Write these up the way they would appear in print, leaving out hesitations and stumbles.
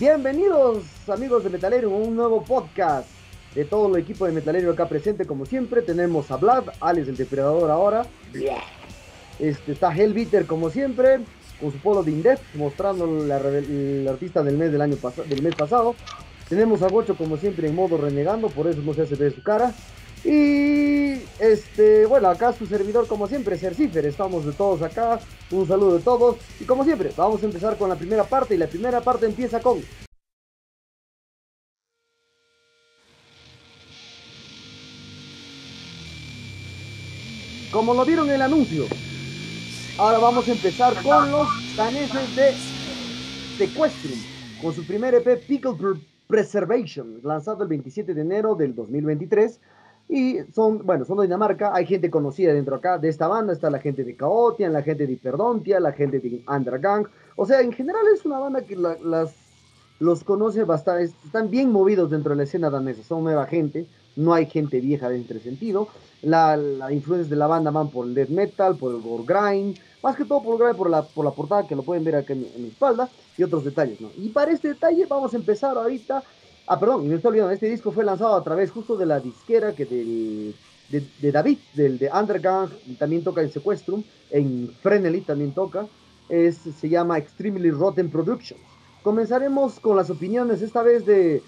Bienvenidos amigos de Metalero, a un nuevo podcast de todo el equipo de Metalero acá presente. Como siempre tenemos a Vlad, Alex el Depredador ahora. Está Hellbeater como siempre, con su polo de Indef, mostrando el artista del mes del mes pasado. Tenemos a Gocho como siempre en modo renegando, por eso no se hace ver su cara. Y bueno, acá su servidor como siempre, Cercifer, estamos de todos acá, un saludo de todos. Y como siempre, vamos a empezar con la primera parte, y la primera parte empieza con... Como lo vieron en el anuncio, ahora vamos a empezar con los daneses de Sequestrum, con su primer EP Pickle Preservation, lanzado el 27 de enero del 2023. Y son de Dinamarca. Hay gente conocida dentro acá de esta banda. Está la gente de Chaotian, la gente de Hyperdontia, la gente de Undergang. O sea, en general es una banda que los conoce bastante. Están bien movidos dentro de la escena danesa. Son nueva gente. No hay gente vieja dentro del sentido. La influencia de la banda van por el death metal, por el gore grind. Más que todo por la portada, que lo pueden ver acá en mi espalda, y otros detalles, ¿no? Y para este detalle vamos a empezar ahorita. Ah, perdón, y me estoy olvidando, este disco fue lanzado a través justo de la disquera de David, de Underground, también toca en Sequestrum, en Frenely también toca. Se llama Extremely Rotten Productions. Comenzaremos con las opiniones, esta vez de...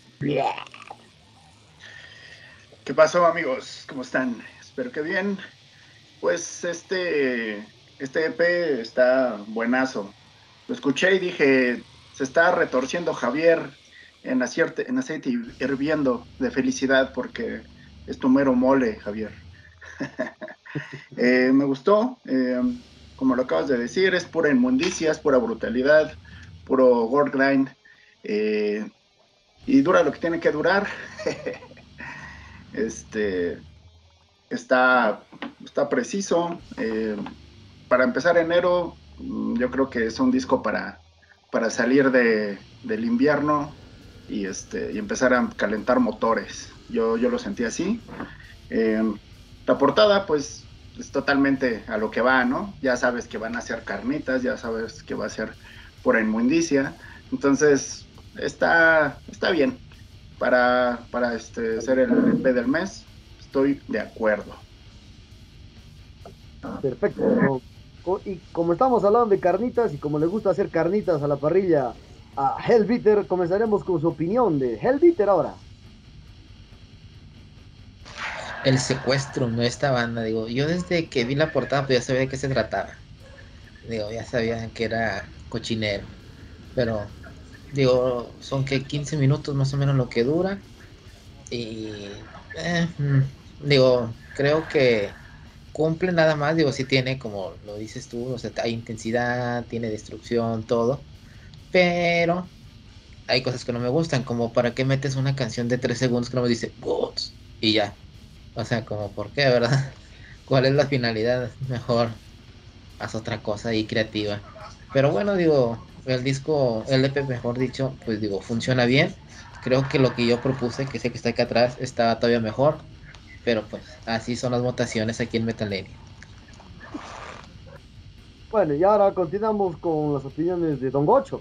¿Qué pasó, amigos? ¿Cómo están? Espero que bien. Pues este EP está buenazo. Lo escuché y dije, se está retorciendo Javier en aceite hirviendo de felicidad porque es tu mero mole, Javier. Me gustó, como lo acabas de decir, es pura inmundicia, es pura brutalidad, puro gore grind, eh, y dura lo que tiene que durar. este, está, está preciso. Para empezar enero, yo creo que es un disco para salir del invierno y empezar a calentar motores. Yo lo sentí así. Eh, la portada, pues, es totalmente a lo que va, ¿no? Ya sabes que van a ser carnitas, ya sabes que va a ser pura inmundicia. Entonces, está bien para ser el EP del mes. Estoy de acuerdo. Perfecto. Y como estamos hablando de carnitas y como le gusta hacer carnitas a la parrilla a Hellbeater, comenzaremos con su opinión de Hellbeater ahora. El secuestro, no esta banda, digo, yo desde que vi la portada pues ya sabía de qué se trataba. Digo, ya sabía que era cochinero. Pero, digo, son que 15 minutos más o menos lo que dura. Y, eh, digo, creo que cumple nada más, digo, sí tiene, como lo dices tú, o sea, hay intensidad, tiene destrucción, todo. Pero hay cosas que no me gustan, como para qué metes una canción de 3 segundos que no me dice Gods y ya. O sea, como por qué, ¿verdad? ¿Cuál es la finalidad? Mejor haz otra cosa ahí creativa. Pero bueno, digo, el disco, el EP mejor dicho, pues digo, funciona bien. Creo que lo que yo propuse, que sé que está aquí atrás, está todavía mejor. Pero pues así son las votaciones aquí en Metalhead. Bueno, y ahora continuamos con las opiniones de Don Gocho.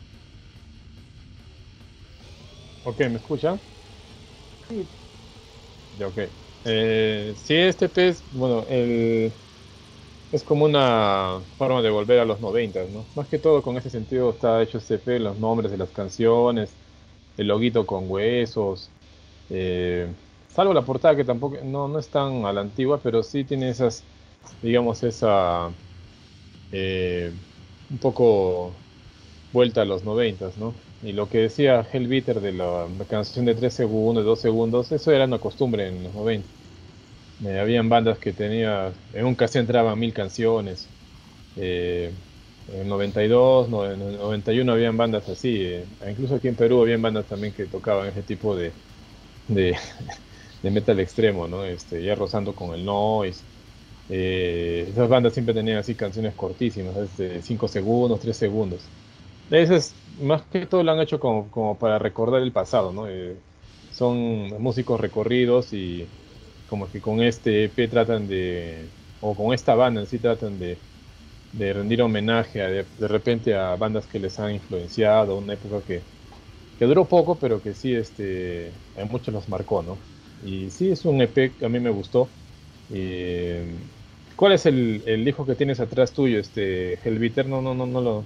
Ok, ¿me escuchan? Sí, Ya, ok. Sí, este pez, bueno, es como una forma de volver a los 90, ¿no? Más que todo con ese sentido está hecho este EP, los nombres de las canciones, el loguito con huesos, eh, salvo la portada que tampoco, no es tan a la antigua, pero sí tiene esas, digamos, esa, eh, un poco vuelta a los 90, ¿no? Y lo que decía Hellbeater de la canción de 3 segundos, 2 segundos, eso era una costumbre en los 90. Habían bandas que en un cassette entraban 1000 canciones. eh, en 92, en el 91 habían bandas así. Incluso aquí en Perú habían bandas también que tocaban ese tipo de, de metal extremo, ¿no? Ya rozando con el noise. Esas bandas siempre tenían así canciones cortísimas, de 5 segundos, 3 segundos. Esas, más que todo lo han hecho como para recordar el pasado, ¿no? Son músicos recorridos y como que con este EP tratan o con esta banda en sí tratan de rendir homenaje de repente a bandas que les han influenciado, una época que duró poco, pero que sí, a muchos los marcó, ¿no? Y sí, es un EP que a mí me gustó. Eh, ¿Cuál es el disco que tienes atrás tuyo, Hellbeater? No lo...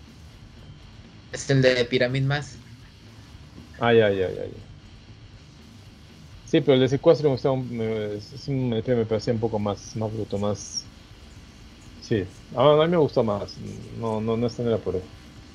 Es el de Pyramid Mass. Ay, ay, ay, ay. Sí, pero el de Secuestro es un EP, me parecía un poco más bruto, más... Sí, a mí me gustó más. No es tan era por eso.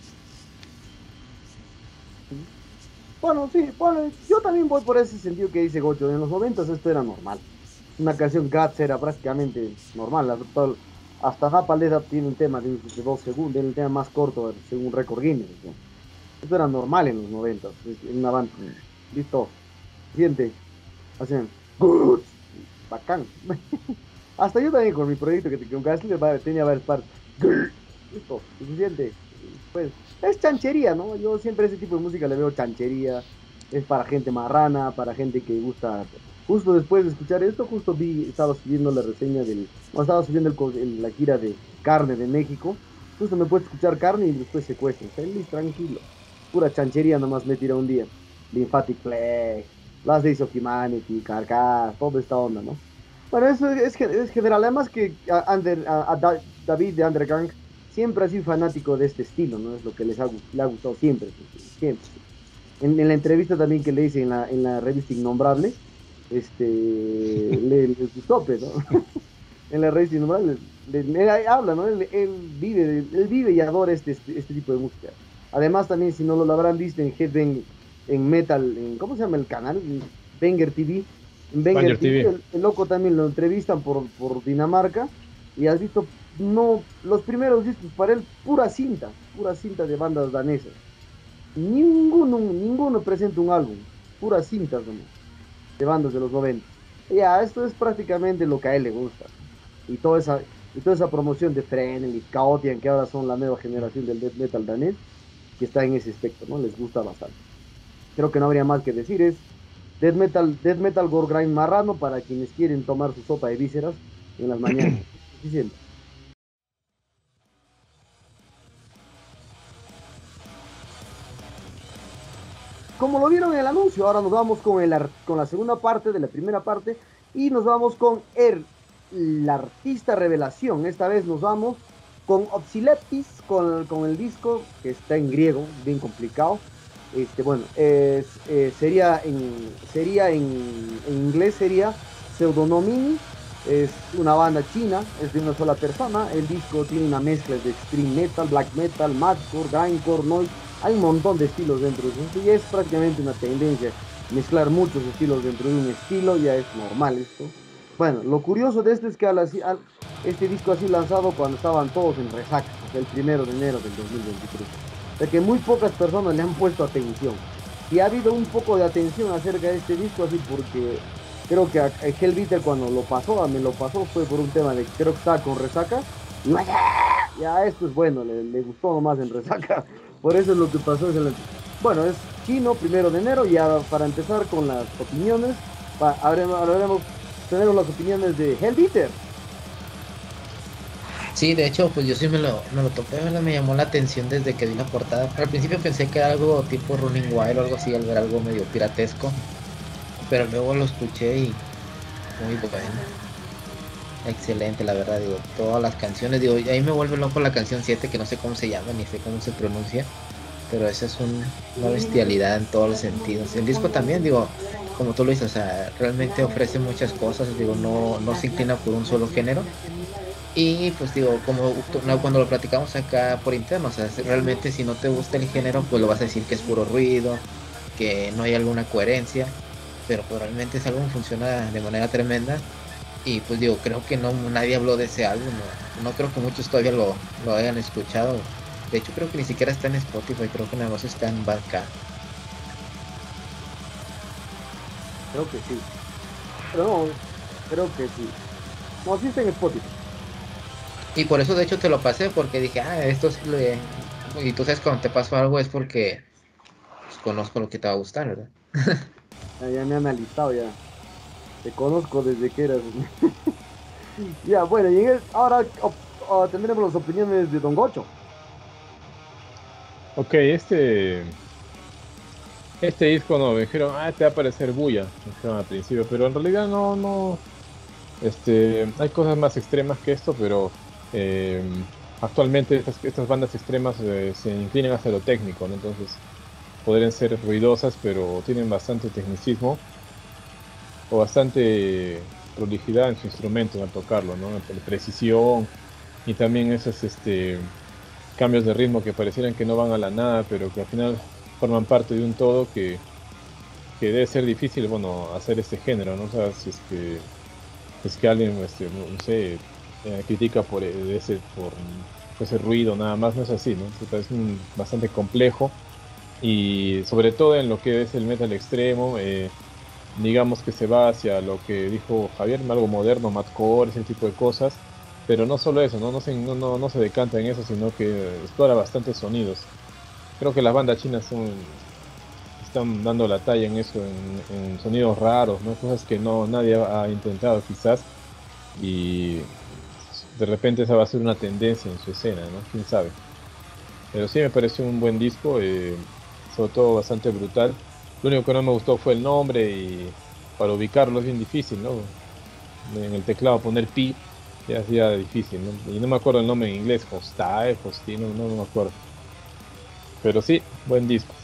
Bueno, sí, bueno, yo también voy por ese sentido que dice Gocho. En los 90 esto era normal. Una canción Guts era prácticamente normal. Hasta Napalm Death tiene un tema de 2 segundos, el tema más corto según Record Guinness, ¿no? Esto era normal en los 90. En una banda, listo, siente, hacían Guts, bacán. Hasta yo también con mi proyecto que con Gasly tenía varias partes. Listo, suficiente. Pues es chanchería, ¿no? Yo siempre ese tipo de música le veo chanchería. Es para gente marrana, para gente que gusta. Justo después de escuchar esto, justo estaba subiendo la reseña no, estaba subiendo la gira de Carne de México. Justo me puedes escuchar Carne y después Secuestro. Feliz, tranquilo. Pura chanchería nomás me tira un día. Lymphatic Plague, Last Days of Humanity, Carcass, toda esta onda, ¿no? Bueno, eso es general. Además que David de Undergang siempre ha sido fanático de este estilo, ¿no? Es lo que le ha gustado siempre, siempre. En la entrevista también que le hice en la revista Innombrable, le gustó, pues, ¿no? En la revista Innombrable, él habla, ¿no? Él vive y adora este tipo de música. Además, también, si no lo habrán visto en Headbang, en Metal, ¿cómo se llama el canal? Banger TV. En Banger Banger TV, TV. el loco también lo entrevistan por Dinamarca y has visto, no, los primeros discos para él, pura cinta de bandas danesas. Ninguno presenta un álbum, puras cintas nomás, de bandas de los 90. Ya, esto es prácticamente lo que a él le gusta. Y toda esa promoción de Fresno y Chaotian, que ahora son la nueva generación del death metal danés, que está en ese aspecto, ¿no? Les gusta bastante. Creo que no habría más que decir, es death metal gore grind marrano para quienes quieren tomar su sopa de vísceras en las mañanas. Suficiente. Como lo vieron en el anuncio, ahora nos vamos con la segunda parte de la primera parte y nos vamos con la artista revelación. Esta vez nos vamos con Opsileptis, con el disco que está en griego, bien complicado. Bueno, sería en inglés sería Pseudonomini. Es una banda china, es de una sola persona. El disco tiene una mezcla de extreme metal, black metal, madcore, grindcore, noise. Hay un montón de estilos dentro de eso y es prácticamente una tendencia mezclar muchos estilos dentro de un estilo, ya es normal esto. Bueno, lo curioso de esto es que este disco ha sido lanzado cuando estaban todos en resaca, o sea, el 1 de enero del 2023. O sea que muy pocas personas le han puesto atención. Y ha habido un poco de atención acerca de este disco, así porque creo que a Hellbeater cuando me lo pasó fue por un tema de que creo que estaba con resaca. Y ya esto es bueno, le gustó nomás en resaca. Por eso es lo que pasó. Bueno, es chino, 1 de enero. Ya para empezar con las opiniones, tenemos las opiniones de Hellbeater. Sí, de hecho, pues yo sí me lo topé, ¿verdad? Me llamó la atención desde que vi la portada. Al principio pensé que era algo tipo Running Wild o algo así, al ver algo medio piratesco. Pero luego lo escuché y muy bueno. Excelente, la verdad, digo, todas las canciones, digo, ahí me vuelve loco la canción 7, que no sé cómo se llama, ni sé cómo se pronuncia, pero esa es una bestialidad en todos los sentidos. El disco también, digo, como tú lo dices, o sea, realmente ofrece muchas cosas, digo, no se inclina por un solo género. Y pues digo, cuando lo platicamos acá por interno, o sea, realmente si no te gusta el género, pues lo vas a decir que es puro ruido, que no hay alguna coherencia, pero pues realmente es algo que funciona de manera tremenda. Y pues digo, creo que nadie habló de ese álbum, no creo que muchos todavía lo hayan escuchado. De hecho creo que ni siquiera está en Spotify, creo que nada más está en Bandcamp. Creo que sí. Pero no, creo que sí. No, sí está en Spotify. Y por eso de hecho te lo pasé, porque dije, esto es y tú sabes cuando te paso algo es porque pues, conozco lo que te va a gustar, ¿verdad? Ya me han analizado ya. Te conozco desde que eras. Ya, bueno, y ahora tendremos las opiniones de Don Gocho. Ok, este disco no, me dijeron, te va a parecer bulla, me dijeron al principio, pero en realidad no, hay cosas más extremas que esto, pero eh, actualmente estas bandas extremas se inclinan hacia lo técnico, ¿no? Entonces podrían ser ruidosas, pero tienen bastante tecnicismo o bastante prolijidad en su instrumento al tocarlo, ¿no? Precisión y también esos cambios de ritmo que parecieran que no van a la nada, pero que al final forman parte de un todo que debe ser difícil, bueno, hacer este género, ¿no? O sea, si es que alguien, no sé, critica por ese ruido nada más, no es así, ¿no? O sea, es bastante complejo y sobre todo en lo que es el metal extremo, digamos que se va hacia lo que dijo Javier, algo moderno, madcore, ese tipo de cosas, pero no solo eso, no se decanta en eso, sino que explora bastantes sonidos. Creo que las bandas chinas están dando la talla en eso, en sonidos raros, ¿no? Cosas que nadie ha intentado quizás, y de repente esa va a ser una tendencia en su escena, ¿no? Quién sabe. Pero sí me pareció un buen disco, sobre todo bastante brutal. Lo único que no me gustó fue el nombre, y para ubicarlo es bien difícil, ¿no? En el teclado poner pi ya hacía difícil, ¿no? Y no me acuerdo el nombre en inglés, Hosti, no me acuerdo. Pero sí, buen disco.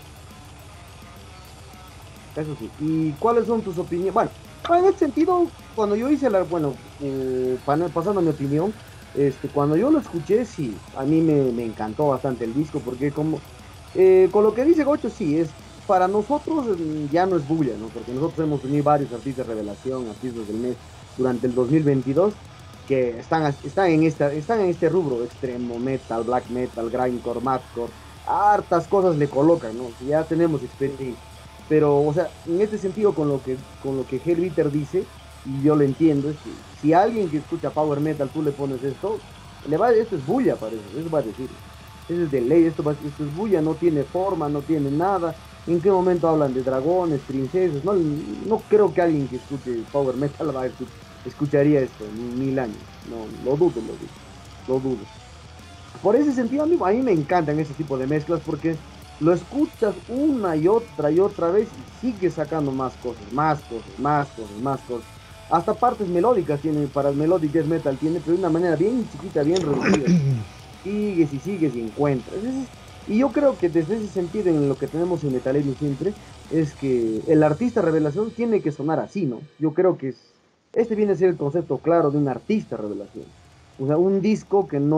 Eso sí. ¿Y cuáles son tus opiniones? Bueno, en este sentido, cuando yo hice pasando mi opinión, cuando yo lo escuché, sí, a mí me encantó bastante el disco, porque con lo que dice Gocho, sí, para nosotros ya no es bulla, ¿no? Porque nosotros hemos tenido varios artistas de revelación, artistas del mes durante el 2022 que están en este rubro, extremo, metal, black metal, grindcore, mathcore, hartas cosas le colocan, ¿no? Ya tenemos experiencia. Pero, o sea, en este sentido, con lo que Hellbitter dice, y yo lo entiendo, es que si alguien que escucha power metal, tú le pones esto, esto es bulla, parece, eso va a decir. Eso es de ley, esto es bulla, no tiene forma, no tiene nada. ¿En qué momento hablan de dragones, princesas? No creo que alguien que escuche power metal escucharía esto en 1000 años. No, lo dudo. Por ese sentido, a mí me encantan ese tipo de mezclas porque lo escuchas una y otra vez y sigues sacando más cosas, más cosas, más cosas, más cosas. Hasta partes melódicas tiene, para el melodic death metal tiene, pero de una manera bien chiquita, bien reducida. Sigues y encuentras. Y yo creo que desde ese sentido, en lo que tenemos en Metalhead siempre, es que el artista revelación tiene que sonar así, ¿no? Yo creo que este viene a ser el concepto claro de un artista revelación. O sea, un disco que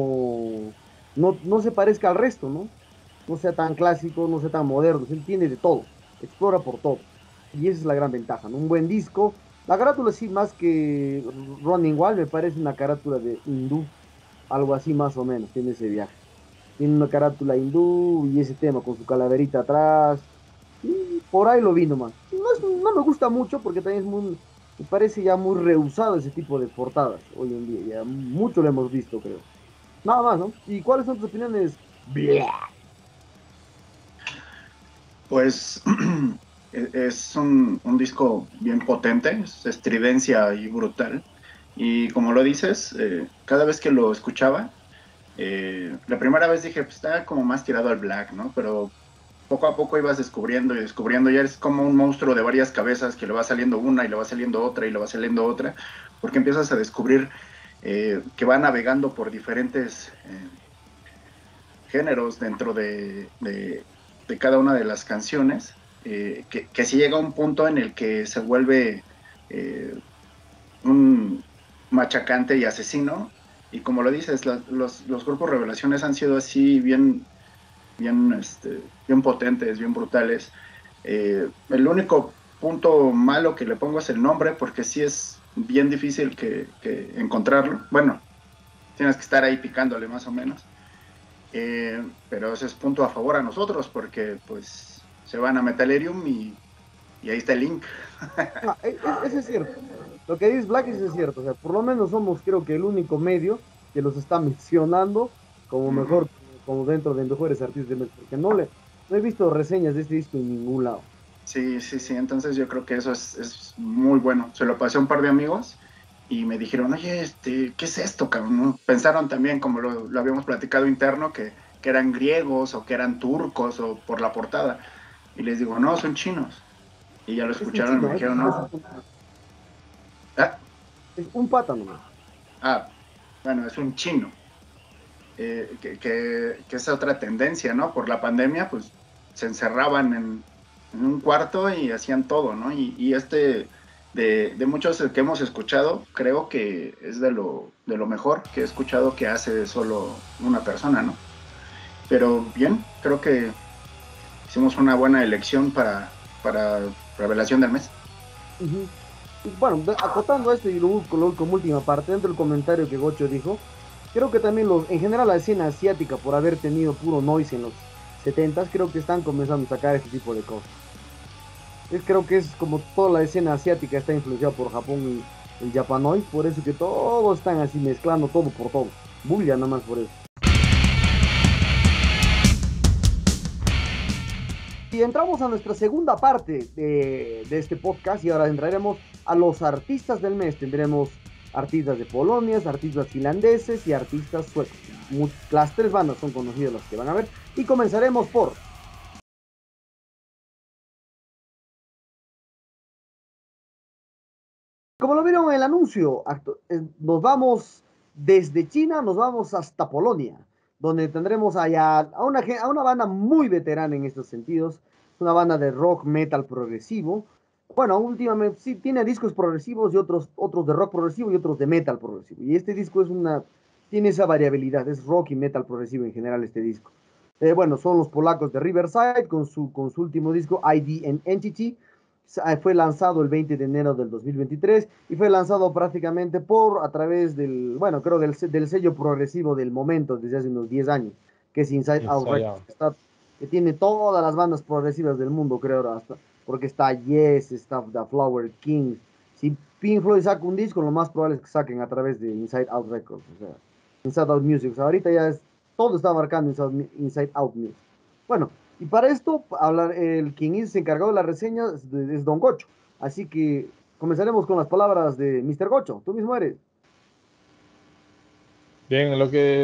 no se parezca al resto, ¿no? No sea tan clásico, no sea tan moderno, él tiene de todo, explora por todo. Y esa es la gran ventaja, ¿no? Un buen disco. La carátula sí, más que Running Wild, me parece una carátula de hindú, algo así más o menos, tiene ese viaje. Tiene una carátula hindú y ese tema con su calaverita atrás. Y por ahí lo vi nomás. No me gusta mucho porque también me parece ya muy rehusado ese tipo de portadas hoy en día. Ya mucho lo hemos visto, creo. Nada más, ¿no? ¿Y cuáles son tus opiniones? Pues es un disco bien potente, es estridencia y brutal. Y como lo dices, cada vez que lo escuchaba, la primera vez dije, pues está como más tirado al black, ¿no? Pero poco a poco ibas descubriendo y descubriendo, ya es como un monstruo de varias cabezas que le va saliendo una y le va saliendo otra y le va saliendo otra, porque empiezas a descubrir que va navegando por diferentes géneros dentro de cada una de las canciones, que si llega a un punto en el que se vuelve un machacante y asesino, y como lo dices, los grupos revelaciones han sido así bien potentes, bien brutales. El único punto malo que le pongo es el nombre, porque sí es bien difícil que encontrarlo. Bueno, tienes que estar ahí picándole más o menos. Pero ese es punto a favor a nosotros, porque pues se van a Metalerium y ahí está el link. Eso es cierto. Lo que dices Black es cierto. O sea, por lo menos somos, creo que el único medio que los está mencionando como mejor, como dentro de mejores artistas de metal. Porque no he visto reseñas de este disco en ningún lado. Sí, entonces yo creo que eso es muy bueno. Se lo pasé a un par de amigos y me dijeron, oye, ¿qué es esto, cabrón? ¿No? Pensaron también, como lo habíamos platicado interno, que eran griegos o que eran turcos o por la portada. Y les digo, no, son chinos. Y ya lo Es un escucharon y chino, me dijeron, no. Ah, es un pata nomás. bueno, es un chino. Que es otra tendencia, ¿no? Por la pandemia, pues se encerraban en un cuarto y hacían todo, ¿no? Y de muchos que hemos escuchado, creo que es de lo mejor que he escuchado que hace solo una persona, ¿no? Pero bien, creo que hicimos una buena elección para Revelación del Mes. Ujú. Y bueno, acotando esto y como última parte, dentro del comentario que Gocho dijo, creo que también en general la escena asiática, por haber tenido puro noise en los 70s, creo que están comenzando a sacar este tipo de cosas. Creo que es como toda la escena asiática está influenciada por Japón y el Japanoid, por eso que todos están así mezclando todo por todo. Bulla nada más por eso. Y entramos a nuestra segunda parte de este podcast y ahora entraremos a los artistas del mes. Tendremos artistas de Polonia, artistas finlandeses y artistas suecos. Las tres bandas son conocidas las que van a ver. Y comenzaremos por... Como lo vieron en el anuncio, nos vamos desde China, nos vamos hasta Polonia, donde tendremos allá a una banda muy veterana en estos sentidos. Es una banda de rock metal progresivo. Bueno, últimamente sí tiene discos progresivos y otros de rock progresivo y otros de metal progresivo. Y este disco tiene esa variabilidad, es rock y metal progresivo en general este disco. Bueno, son los polacos de Riverside con su último disco, ID and Entity. Fue lanzado el 20 de enero del 2023 y fue lanzado prácticamente a través bueno, creo del sello progresivo del momento desde hace unos 10 años, que es Inside Out Inside Records, Out. que tiene todas las bandas progresivas del mundo, creo, porque está Yes, está The Flower King. Si Pink Floyd saca un disco, lo más probable es que saquen a través de Inside Out Records, o sea, Inside Out Music. O sea, ahorita todo está marcando Inside Out Music. Bueno, y para esto, quien se encargó de la reseña es Don Gocho. Así que comenzaremos con las palabras de Mr. Gocho. Tú mismo eres. Bien,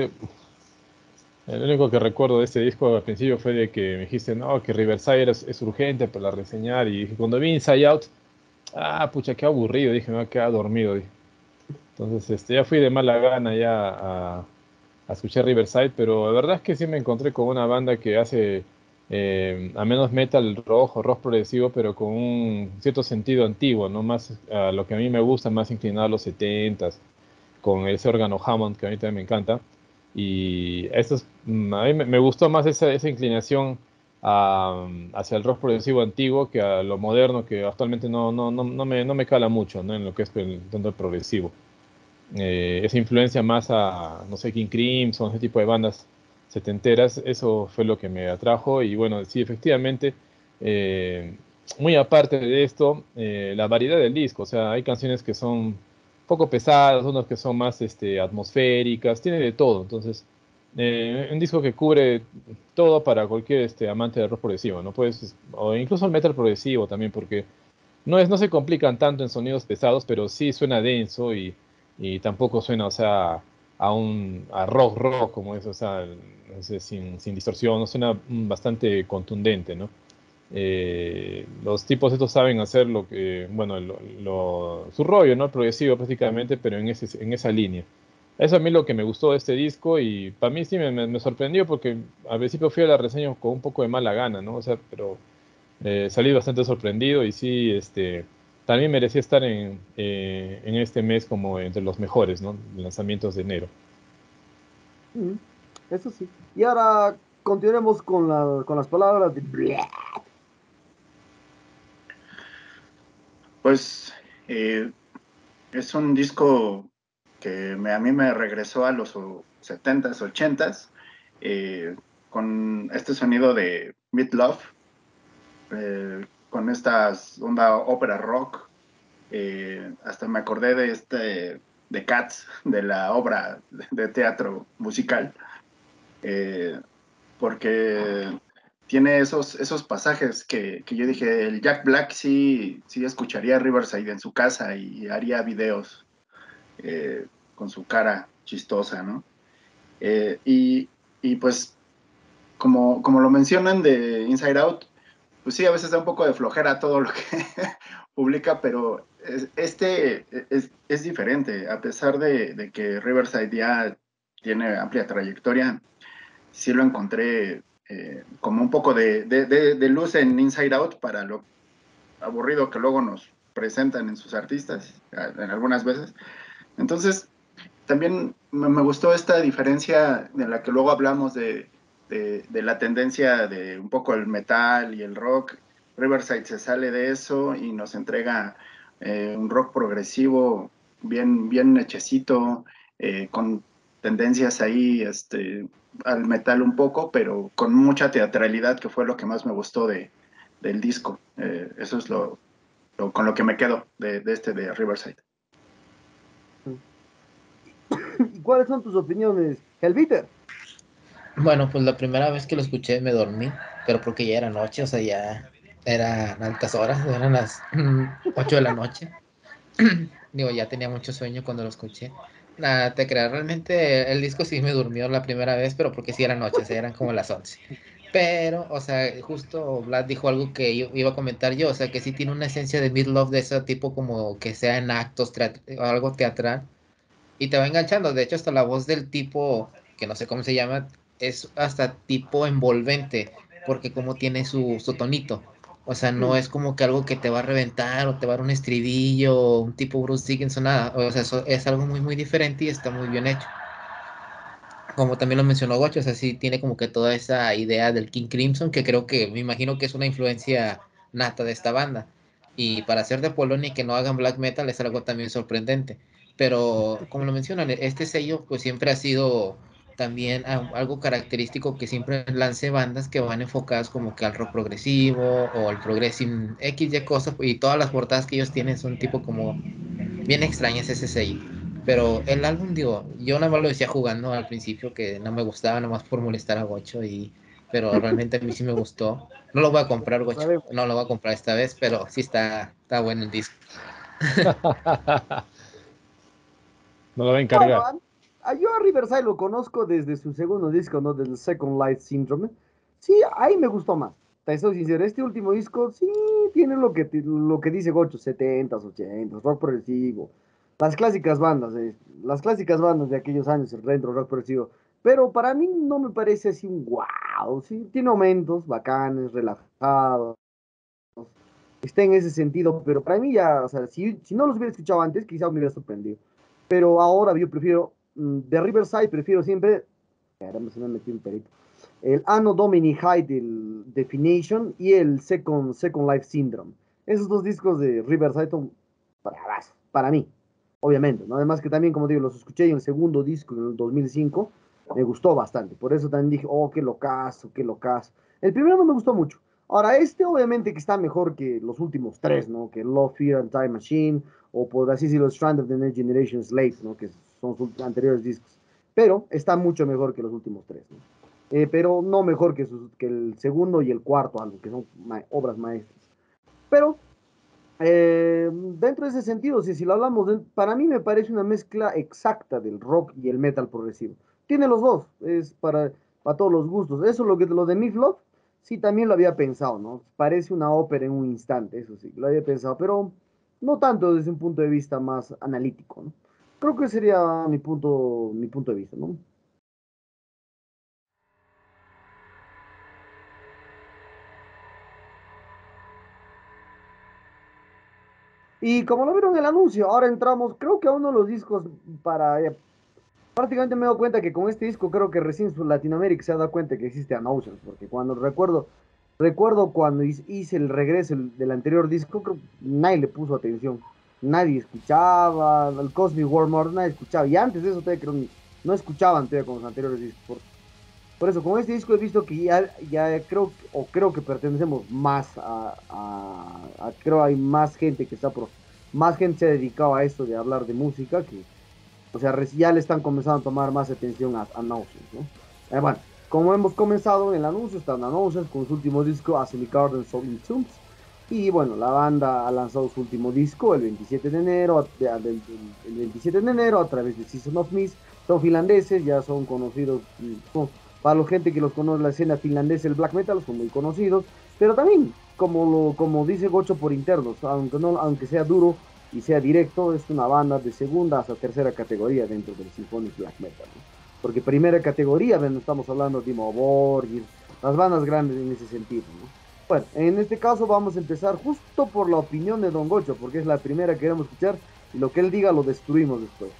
el único que recuerdo de este disco al principio fue de que me dijiste, no, que Riverside es urgente para reseñar. Y dije, cuando vi Inside Out, pucha, qué aburrido. Dije, me voy a quedar dormido. Dije. Entonces, ya fui de mala gana ya a escuchar Riverside, pero la verdad es que sí me encontré con una banda que hace a menos metal rock progresivo, pero con un cierto sentido antiguo, ¿no? Más a lo que a mí me gusta, más inclinado a los 70s, con ese órgano Hammond que a mí también me encanta. Y a mí me gustó más esa inclinación hacia el rock progresivo antiguo que a lo moderno, que actualmente no me cala mucho, ¿no? En lo que es tanto el progresivo. Esa influencia más a, no sé, King Crimson, ese tipo de bandas setenteras, eso fue lo que me atrajo. Y bueno, sí, efectivamente, eh, muy aparte de esto, la variedad del disco, o sea, hay canciones que son poco pesadas, unas que son más atmosféricas, tiene de todo. Entonces, un disco que cubre todo para cualquier amante de rock progresivo, ¿no? Pues, o incluso el metal progresivo también, porque no se complican tanto en sonidos pesados, pero sí suena denso y tampoco suena, o sea, a rock como es, o sea, no sé, sin distorsión, no suena bastante contundente, ¿no? Los tipos estos saben hacer lo que, bueno, su rollo, ¿no? Progresivo prácticamente, pero en esa línea. Eso a mí lo que me gustó de este disco y para mí sí me sorprendió porque al principio fui a la reseña con un poco de mala gana, ¿no? O sea, pero salí bastante sorprendido y sí, también merecía estar en este mes como entre los mejores, ¿no? Lanzamientos de enero. Mm, eso sí. Y ahora continuemos con las palabras de... Pues es un disco que a mí me regresó a los 70s, 80s, con este sonido de Meat Love, con esta onda ópera rock. Hasta me acordé de Cats, de la obra de teatro musical, eh, porque tiene esos pasajes que yo dije, el Jack Black sí escucharía Riverside en su casa y haría videos con su cara chistosa, ¿no? Eh, y, y pues, como lo mencionan de Inside Out, pues sí, a veces da un poco de flojera todo lo que publica, pero es diferente, a pesar de que Riverside ya tiene amplia trayectoria, sí lo encontré como un poco de luz en Inside Out para lo aburrido que luego nos presentan en sus artistas, en algunas veces. Entonces, también me gustó esta diferencia de la que luego hablamos de la tendencia de un poco el metal y el rock. Riverside se sale de eso y nos entrega un rock progresivo bien hechecito, con tendencias ahí al metal un poco, pero con mucha teatralidad, que fue lo que más me gustó del disco. Eso es con lo que me quedo de Riverside. ¿Y cuáles son tus opiniones, Helviter? Bueno, pues la primera vez que lo escuché me dormí, pero porque ya era noche, o sea, ya eran altas horas, eran las 8 de la noche. Digo, ya tenía mucho sueño cuando lo escuché. Nada, te creas, realmente el disco sí me durmió la primera vez, pero porque sí era noche, o sea, eran como las 11. Pero, o sea, justo Vlad dijo algo que yo iba a comentar yo, o sea, que sí tiene una esencia de Midlove de ese tipo, como que sea en actos, algo teatral, y te va enganchando. De hecho, hasta la voz del tipo, que no sé cómo se llama, es hasta tipo envolvente, porque como tiene su tonito. O sea, no es como que algo que te va a reventar o te va a dar un estribillo, un tipo Bruce Dickinson, nada. O sea, eso es algo muy diferente y está muy bien hecho. Como también lo mencionó Gocho, o sea, sí tiene como que toda esa idea del King Crimson, que creo que, me imagino que es una influencia nata de esta banda. Y para ser de Polonia y que no hagan black metal es algo también sorprendente. Pero, como lo mencionan, este sello pues siempre ha sido también algo característico, que siempre lance bandas que van enfocadas como que al rock progresivo o al progressive X y cosas, y todas las portadas que ellos tienen son tipo como bien extrañas ese sello. Pero el álbum, digo, yo nada más lo decía jugando al principio, que no me gustaba, nada más por molestar a Gocho, pero realmente a mí sí me gustó. No lo voy a comprar, Lo Gocho, sabemos. no lo voy a comprar esta vez, pero sí está bueno el disco. No lo va a Bueno, encargar. yo a Riverside lo conozco desde su segundo disco, ¿no? Del Second Life Syndrome. Sí, ahí me gustó más. Te soy sincero, este último disco sí tiene lo que dice Gocho, 70s, 80s, rock progresivo. Las clásicas bandas de aquellos años, el retro rock progresivo. Pero para mí no me parece así un wow. Sí, tiene momentos bacanes, relajados. Está en ese sentido, pero para mí ya, o sea, si no los hubiera escuchado antes, quizá me hubiera sorprendido. Pero ahora yo prefiero, de Riverside, prefiero siempre, caramba, se me metió un perito, el Anno Domini High del Definition y el Second Life Syndrome. Esos dos discos de Riverside son para mí, obviamente, ¿no? Además que también, como digo, los escuché en el segundo disco en el 2005, me gustó bastante. Por eso también dije, oh, qué locazo, qué locazo. El primero no me gustó mucho. Ahora, este obviamente que está mejor que los últimos tres, ¿no? Que Love, Fear and Time Machine, o por así decirlo, Strand of the Next Generation Slave, ¿no? Que son sus anteriores discos. Pero está mucho mejor que los últimos tres, ¿no? Pero no mejor que el segundo y el cuarto álbum, que son obras maestras. Pero dentro de ese sentido, si lo hablamos, para mí me parece una mezcla exacta del rock y el metal progresivo. Tiene los dos, es para todos los gustos. Eso lo de Meat Love, sí, también lo había pensado, ¿no? Parece una ópera en un instante, eso sí, lo había pensado, pero no tanto desde un punto de vista más analítico, ¿no? Creo que sería mi punto de vista, ¿no? Y como lo vieron en el anuncio, ahora entramos, creo que a uno de los discos para prácticamente me he dado cuenta que con este disco creo que recién Latinoamérica se ha dado cuenta que existe Anoceans, porque cuando recuerdo cuando hice el regreso del anterior disco, creo que nadie le puso atención, nadie escuchaba, el Cosmic War Mode, nadie escuchaba, y antes de eso todavía creo no escuchaban todavía con los anteriores discos. Por eso, con este disco he visto que ya creo que pertenecemos más creo hay más gente más gente se ha dedicado a esto de hablar de música que, o sea, ya le están comenzando a tomar más atención a Nonsense, ¿no? Bueno, como hemos comenzado en el anuncio, está Nonsense con su último disco, Asylum Gardens of Tombs. Y bueno, la banda ha lanzado su último disco el 27 de enero, el 27 de enero a través de Season of Mist. Son finlandeses, ya son conocidos, Para la gente que los conoce la escena finlandesa, el black metal, son muy conocidos, pero también, como dice Gocho por internos, aunque sea duro y sea directo, es una banda de segunda hasta tercera categoría dentro del symphonic black metal, ¿no? Porque primera categoría, bueno, estamos hablando de Timo Borgir, las bandas grandes en ese sentido, ¿no? Bueno, en este caso vamos a empezar justo por la opinión de Don Gocho, porque es la primera que queremos escuchar y lo que él diga lo destruimos después.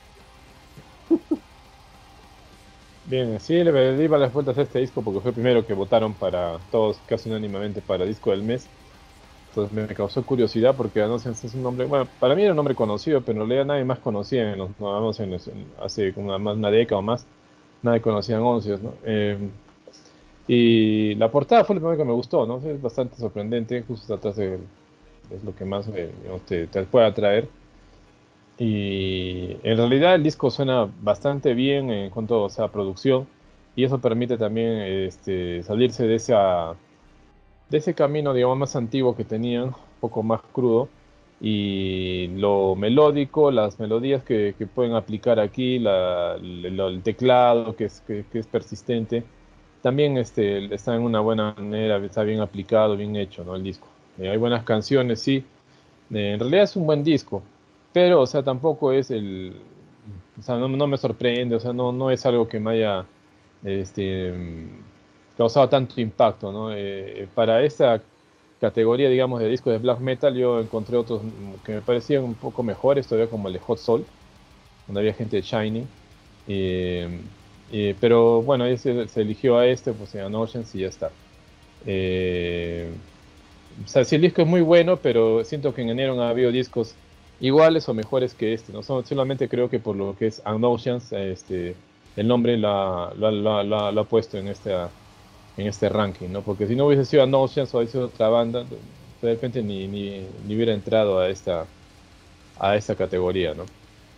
Bien, sí, le di las vueltas a este disco porque fue el primero que votaron para todos casi unánimemente para disco del mes. Entonces me causó curiosidad porque Anonymous es un nombre, bueno, para mí era un nombre conocido, pero en realidad nadie más conocía, hace como una década o más, nadie conocía a Anonymous, ¿no? Y la portada fue lo primero que me gustó, ¿no? Es bastante sorprendente, justo atrás es lo que más digamos, te puede atraer. Y en realidad el disco suena bastante bien en cuanto a esa producción y eso permite también salirse de ese camino, digamos, más antiguo que tenían, un poco más crudo, y lo melódico, las melodías que pueden aplicar aquí, el teclado que es persistente, también está en una buena manera, está bien aplicado, bien hecho, ¿no? El disco. Hay buenas canciones, sí. En realidad es un buen disco, pero, o sea, tampoco es o sea, no me sorprende, o sea, no es algo que me haya este, causado tanto impacto, ¿no? Para esta categoría, digamos, de disco de black metal, yo encontré otros que me parecían un poco mejores, todavía como el de Hot Soul, donde había gente de Shiny. eh, pero bueno, ahí se eligió a este, pues en Oceans y ya está. Eh, o sea, sí, el disco es muy bueno, pero siento que en enero han habido discos iguales o mejores que este, ¿no? Solamente creo que por lo que es Unoceans, el nombre lo ha puesto en este ranking, ¿no? Porque si no hubiese sido Unoceans o hubiese sido otra banda, de repente ni hubiera entrado a esta categoría, ¿no?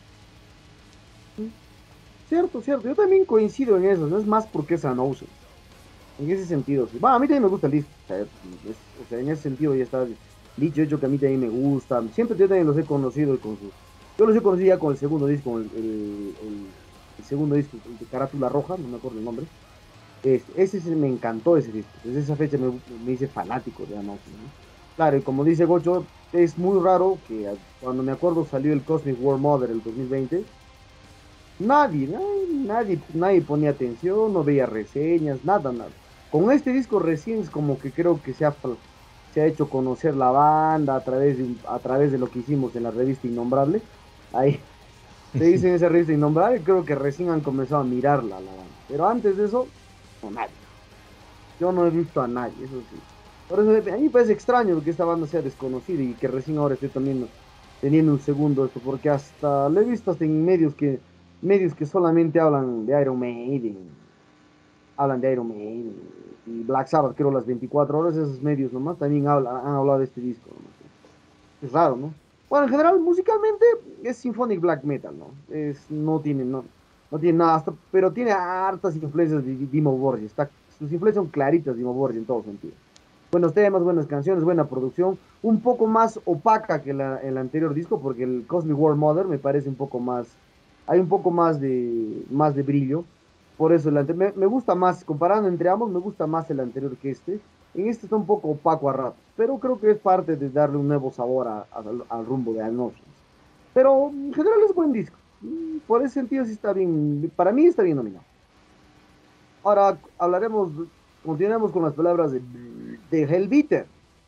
Cierto, cierto. Yo también coincido en eso. No es más porque es Anousen. En ese sentido, sí. Va, a mí también me gusta el disco. O sea, en ese sentido ya está dicho, hecho que a mí también me gusta. Siempre yo también los he conocido con sus. Yo los he conocido ya con el segundo disco, el segundo disco de Carátula Roja, no me acuerdo el nombre. Ese me encantó ese disco. Desde esa fecha me hice fanático de Anousen, ¿no? Claro, y como dice Gocho, es muy raro que cuando me acuerdo salió el Cosmic War Mother el 2020. Nadie ponía atención, no veía reseñas, nada. Con este disco recién es como que creo que se ha hecho conocer la banda a través de lo que hicimos en la revista Innombrable. Ahí se dice en esa revista Innombrable, creo que recién han comenzado a mirarla la banda. Pero antes de eso, no, nadie. Yo no he visto a nadie, eso sí. Por eso a mí me parece extraño que esta banda sea desconocida y que recién ahora esté también teniendo un segundo esto, porque hasta lo he visto hasta en medios que solamente hablan de Iron Maiden y Black Sabbath, creo las 24 horas, esos medios nomás también han hablado de este disco, ¿no? Es raro, ¿no? Bueno, en general, musicalmente es Symphonic Black Metal, ¿no? No tiene nada, pero tiene hartas influencias de Dimmu Borgir. Sus influencias son claritas, Dimmu Borgir, en todo sentido. Buenos temas, buenas canciones, buena producción, un poco más opaca que el anterior disco, porque el Cosmic War Mother me parece un poco más, hay un poco más de brillo. Por eso me gusta más, comparando entre ambos, me gusta más el anterior que este. En este está un poco opaco a ratos, pero creo que es parte de darle un nuevo sabor al rumbo de Anoxious. Pero en general es buen disco. Por ese sentido sí está bien, para mí está bien nominado. Ahora continuemos con las palabras de Hellbeater.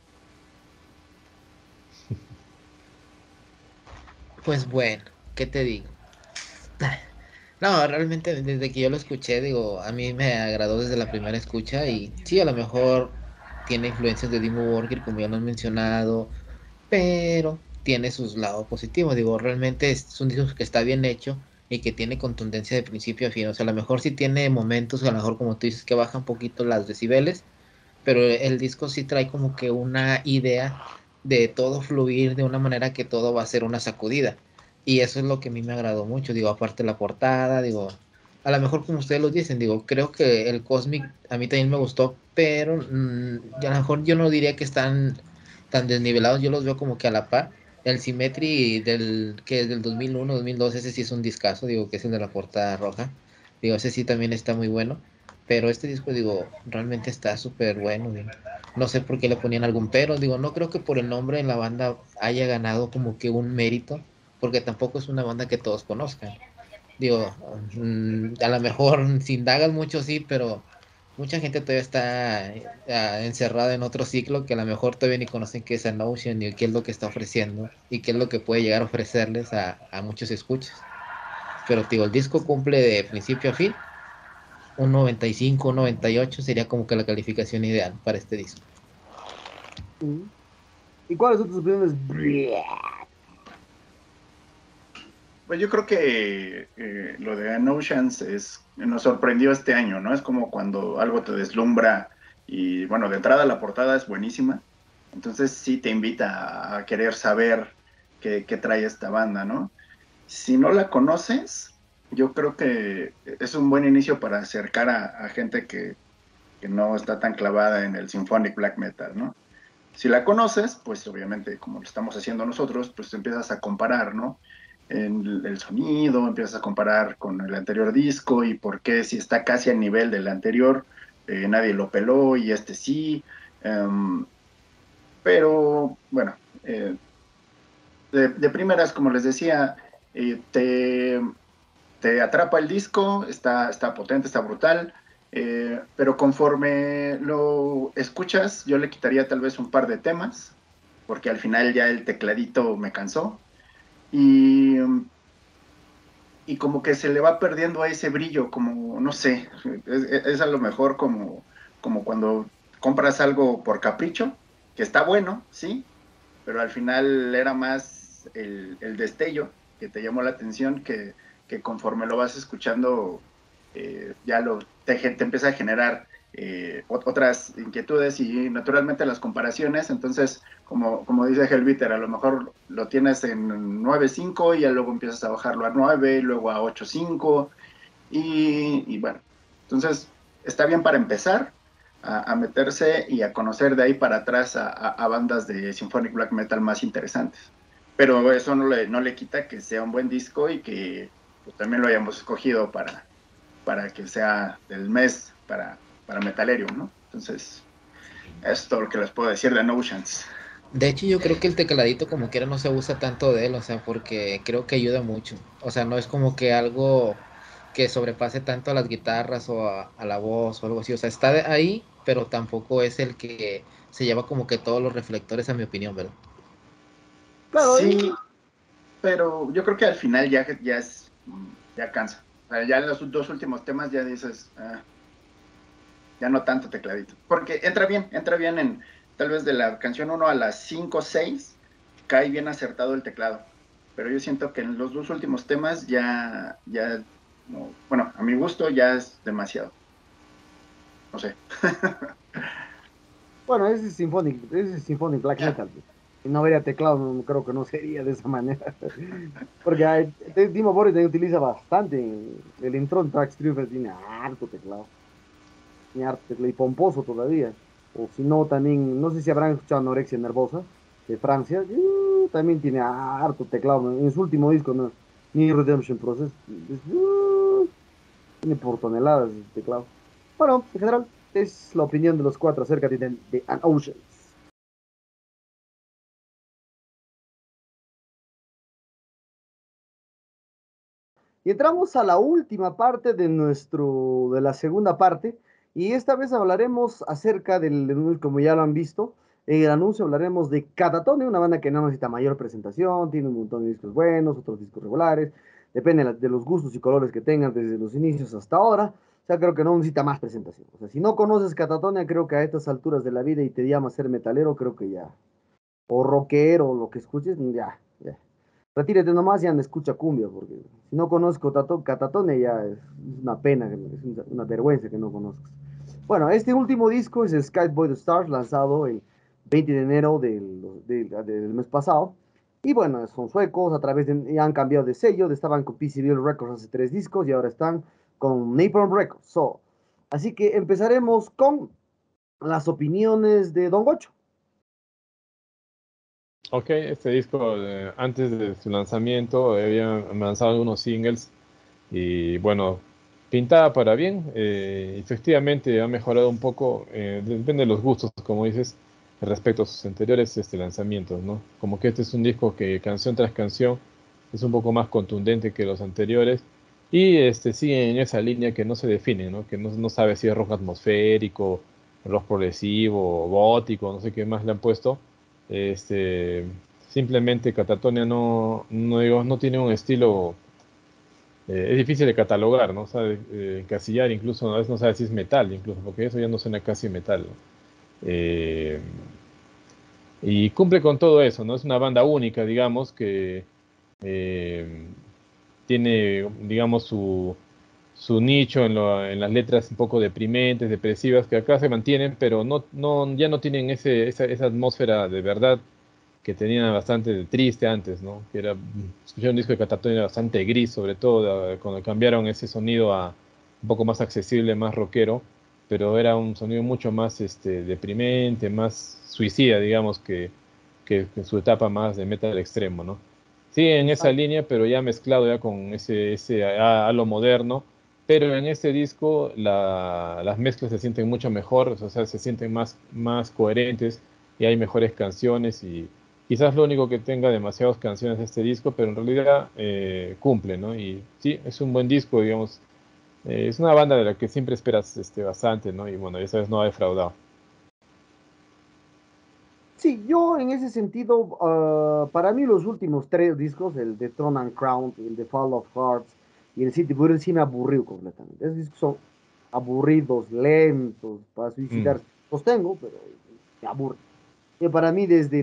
Pues bueno, ¿qué te digo? No, realmente desde que yo lo escuché, digo, a mí me agradó desde la primera escucha y sí, a lo mejor tiene influencias de Dimmu Borgir, como ya lo han mencionado, pero tiene sus lados positivos. Digo, realmente es un disco que está bien hecho y que tiene contundencia de principio a fin. O sea, a lo mejor sí tiene momentos, a lo mejor como tú dices, que baja un poquito las decibeles, pero el disco sí trae como que una idea de todo fluir de una manera que todo va a ser una sacudida. Y eso es lo que a mí me agradó mucho, digo, aparte la portada, digo, a lo mejor como ustedes lo dicen, digo, creo que el Cosmic a mí también me gustó, pero a lo mejor yo no diría que están tan desnivelados, yo los veo como que a la par. El Symmetry que es del 2001, 2002, ese sí es un discazo, digo, que es el de la portada roja, digo, ese sí también está muy bueno. Pero este disco, digo, realmente está súper bueno. Digo. No sé por qué le ponían algún pero. Digo, no creo que por el nombre de la banda haya ganado como que un mérito, porque tampoco es una banda que todos conozcan. Digo, a lo mejor si indagas mucho sí, pero mucha gente todavía está encerrada en otro ciclo que a lo mejor todavía ni conocen qué es a Notion ni qué es lo que está ofreciendo y qué es lo que puede llegar a ofrecerles a muchos escuchas. Pero digo, el disco cumple de principio a fin un 95, un 98 sería como que la calificación ideal para este disco. ¿Y cuáles son tus opiniones? Pues yo creo que lo de An Oceans nos sorprendió este año, ¿no? Es como cuando algo te deslumbra y bueno, de entrada la portada es buenísima, entonces sí te invita a querer saber qué trae esta banda, ¿no? Si no la conoces, yo creo que es un buen inicio para acercar a gente que no está tan clavada en el symphonic black metal, ¿no? Si la conoces, pues obviamente, como lo estamos haciendo nosotros, pues empiezas a comparar, ¿no? En el sonido, empiezas a comparar con el anterior disco y por qué si está casi al nivel del anterior, nadie lo peló y este sí. Pero bueno, de primeras, como les decía, eh, te, te atrapa el disco, está potente, está brutal, pero conforme lo escuchas, yo le quitaría tal vez un par de temas, porque al final ya el tecladito me cansó, y, y como que se le va perdiendo a ese brillo, como, no sé, es a lo mejor como cuando compras algo por capricho, que está bueno, sí, pero al final era más el destello que te llamó la atención que conforme lo vas escuchando ya te empieza a generar otras inquietudes y naturalmente las comparaciones. Entonces, como dice Helviter, a lo mejor lo tienes en 9.5 y ya luego empiezas a bajarlo a 9 y luego a 8.5 y bueno, entonces está bien para empezar a meterse y a conocer de ahí para atrás a bandas de symphonic black metal más interesantes. Pero eso no le quita que sea un buen disco y que pues, también lo hayamos escogido para que sea del mes para Metalerium, ¿no? Entonces, es todo lo que les puedo decir de Notions. De hecho, yo creo que el tecladito como quiera no se usa tanto de él, o sea, porque creo que ayuda mucho. O sea, no es como que algo que sobrepase tanto a las guitarras o a la voz o algo así. O sea, está ahí, pero tampoco es el que se lleva como que todos los reflectores, a mi opinión, ¿verdad? Claro, Sí, pero yo creo que al final ya cansa. O sea, ya en los dos últimos temas ya dices, ya no tanto tecladito. Porque entra bien en, tal vez de la canción uno a las 5 o 6, cae bien acertado el teclado. Pero yo siento que en los dos últimos temas no, bueno, a mi gusto ya es demasiado. No sé. bueno, ese es Symphonic Black Metal. Pues. Si no hubiera teclado, creo que no sería de esa manera. Porque Timo Boris también utiliza bastante. El intro en Tracks Triumph tiene harto teclado. Tiene harto teclado y pomposo todavía. O si no, también, no sé si habrán escuchado Anorexia Nervosa de Francia. También tiene harto teclado. En su último disco, ¿no? Ni Redemption Process. Tiene por toneladas de teclado. Bueno, en general, es la opinión de los cuatro acerca de An Oceans. Y entramos a la última parte de la segunda parte, y esta vez hablaremos acerca del, como ya lo han visto, en el anuncio hablaremos de Catatone, una banda que no necesita mayor presentación, tiene un montón de discos buenos, otros discos regulares, depende de los gustos y colores que tengan desde los inicios hasta ahora, o sea, creo que no necesita más presentación. O sea, si no conoces Catatonia, creo que a estas alturas de la vida y te llamas ser metalero, creo que ya, o rockero, o lo que escuches, ya. Retírate nomás y anda, escucha cumbia, porque si no conozco Catatone ya es una pena, es una vergüenza que no conozcas. Bueno, este último disco es Sky Boy the Stars, lanzado el 20 de enero del mes pasado. Y bueno, son suecos, ya han cambiado de sello, estaban con PCBL Records hace 3 discos y ahora están con Napalm Records. Así que empezaremos con las opiniones de Don Gocho. Ok, este disco antes de su lanzamiento habían lanzado algunos singles y bueno, pintaba para bien. Efectivamente ha mejorado un poco, depende de los gustos, como dices, respecto a sus anteriores lanzamientos, ¿no? Como que este es un disco que canción tras canción es un poco más contundente que los anteriores y sigue en esa línea que no se define, ¿no? Que no sabe si es rock atmosférico, rock progresivo, gótico, no sé qué más le han puesto. Este, simplemente Catatonia no tiene un estilo, es difícil de catalogar, ¿no? Sabe, encasillar, incluso a veces no sabe si es metal, incluso, porque eso ya no suena casi metal, ¿no? Eh, y cumple con todo eso, ¿no? Es una banda única, digamos, que eh, tiene, digamos, su nicho en las letras un poco deprimentes, depresivas, que acá se mantienen, pero ya no tienen esa atmósfera de verdad que tenían bastante triste antes, ¿no? Que era, escuchar un disco de Catatonia bastante gris, sobre todo, cuando cambiaron ese sonido a un poco más accesible, más rockero, pero era un sonido mucho más deprimente, más suicida, digamos, que su etapa más de metal extremo, ¿no? Sí, en esa Exacto. línea, pero ya mezclado ya con ese a lo moderno, pero en este disco las mezclas se sienten mucho mejor, o sea, se sienten más coherentes y hay mejores canciones y quizás lo único que tenga demasiadas canciones de este disco, pero en realidad cumple, ¿no? Y sí, es un buen disco, digamos. Es una banda de la que siempre esperas bastante, ¿no? Y bueno, esa vez no ha defraudado. Sí, yo en ese sentido, para mí los últimos tres discos, el de Throne and Crown, el de Fall of Hearts y el City Burial, sí me aburrió completamente. Esos discos son aburridos, lentos, para Mm, suicidarse. Los tengo, pero me aburren. Y para mí, desde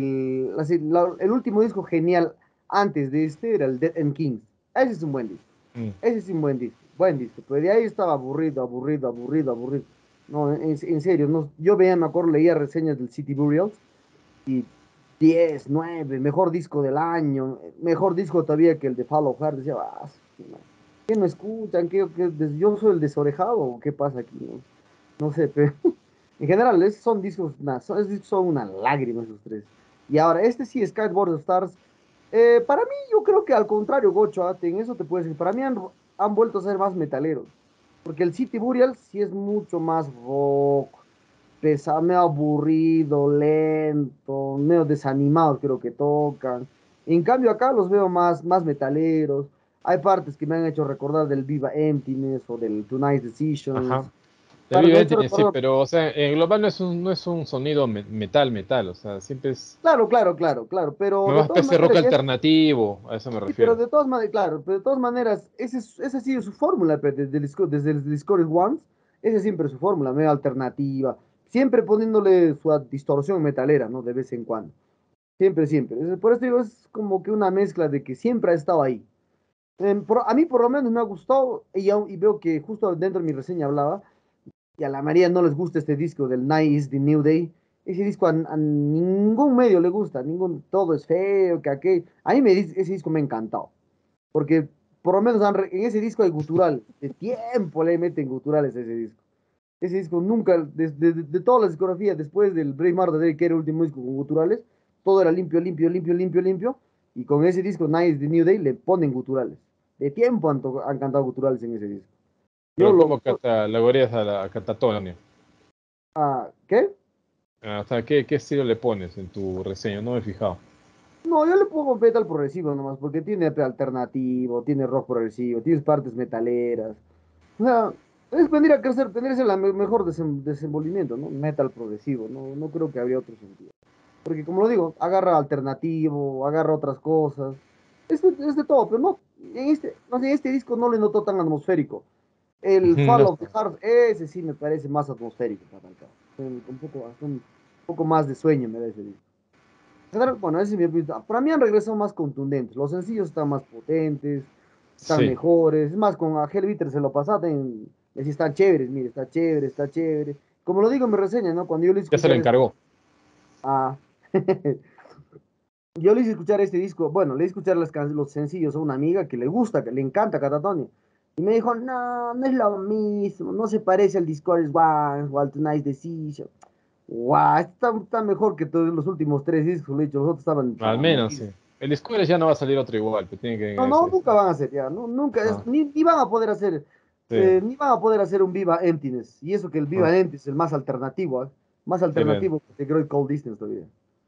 el último disco genial antes de este era el Dead and Kings. Ese es un buen disco. mm. Ese es un buen disco. Pero de ahí estaba aburrido, aburrido, aburrido, aburrido. No, en serio, no, yo veía, me acuerdo, leía reseñas del City Burials y 10 9 mejor disco del año, mejor disco todavía que el de Fall of Heart. Decía, ah, ¿qué no escuchan? Yo soy el desorejado o qué pasa aquí? No, no sé, pero en general son discos, esos discos son una lágrima esos tres. Y ahora, este sí, Skyward of Stars, para mí yo creo que al contrario, Gocho, en eso te puedes decir, para mí han vuelto a ser más metaleros, porque el City Burial sí es mucho más rock, pesado, medio aburrido, lento, medio desanimados creo que tocan. En cambio acá los veo más metaleros. Hay partes que me han hecho recordar del Viva Emptiness o del Tonight's Ajá. Decisions. De Partes Vive me han hecho Anthony, sí, recordar. pero o sea, en global no es un sonido metal, o sea, siempre es Claro, claro, claro, claro. Pero de más todas especie de rock maneras, alternativo, a eso me sí, pero refiero. de todas maneras, claro, pero de todas maneras, esa ha sido su fórmula, pues, desde el Discovery Ones, esa es siempre su fórmula, medio alternativa, siempre poniéndole su distorsión metalera, ¿no? De vez en cuando. Siempre, siempre. Por eso digo, es como que una mezcla de que siempre ha estado ahí. A mí por lo menos me ha gustado y veo que justo dentro de mi reseña hablaba, y a la María no les gusta este disco del Night is the New Day. Ese disco a ningún medio le gusta, todo es feo, que aquello. A mí ese disco me ha encantado, porque por lo menos en ese disco hay guturales, de tiempo le meten guturales a ese disco. Ese disco nunca, de todas las discografías, después del Brave Murder, que era el último disco con guturales, todo era limpio, limpio, limpio, limpio, limpio. Y con ese disco, Night is the New Day, le ponen guturales. De tiempo han cantado guturales en ese disco. Yo Pero lo. ¿cómo catalogarías a Catatonia? ¿Qué? O sea, ¿qué estilo le pones en tu reseña? No me he fijado. No, yo le pongo metal progresivo nomás, porque tiene alternativo, tiene rock progresivo, tiene partes metaleras. O sea, es venir a crecer, tenerse el mejor desenvolvimiento, ¿no? Metal progresivo, no creo que habría otro sentido. Porque como lo digo, agarra alternativo, agarra otras cosas. Es de todo, pero no, no sé, en este disco no le noto tan atmosférico. El Ujú, Fall no, of the Heart, ese sí me parece más atmosférico para acá. Hasta un poco más de sueño me da ese disco. Bueno, ese es mi opinión. Para mí han regresado más contundentes. Los sencillos están más potentes, están sí, mejores. Es más, con a Hellbitter se lo pasaste, decía, están chéveres, mire, está chévere, está chévere. Como lo digo en mi reseña, ¿no? Cuando yo le hice ya se lo escuchar encargó. ah, yo le hice escuchar este disco, bueno, le hice escuchar los sencillos a una amiga que le gusta, que le encanta Catatonia. Y me dijo, no, no es lo mismo, no se parece al Discourse One o al Tonight's Decision. Guau, está mejor que todos los últimos tres discos, le he dicho, los otros estaban Al para menos, morir. sí. El Discovery ya no va a salir otro igual, pero tiene No, que no, nunca van a hacer, ya, no, nunca, no. ni van a poder hacer. Sí, Ni van a poder hacer un Viva Emptiness. Y eso que el Viva no, Emptiness es el más alternativo, ¿ah? Más sí, bien. alternativo que Great Cold Distance todavía.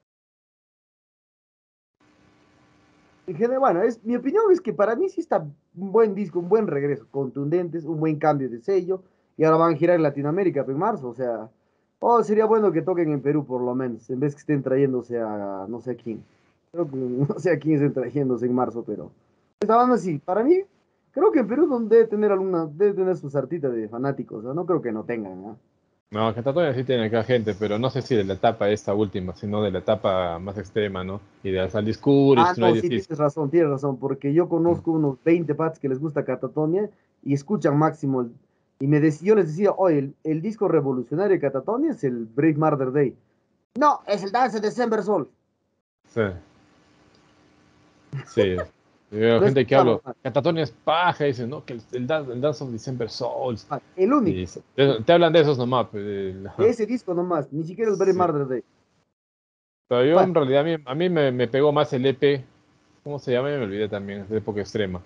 En general, bueno, mi opinión es que para mí sí está un buen disco, un buen regreso, contundentes, un buen cambio de sello. Y ahora van a girar en Latinoamérica en marzo. O sea, oh, sería bueno que toquen en Perú por lo menos, en vez que estén trayéndose a no sé a quién. Creo que no sé a quién estén trayéndose en marzo, pero esta banda sí, para mí, creo que en Perú debe tener su sartita de fanáticos. O sea, no creo que no tengan, ¿ah? No, Catatonia sí tiene acá gente, pero no sé si de la etapa esta última, sino de la etapa más extrema, ¿no? Y de Sal Ah, Discourse, no hay no, sí, decir. tienes razón, porque yo conozco unos 20 patas que les gusta Catatonia y escuchan Máximo. Yo les decía, oye, el disco revolucionario de Catatonia es el Brave Murder Day. No, es el Dance de December Soul. Sí, sí. Yo veo Lo gente que habla, escuchamos, man. Catatonia es paja, y dicen, no, que el Dance of December Souls. El Y único, te hablan de esos nomás, pues, de ajá. ese disco nomás, ni siquiera el Brave Sí. Murder Day. Pero yo Bueno, en realidad a mí me pegó más el EP, ¿cómo se llama? Me olvidé también, es de época extrema.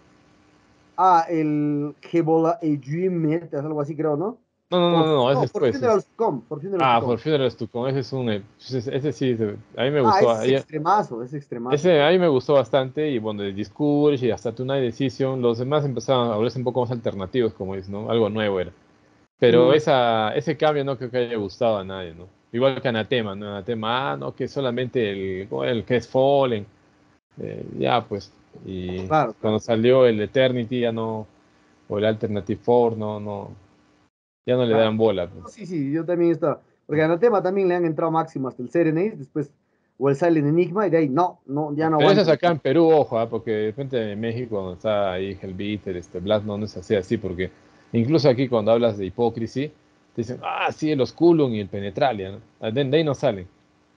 el Hebola a Dream Metal, algo así creo, ¿no? No, no, no, no, no, ese No, es pues. For Funerals to Ah, Come. por Funerals to Come, ese es ese sí, a mí me Ah, gustó. ese es extremazo, ese es extremazo. Ese a mí me gustó bastante y bueno, de Discourage y hasta Tonight Decision, los demás empezaron a volverse un poco más alternativos, como dices, ¿no? Algo nuevo era. Pero Mm, ese cambio no creo que haya gustado a nadie, ¿no? Igual que Anatema, ¿no? Anatema, no, que solamente el que es Fallen, ya pues. Y claro, cuando claro, claro. salió el Eternity ya no, o el Alternative Four, no, ya no le Claro. dan bola, pues. No, sí, sí, yo también estaba. Porque a Anatema también le han entrado máximo hasta el Serenade, después, o el Silent Enigma, y de ahí, no, no, ya no Pero eso es aguantan. acá en Perú, ojo, porque de repente en México, cuando está ahí Hellbeater, Blast, no es así, porque incluso aquí cuando hablas de Hypocrisy, te dicen, ah, sí, el Osculum y el Penetralia, ¿no? De ahí no salen.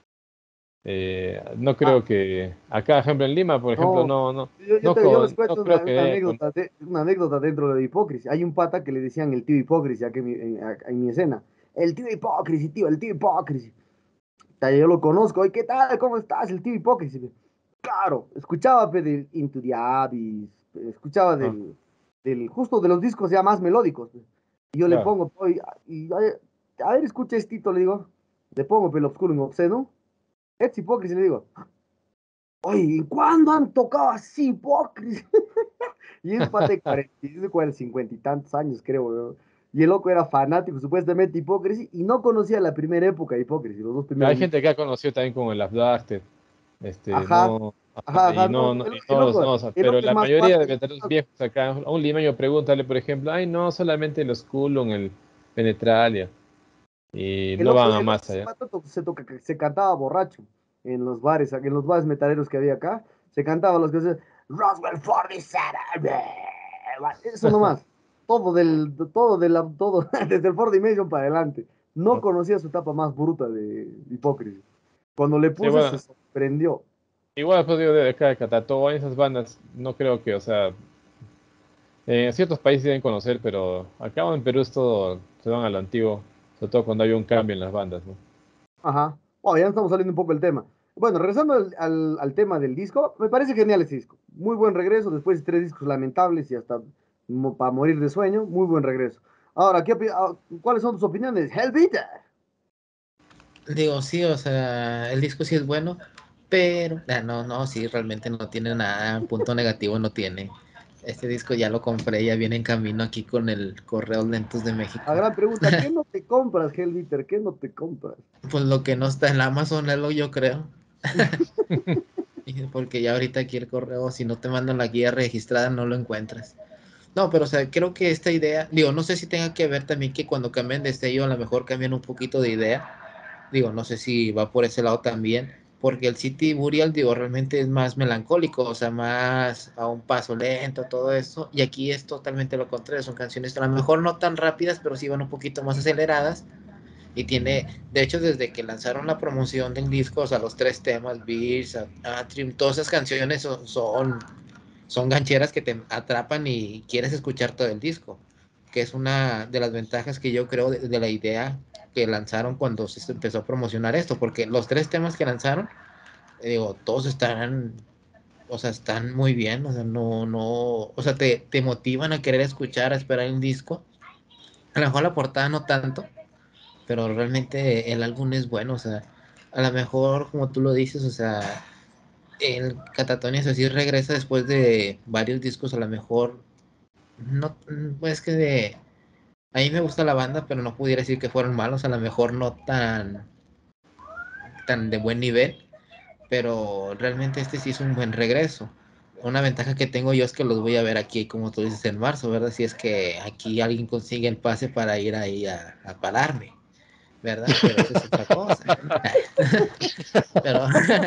No Ah, creo que acá, por ejemplo, en Lima, por ejemplo, no, yo les no cuento creo que una anécdota dentro de Hipócrisis. Hay un pata que le decían el tío Hipócrisis aquí en mi escena. El tío Hipócrisis, tío, el tío Hipócrisis. Yo lo conozco. ¿Y qué tal? ¿Cómo estás? El tío Hipócrisis. Claro, escuchaba pe, del Into the Abyss, escuchaba ah, justo de los discos ya más melódicos. Pe. Y yo le claro. pongo, a ver, escucha este, le digo, le pongo Pel Obscurum Obsceno, es Hipócrisis, le digo, oye, ¿cuándo han tocado así Hipócrisis? Y es pata de 50 y tantos años, creo, weón. Y el loco era fanático, supuestamente Hipócrisis, y no conocía la primera época de Hipócrisis, los dos Hay primeros gente discos. que ha conocido también con el Abducted, Ajá, no, ajá, ajá, ajá, y no, y no o sea, el pero loco es la más mayoría de cuate. veteranos viejos acá, a un limeño pregúntale, por ejemplo, ay, no, solamente el Osculum, el Penetralia. Y no van a El loco más allá. se cantaba borracho en los bares metaleros que había acá, se cantaba las cosas, Roswell 47, eso nomás, todo, desde el Ford Dimension para adelante. No conocía su etapa más bruta de hipócrita. Cuando le Sí, puse se bueno, sorprendió. igual después digo de acá de Catatoa, esas bandas, no creo que, o sea, en ciertos países deben conocer, pero acá en Perú es todo, se van a lo antiguo, sobre todo cuando hay un cambio en las bandas, ¿no? Ajá. Bueno, ya estamos saliendo un poco del tema. Bueno, regresando al tema del disco, me parece genial ese disco. Muy buen regreso, después de 3 discos lamentables y hasta para morir de sueño, muy buen regreso. Ahora, ¿cuáles son tus opiniones? Hellbeater. Digo, sí, o sea, el disco sí es bueno, pero no, sí, realmente no tiene nada, punto negativo no tiene. Este disco ya lo compré, ya viene en camino aquí con el Correo Lentos de La México. gran pregunta, ¿qué no te compras, Hellbeater? ¿Qué no te compras? Pues lo que no está en Amazon es lo yo creo. Porque ya ahorita aquí el correo, si no te mandan la guía registrada, no lo encuentras. No, pero o sea, creo que esta idea, digo, no sé si tenga que ver también que cuando cambian de sello, a lo mejor cambian un poquito de idea. Digo, no sé si va por ese lado también, porque el City Burial, digo, realmente es más melancólico, o sea, más a un paso lento, todo eso. Y aquí es totalmente lo contrario, son canciones a lo mejor no tan rápidas, pero sí van un poquito más aceleradas. Y tiene, de hecho, desde que lanzaron la promoción del disco, o sea, los 3 temas, Beers, Atrium, todas esas canciones son gancheras que te atrapan y quieres escuchar todo el disco, que es una de las ventajas que yo creo de la idea que lanzaron cuando se empezó a promocionar esto, porque los 3 temas que lanzaron, digo, todos están o sea, están muy bien, o sea, o sea, te motivan a querer escuchar, a esperar el disco. A lo mejor la portada no tanto, pero realmente el álbum es bueno, o sea, a lo mejor, como tú lo dices, o sea, el Catatonia así regresa después de varios discos, a lo mejor, no, pues que a mí me gusta la banda, pero no pudiera decir que fueron malos, a lo mejor no tan de buen nivel, pero realmente este sí es un buen regreso. Una ventaja que tengo yo es que los voy a ver aquí, como tú dices, en marzo, ¿verdad? Si es que aquí alguien consigue el pase para ir ahí a pararme, ¿verdad? Pero eso es otra cosa. Pero,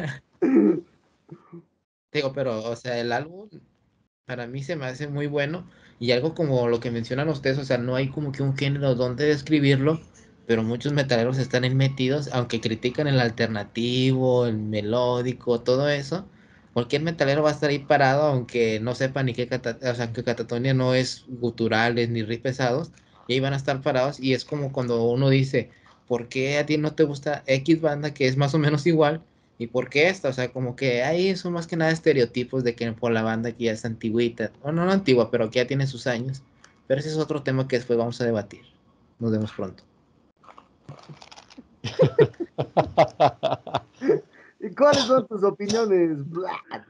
digo, pero, o sea, el álbum para mí se me hace muy bueno y algo como lo que mencionan ustedes, o sea, no hay como que un género donde describirlo, pero muchos metaleros están ahí metidos, aunque critican el alternativo, el melódico, todo eso. Cualquier metalero va a estar ahí parado, aunque no sepa ni o sea, que Catatonia no es guturales ni riff pesados, y ahí van a estar parados, y es como cuando uno dice, ¿por qué a ti no te gusta X banda que es más o menos igual? ¿Y por qué esta? O sea, como que ahí son más que nada estereotipos de que por la banda que ya es antigüita, o no antigua, pero que ya tiene sus años. Pero ese es otro tema que después vamos a debatir. Nos vemos pronto. ¿Y cuáles son tus opiniones, Vlad?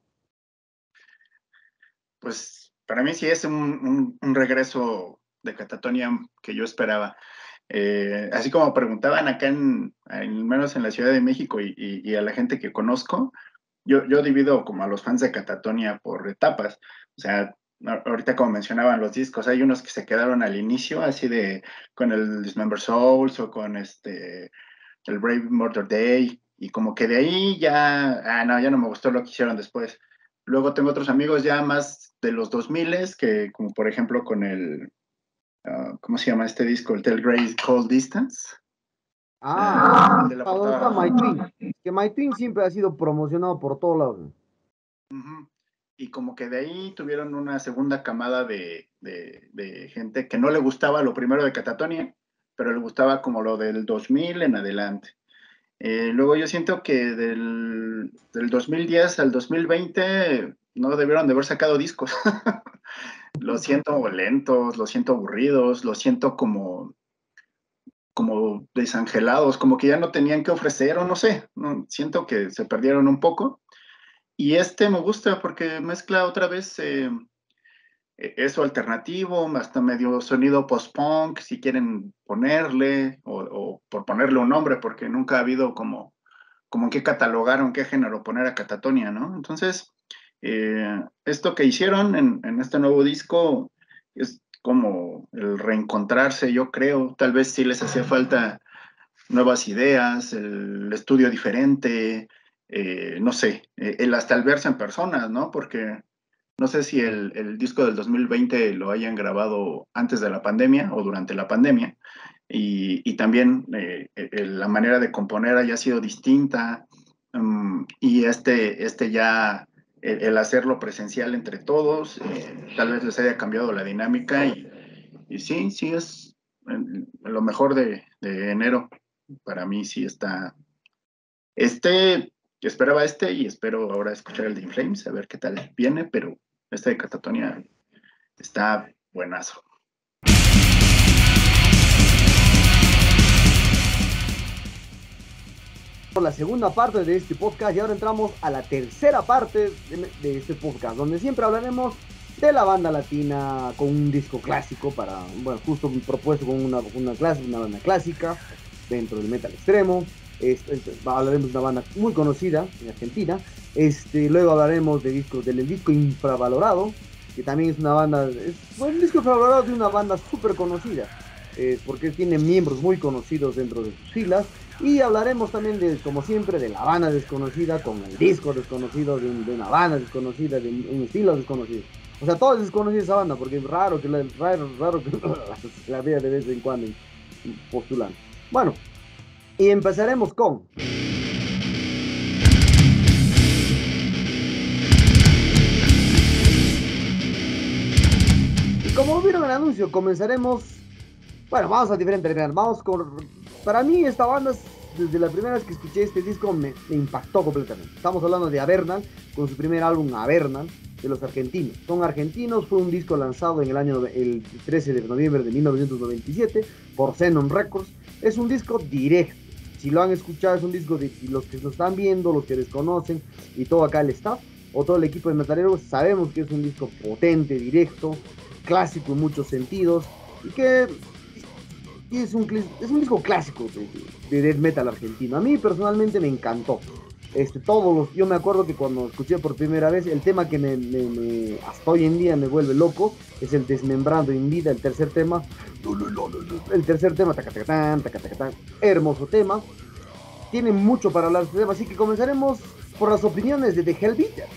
Pues para mí sí es un regreso de Catatonia que yo esperaba. Así como preguntaban acá al menos en la Ciudad de México y a la gente que conozco, yo divido como a los fans de Catatonia por etapas. O sea, ahorita como mencionaban los discos, hay unos que se quedaron al inicio, así de con el Dismember Souls o con el Brave Murder Day, y como que de ahí no, ya no me gustó lo que hicieron después. Luego tengo otros amigos ya más de los 2000 que como por ejemplo con ¿cómo se llama este disco? El Tell Grey Cold Distance. Ah, De la ¿dónde está portada. My Twin? Que My Twin siempre ha sido promocionado por todos lados. Uh-huh. Y como que de ahí tuvieron una segunda camada de gente que no le gustaba lo primero de Catatonia, pero le gustaba como lo del 2000 en adelante. Luego yo siento que del 2010 al 2020 no debieron de haber sacado discos. Los siento lentos, los siento aburridos, los siento como desangelados, como que ya no tenían que ofrecer, o no sé, no, siento que se perdieron un poco. Y me gusta porque mezcla otra vez eso alternativo, hasta medio sonido post-punk, si quieren ponerle, o por ponerle un nombre, porque nunca ha habido como en qué catalogar o en qué género poner a Catatonia, ¿no? Entonces, esto que hicieron en este nuevo disco es como el reencontrarse, yo creo, tal vez sí les hacía falta nuevas ideas, el estudio diferente, no sé, hasta el verse en personas, ¿no? Porque no sé si el disco del 2020 lo hayan grabado antes de la pandemia o durante la pandemia, y también la manera de componer haya sido distinta, y ya, el hacerlo presencial entre todos, tal vez les haya cambiado la dinámica, y sí, sí es lo mejor de enero. Para mí sí está. Esperaba y espero ahora escuchar el de In Flames, a ver qué tal viene, pero este de Catatonia está buenazo. Por la segunda parte de este podcast y ahora entramos a la tercera parte de este podcast, donde siempre hablaremos de la banda latina con un disco clásico justo propuesto con una banda clásica dentro del metal extremo. Hablaremos de una banda muy conocida en Argentina. Luego hablaremos del disco infravalorado, que también es un disco infravalorado de una banda súper conocida, porque tiene miembros muy conocidos dentro de sus filas. Y hablaremos también, como siempre, de la banda desconocida con el disco desconocido de una banda desconocida, de un estilo desconocido. O sea, todo es desconocido esa banda, porque es raro que la vea de vez en cuando postulando. Bueno, y empezaremos con... Y como vieron en el anuncio, comenzaremos... Bueno, vamos a diferente. Vamos con... Para mí esta banda desde la primera vez que escuché este disco me impactó completamente. Estamos hablando de Avernal, con su primer álbum Avernal, de los argentinos. Son argentinos, fue un disco lanzado en el 13 de noviembre de 1997 por Xenon Records. Es un disco directo. Si lo han escuchado, es un disco de los que lo están viendo, los que desconocen y todo acá el staff o todo el equipo de metaleros, sabemos que es un disco potente, directo, clásico en muchos sentidos y que es un disco clásico de death metal argentino. A mí personalmente me encantó. Yo me acuerdo que cuando escuché por primera vez el tema que hasta hoy en día me vuelve loco es el Desmembrando en Vida, el tercer tema, tacatacatán, tacatacatán, hermoso tema. Tiene mucho para hablar de este tema, así que comenzaremos por las opiniones de The Hellbeater.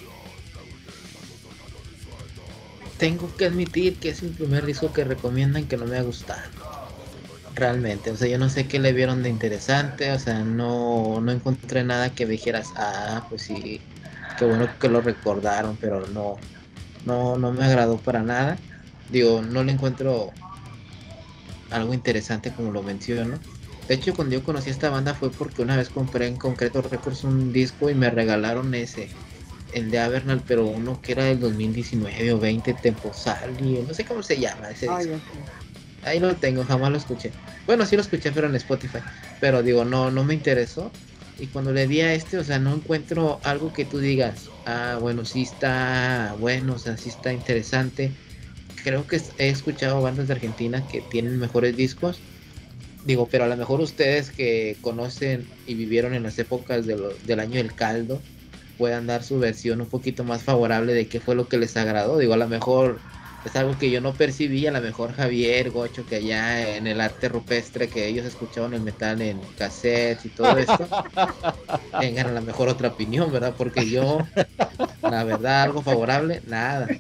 Tengo que admitir que es el primer disco que recomiendan que no me ha gustado. Realmente, o sea, yo no sé qué le vieron de interesante, o sea, no encontré nada que dijeras, pues sí, qué bueno que lo recordaron, pero no me agradó para nada. Digo, no le encuentro algo interesante como lo menciono. De hecho, cuando yo conocí a esta banda fue porque una vez compré en Concreto Records un disco y me regalaron el de Avernal, pero uno que era del 2019 o 20, Temposali, no sé cómo se llama ese disco. Ahí lo tengo, jamás lo escuché. Bueno, sí lo escuché, pero en Spotify. Pero digo, no me interesó. Y cuando le di a o sea, no encuentro algo que tú digas, bueno, sí está bueno, o sea, sí está interesante. Creo que he escuchado bandas de Argentina que tienen mejores discos. Digo, pero a lo mejor ustedes que conocen y vivieron en las épocas del año del caldo, puedan dar su versión un poquito más favorable de qué fue lo que les agradó. Digo, a lo mejor es algo que yo no percibí, a lo mejor Javier, Gocho, que allá en el arte rupestre que ellos escuchaban el metal en cassettes y todo esto, tengan a lo mejor otra opinión, ¿verdad? Porque yo, la verdad, algo favorable, nada.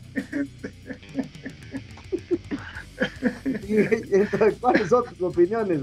¿Cuáles son tus opiniones?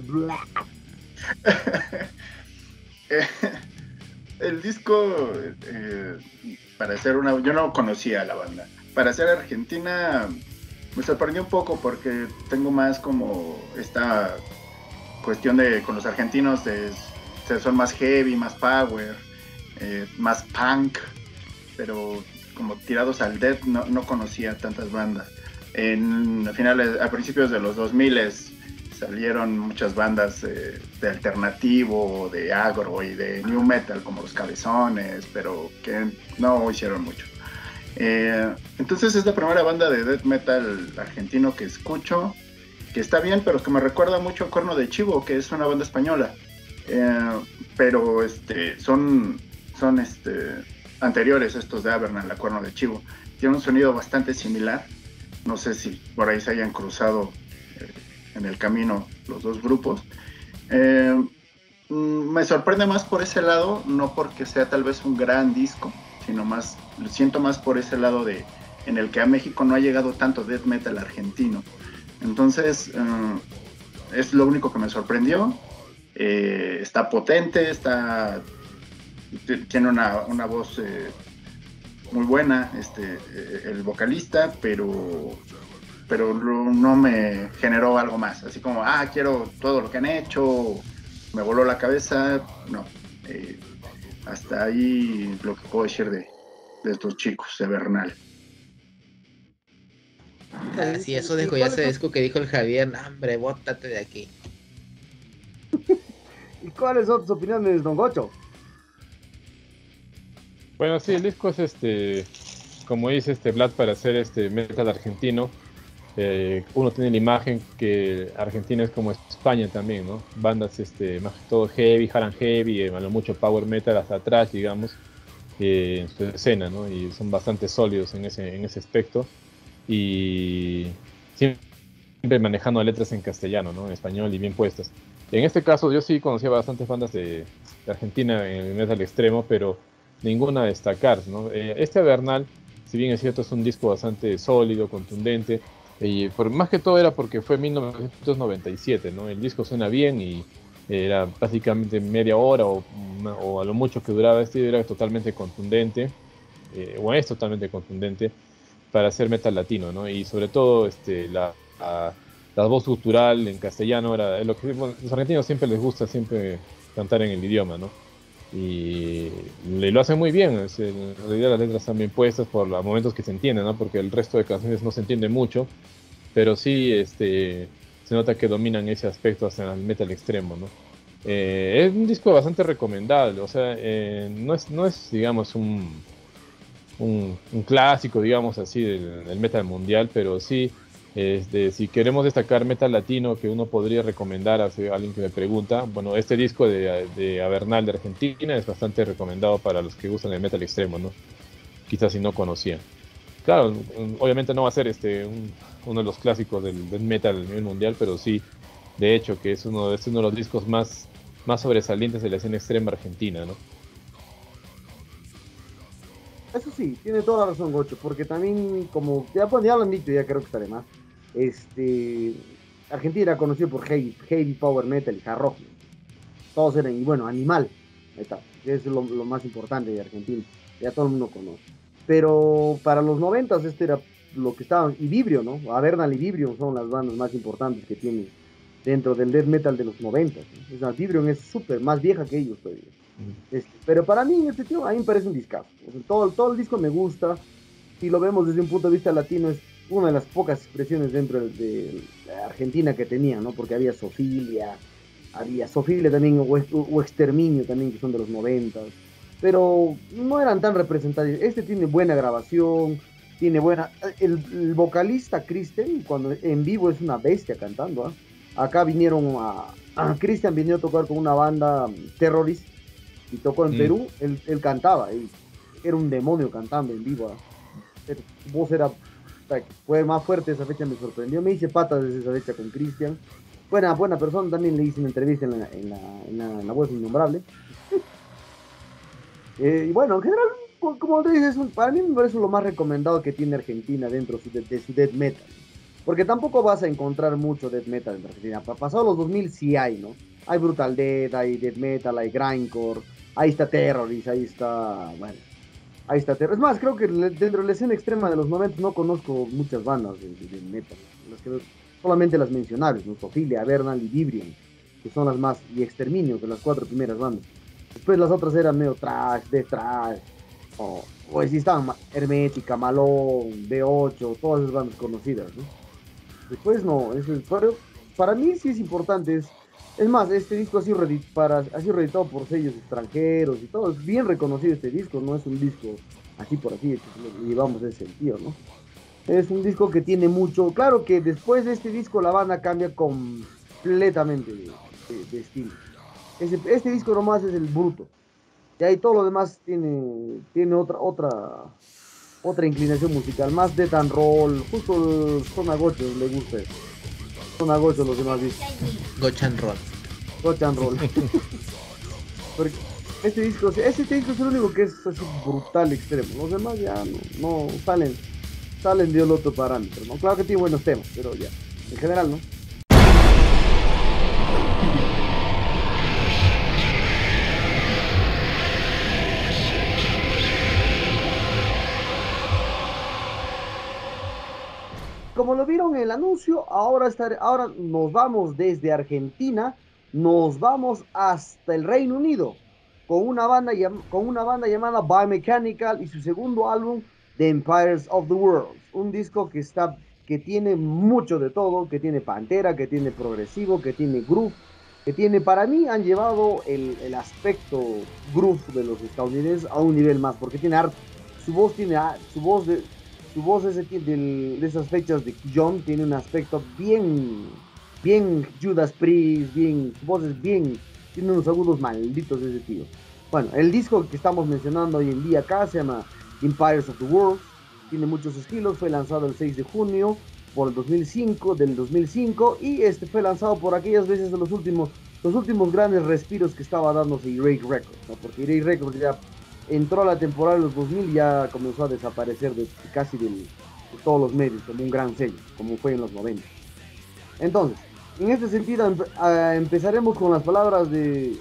El disco, para ser yo no conocía a la banda. Para ser argentina, me sorprendió un poco porque tengo más como esta cuestión con los argentinos, son más heavy, más power, más punk, pero como tirados al death, no conocía tantas bandas. A principios de los 2000 salieron muchas bandas de alternativo, de agro y de new metal como Los Cabezones, pero que no hicieron mucho. Entonces es la primera banda de death metal argentino que escucho, que está bien, pero que me recuerda mucho a Cuerno de Chivo, que es una banda española, pero son anteriores estos de Avernal, a Cuerno de Chivo. Tiene un sonido bastante similar. No sé si por ahí se hayan cruzado en el camino los dos grupos. Me sorprende más por ese lado, no porque sea tal vez un gran disco, sino más, lo siento más por ese lado en el que a México no ha llegado tanto death metal argentino. Entonces, es lo único que me sorprendió. Está potente, tiene una voz muy buena, el vocalista, pero no me generó algo más, así como, quiero todo lo que han hecho, me voló la cabeza, no. Hasta ahí lo que puedo decir de estos chicos de Bernal. Sí, eso dijo ya ese disco que dijo el Javier, no, hombre, bótate de aquí. ¿Y cuáles son tus opiniones, don Gocho? Bueno, sí, el disco es como dice Vlad, para hacer metal argentino. Uno tiene la imagen que Argentina es como España también, ¿no? Bandas más que todo heavy, hard and heavy, a lo mucho power metal hasta atrás, digamos, en su escena, ¿no? Y son bastante sólidos en ese aspecto. Y siempre manejando letras en castellano, ¿no? En español y bien puestas. En este caso yo sí conocía bastantes bandas de Argentina en el metal extremo, pero ninguna a destacar, ¿no? Avernal, si bien es cierto, es un disco bastante sólido, contundente, y más que todo era porque fue 1997, ¿no? El disco suena bien y era básicamente media hora o a lo mucho que duraba era totalmente contundente, o es totalmente contundente para hacer metal latino, ¿no? Y sobre todo la voz cultural en castellano era lo que los argentinos siempre les gusta siempre cantar en el idioma, ¿no? Y lo hacen muy bien. En realidad las letras están bien puestas por los momentos que se entienden, ¿no? Porque el resto de canciones no se entiende mucho, pero sí se nota que dominan ese aspecto hasta el metal extremo, ¿no? Es un disco bastante recomendable, o sea, no es, digamos, un clásico, digamos así, del metal mundial, pero sí, si queremos destacar metal latino que uno podría recomendar a alguien que me pregunta, bueno, este disco de Avernal de Argentina es bastante recomendado para los que gustan el metal extremo, ¿no? Quizás si no conocían. Claro, obviamente no va a ser uno de los clásicos del metal a nivel mundial, pero sí, de hecho, que es uno de los discos más sobresalientes de la escena extrema argentina, ¿no? Eso sí, tiene toda la razón, Gocho, porque también, como ya, pues, ya lo han dicho, ya creo que está de más, este, Argentina era conocido por heavy power metal y hard rock. Todos eran, y bueno, animal metal, que es lo más importante de Argentina, ya todo el mundo conoce. Pero para los noventas este era lo que estaba, y Vibrio, ¿no? Avernal y Vibrio son las bandas más importantes que tiene dentro del death metal de los noventas, ¿no? O sea, Vibrio es súper más vieja que ellos todavía. Pero para mí, este tío, a mí me parece un discazo. O sea, todo el disco me gusta. Si lo vemos desde un punto de vista latino, es una de las pocas expresiones dentro de Argentina que tenía, ¿no? Porque había Sofilia también, o Exterminio también, que son de los noventas. Pero no eran tan representativos. Este tiene buena grabación, tiene buena. El vocalista Kristen, cuando en vivo es una bestia cantando, ¿eh? Acá vinieron Christian vino a tocar con una banda Terrorist y tocó en Perú, él cantaba, era un demonio cantando en vivo. Su voz fue más fuerte, esa fecha me sorprendió, me hice patas desde esa fecha con Cristian. Buena persona, también le hice una entrevista en la web Innombrable. Y bueno, en general, como te dices, para mí me parece lo más recomendado que tiene Argentina dentro de su death metal. Porque tampoco vas a encontrar mucho death metal en Argentina. Pasado los 2000 sí hay, ¿no? Hay Brutal Death, hay death metal, hay grindcore, ahí está Terrorist, ahí está, bueno, ahí está Terrorist. Es más, creo que dentro de la escena extrema de los 90 no conozco muchas bandas de metal. Solamente las mencionables, ¿no? Sofilia, Avernal y Vibrium, que son las más, y Exterminio, de las 4 primeras bandas. Después las otras eran medio trash, death trash, o si estaban Hermética, Malón, B8, todas esas bandas conocidas, ¿no? Después no, para mí sí es importante. Es más, este disco ha sido reeditado por sellos extranjeros y todo. Es bien reconocido este disco, no es un disco así por así, que lo llevamos en ese sentido, ¿no? Es un disco que tiene mucho. Claro que después de este disco la banda cambia completamente de estilo. Este disco nomás es el bruto. Y ahí todo lo demás tiene otra inclinación musical, más death and roll, justo Zona Gocho le gusta eso. Zona Gocho los demás dicen. Gochan Roll. Gochan Roll. Porque este disco es el único que es así brutal extremo. Los demás ya no salen de otro parámetro, ¿no? Claro que tiene buenos temas, pero ya, en general, ¿no? Como lo vieron en el anuncio, ahora nos vamos desde Argentina, nos vamos hasta el Reino Unido con una banda llamada Biomechanical y su segundo álbum, The Empires of the World. Un disco que tiene mucho de todo, que tiene Pantera, que tiene progresivo, que tiene groove, para mí han llevado el aspecto groove de los estadounidenses a un nivel más, porque tiene arte. Su voz de esas fechas de John tiene un aspecto bien Judas Priest, su voz es tiene unos agudos malditos de ese tío. Bueno, el disco que estamos mencionando hoy en día acá se llama Empires of the World, tiene muchos estilos, fue lanzado el 6 de junio del 2005 y fue lanzado por aquellas veces de los últimos grandes respiros que estaba dándose Erased Records, ¿no? Porque Erased Records ya entró a la temporada de los 2000 y ya comenzó a desaparecer de todos los medios, como un gran sello, como fue en los 90. Entonces, en este sentido, empezaremos con las palabras de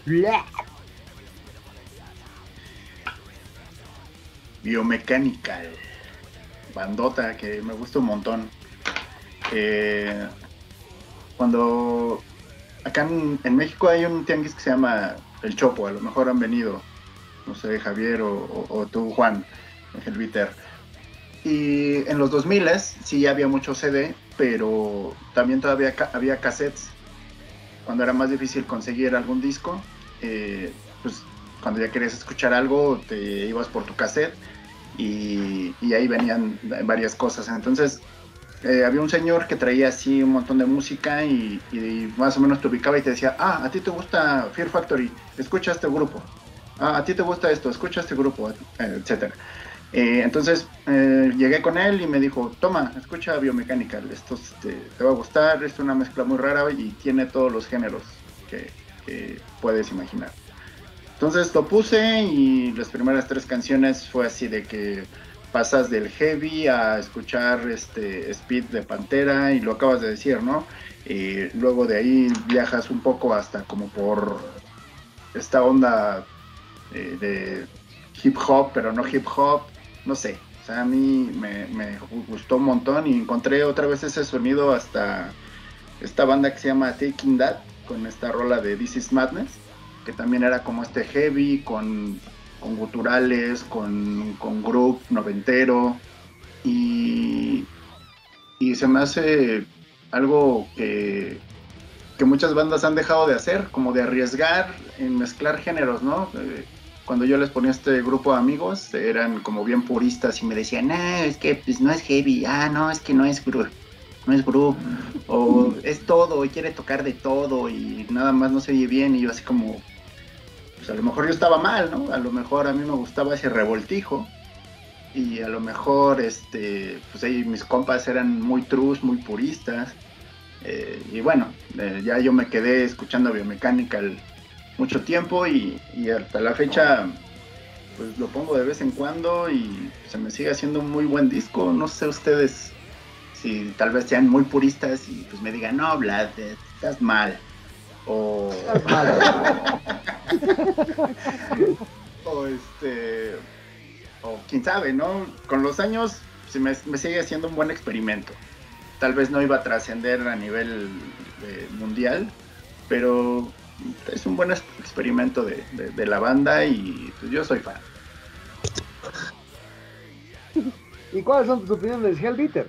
Biomechanical, bandota que me gusta un montón. Cuando acá en México hay un tianguis que se llama El Chopo, a lo mejor han venido, no sé, Javier o tú, Juan, el Viter. Y en los 2000 sí había mucho CD, pero también todavía había cassettes. Cuando era más difícil conseguir algún disco, pues cuando ya querías escuchar algo, te ibas por tu cassette y ahí venían varias cosas. Entonces, había un señor que traía así un montón de música y más o menos te ubicaba y te decía, ah, a ti te gusta Fear Factory, escucha este grupo. Ah, a ti te gusta esto, escucha este grupo, etcétera. Entonces llegué con él y me dijo, toma, escucha Biomechanical, esto te va a gustar, es una mezcla muy rara y tiene todos los géneros que puedes imaginar. Entonces lo puse y las primeras 3 canciones fue así de que pasas del heavy a escuchar speed de Pantera y lo acabas de decir, ¿no? Luego de ahí viajas un poco hasta como por esta onda de hip hop, pero no hip hop, no sé. O sea, a mí me gustó un montón y encontré otra vez ese sonido hasta esta banda que se llama Taking That, con esta rola de This Is Madness, que también era como heavy, con guturales, con groove noventero, y se me hace algo que muchas bandas han dejado de hacer, como de arriesgar en mezclar géneros, ¿no? Cuando yo les ponía este grupo de amigos, eran como bien puristas y me decían, no, es que pues, no es heavy, no, es que no es groove, o es todo y quiere tocar de todo y nada más no se oye bien, y yo así como, pues a lo mejor yo estaba mal, ¿no? A lo mejor a mí me gustaba ese revoltijo y a lo mejor pues ahí mis compas eran muy trus, muy puristas, y bueno, ya yo me quedé escuchando Biomechanical mucho tiempo y hasta la fecha pues lo pongo de vez en cuando y se me sigue haciendo un muy buen disco. No sé ustedes si tal vez sean muy puristas y pues me digan, no, Vlad, estás mal. O o o quién sabe, ¿no? Con los años me sigue haciendo un buen experimento. Tal vez no iba a trascender a nivel mundial, pero es un buen experimento de la banda y pues yo soy fan. ¿Y cuáles son tus opiniones de Hellbeater?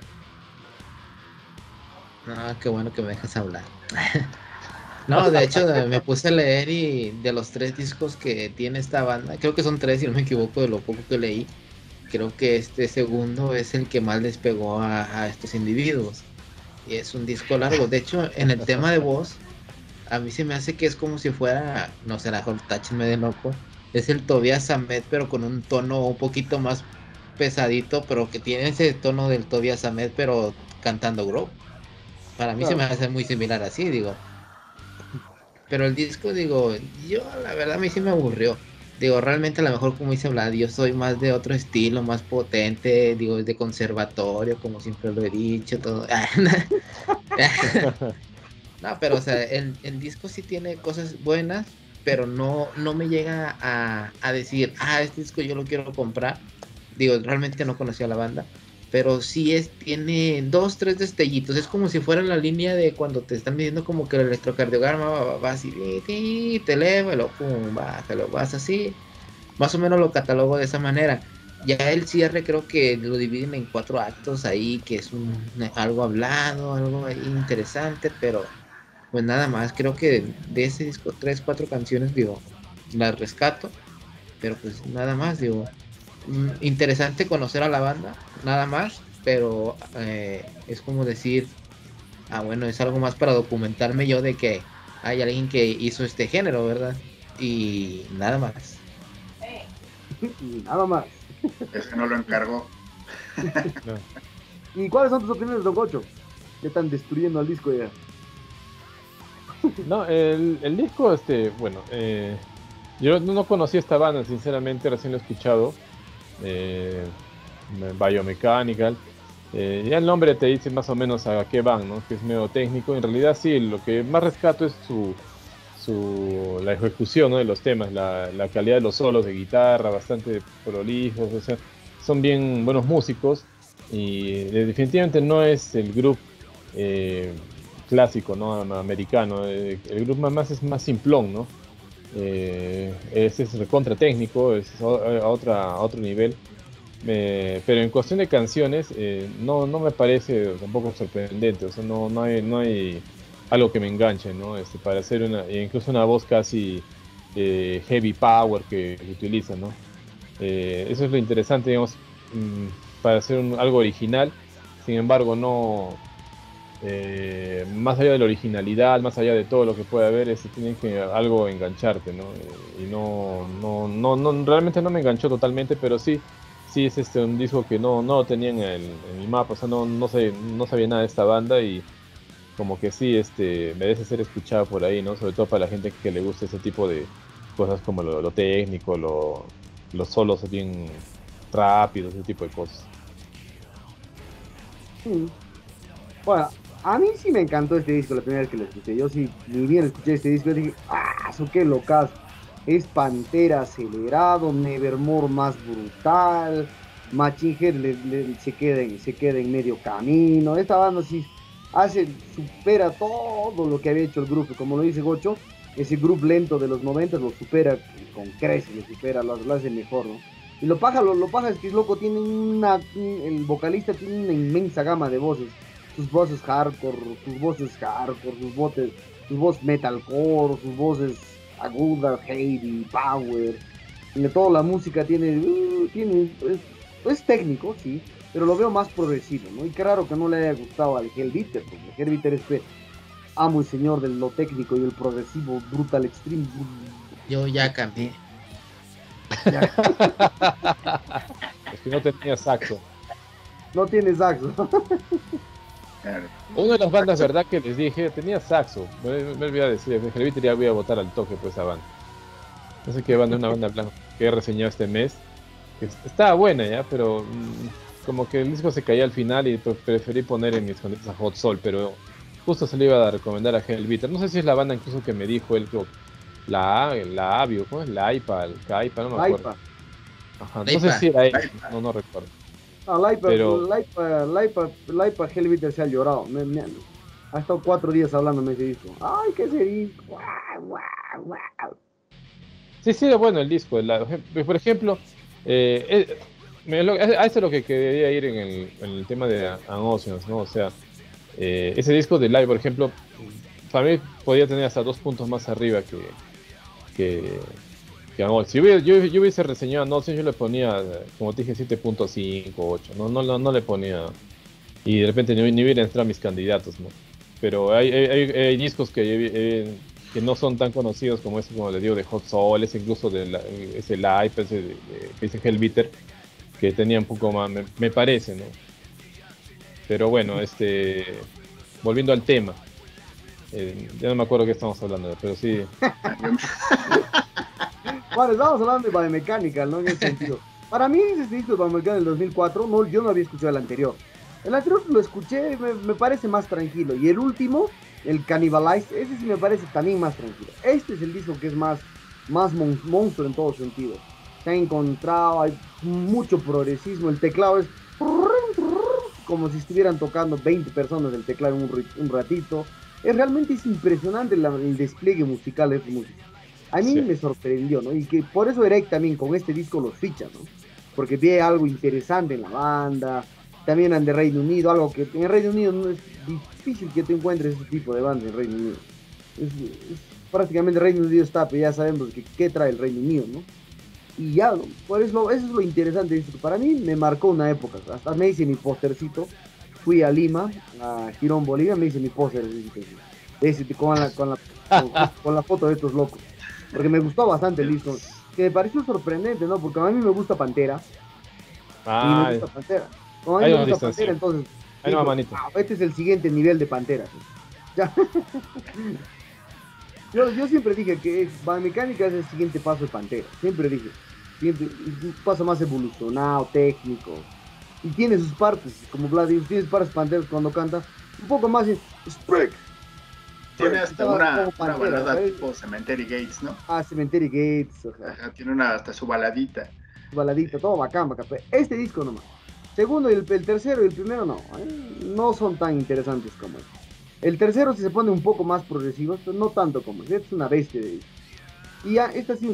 Ah, qué bueno que me dejas hablar. No, de hecho me puse a leer y de los 3 discos que tiene esta banda, creo que son 3 si no me equivoco de lo poco que leí, creo que este segundo es el que más les pegó a estos individuos. Y es un disco largo. De hecho, en el tema de voz, a mí se me hace que es como si fuera, no sé, a lo mejor táchenme de loco, es el Tobias Ahmed, pero con un tono un poquito más pesadito, pero que tiene ese tono del Tobias Ahmed, pero cantando groove. Para mí se me hace muy similar así, digo. Pero el disco, digo, yo la verdad a mí sí me aburrió. Digo, realmente a lo mejor como dice Vlad, yo soy más de otro estilo, más potente, digo, de conservatorio, como siempre lo he dicho, todo. No, pero o sea, el disco sí tiene cosas buenas, pero no me llega a decir, este disco yo lo quiero comprar. Digo, realmente no conocía a la banda, pero sí tiene 2, 3 destellitos. Es como si fuera la línea de cuando te están midiendo como que el electrocardiograma, vas y te eleva, lo pum, bájalo, vas así. Más o menos lo catalogo de esa manera. Ya el cierre creo que lo dividen en 4 actos ahí, que es algo hablado, algo ahí interesante, pero pues nada más. Creo que de ese disco 3, 4 canciones, digo, las rescato, pero pues nada más, digo, interesante conocer a la banda, nada más, pero es como decir, bueno, es algo más para documentarme yo de que hay alguien que hizo este género, ¿verdad? Y nada más. Nada más. Ese no lo encargó. ¿Y cuáles son tus opiniones, Don Gocho? ¿Qué están destruyendo al disco ya? No, el disco, bueno, yo no conocí esta banda, sinceramente, recién lo he escuchado. Biomechanical. Ya el nombre te dice más o menos a qué van, ¿no? Que es medio técnico. En realidad sí, lo que más rescato es la ejecución, ¿no? De los temas, la calidad de los solos de guitarra, bastante prolijos, o sea, son bien buenos músicos y definitivamente no es el grupo clásico, ¿no? Americano. El Groove Mama es más simplón, ¿no? Es recontra técnico, es a otro nivel. Pero en cuestión de canciones, no me parece tampoco sorprendente, o sea, no hay algo que me enganche, ¿no? Para hacer incluso una voz casi heavy power que utiliza, ¿no? Eso es lo interesante, digamos, para hacer algo original. Sin embargo, no, más allá de la originalidad, más allá de todo lo que puede haber, tiene que algo engancharte, ¿no? Y realmente no me enganchó totalmente, pero sí es un disco que no lo tenía en mi mapa, o sea, no sabía nada de esta banda y como que sí merece ser escuchado por ahí, ¿no? Sobre todo para la gente que le gusta ese tipo de cosas como lo técnico, los solos bien rápidos, ese tipo de cosas. Bueno, a mí sí me encantó este disco la primera vez que lo escuché. Yo sí, ni bien escuché este disco, dije, eso qué locas. Es Pantera acelerado, Nevermore más brutal, Machine Head se queda en medio camino. Esta banda sí supera todo lo que había hecho el grupo. Como lo dice Gocho, ese grupo lento de los 90 lo supera con creces, lo hace mejor, ¿no? Y lo paja es que es loco, el vocalista tiene una inmensa gama de voces. Sus voces hardcore, sus voces metalcore, sus voces agudas, heavy, power. De toda la música es técnico, sí, pero lo veo más progresivo, ¿no? Y qué raro que no le haya gustado al Hellbeater, porque el Hellbeater es amo y señor de lo técnico y el progresivo, brutal extreme. Yo ya cambié. Es que no tenía saxo. No tiene saxo. Una de las bandas, verdad, que les dije, tenía saxo. Me olvidé de decir, el Hellbeater ya voy a votar al toque por esa banda. No sé qué banda, una banda blanca que he reseñado este mes. Estaba buena ya, pero como que el disco se caía al final y preferí poner en mis condiciones a Hot Soul, pero justo se le iba a recomendar a Hellbeater. No sé si es la banda incluso que me dijo él, la Avio, ¿cómo es? La IPA, no me acuerdo. Ajá, no sé si era él, no recuerdo. La IPA Hellbeater se ha llorado. Ha estado 4 días hablándome de ese disco. Ay, qué ese disco. Wow. Sí, bueno el disco. Por ejemplo, a eso es lo que quería ir en el tema de An-Oceans, ¿no? O sea, ese disco de Live, por ejemplo, para mí podía tener hasta 2 puntos más arriba que An-Oceans. Si yo hubiese reseñado An-Oceans, yo le ponía, como te dije, 7.5, 8. No le ponía. Y de repente ni hubiera entrado a mis candidatos, ¿no? Pero hay discos que no son tan conocidos como ese, como les digo, de Hot Soul, ese incluso ese Live, ese Hellbeater, que tenía un poco más, me parece, ¿no? Pero bueno, volviendo al tema, ya no me acuerdo qué estamos hablando, pero sí. Bueno, estamos hablando de Biomechanical, ¿no? En ese sentido. Para mí, ese disco de Biomechanical del 2004, yo no había escuchado el anterior. El anterior lo escuché, me parece más tranquilo. Y el último, el Cannibalized, ese sí me parece también más tranquilo. Este es el disco que es más monstruo en todo sentido. Se ha encontrado, hay mucho progresismo. El teclado es como si estuvieran tocando 20 personas el teclado en un ratito. Realmente es impresionante el despliegue musical de esta música. A mí me sorprendió, ¿no? Y que por eso Erec también con este disco los ficha, ¿no? Porque ve algo interesante en la banda. También en de Reino Unido, algo que en el Reino Unido no es difícil que te encuentres ese tipo de bandas en Reino Unido. Es prácticamente Reino Unido está, pero ya sabemos qué trae el Reino Unido, ¿no? Y ya, ¿no? Eso es lo interesante de esto. Para mí me marcó una época. Hasta me hice mi póstercito. Fui a Lima, a Girón, Bolivia, me hice mi póster con la foto de estos locos. Porque me gustó bastante el disco. Que me pareció sorprendente, ¿no? Porque a mí me gusta Pantera. Y me gusta Pantera. Como a mí me gusta Pantera, entonces. Este es el siguiente nivel de Pantera. ¿Sí? Yo siempre dije que Biomechanical es el siguiente paso de Pantera. Siempre dije. Un paso más evolucionado, técnico. Y tiene sus partes, como Vlad dice, tiene sus partes Panteras cuando canta. Un poco más de Spreak. Tiene hasta una balada tipo Cemetery Gates, ¿no? Cemetery Gates. Ajá, tiene hasta su baladita. Su baladita, todo bacán. Este disco nomás. Segundo y el tercero y el primero no son tan interesantes como este. El tercero sí se pone un poco más progresivo, pero no tanto como este, es una bestia de... Y ya, este ha sido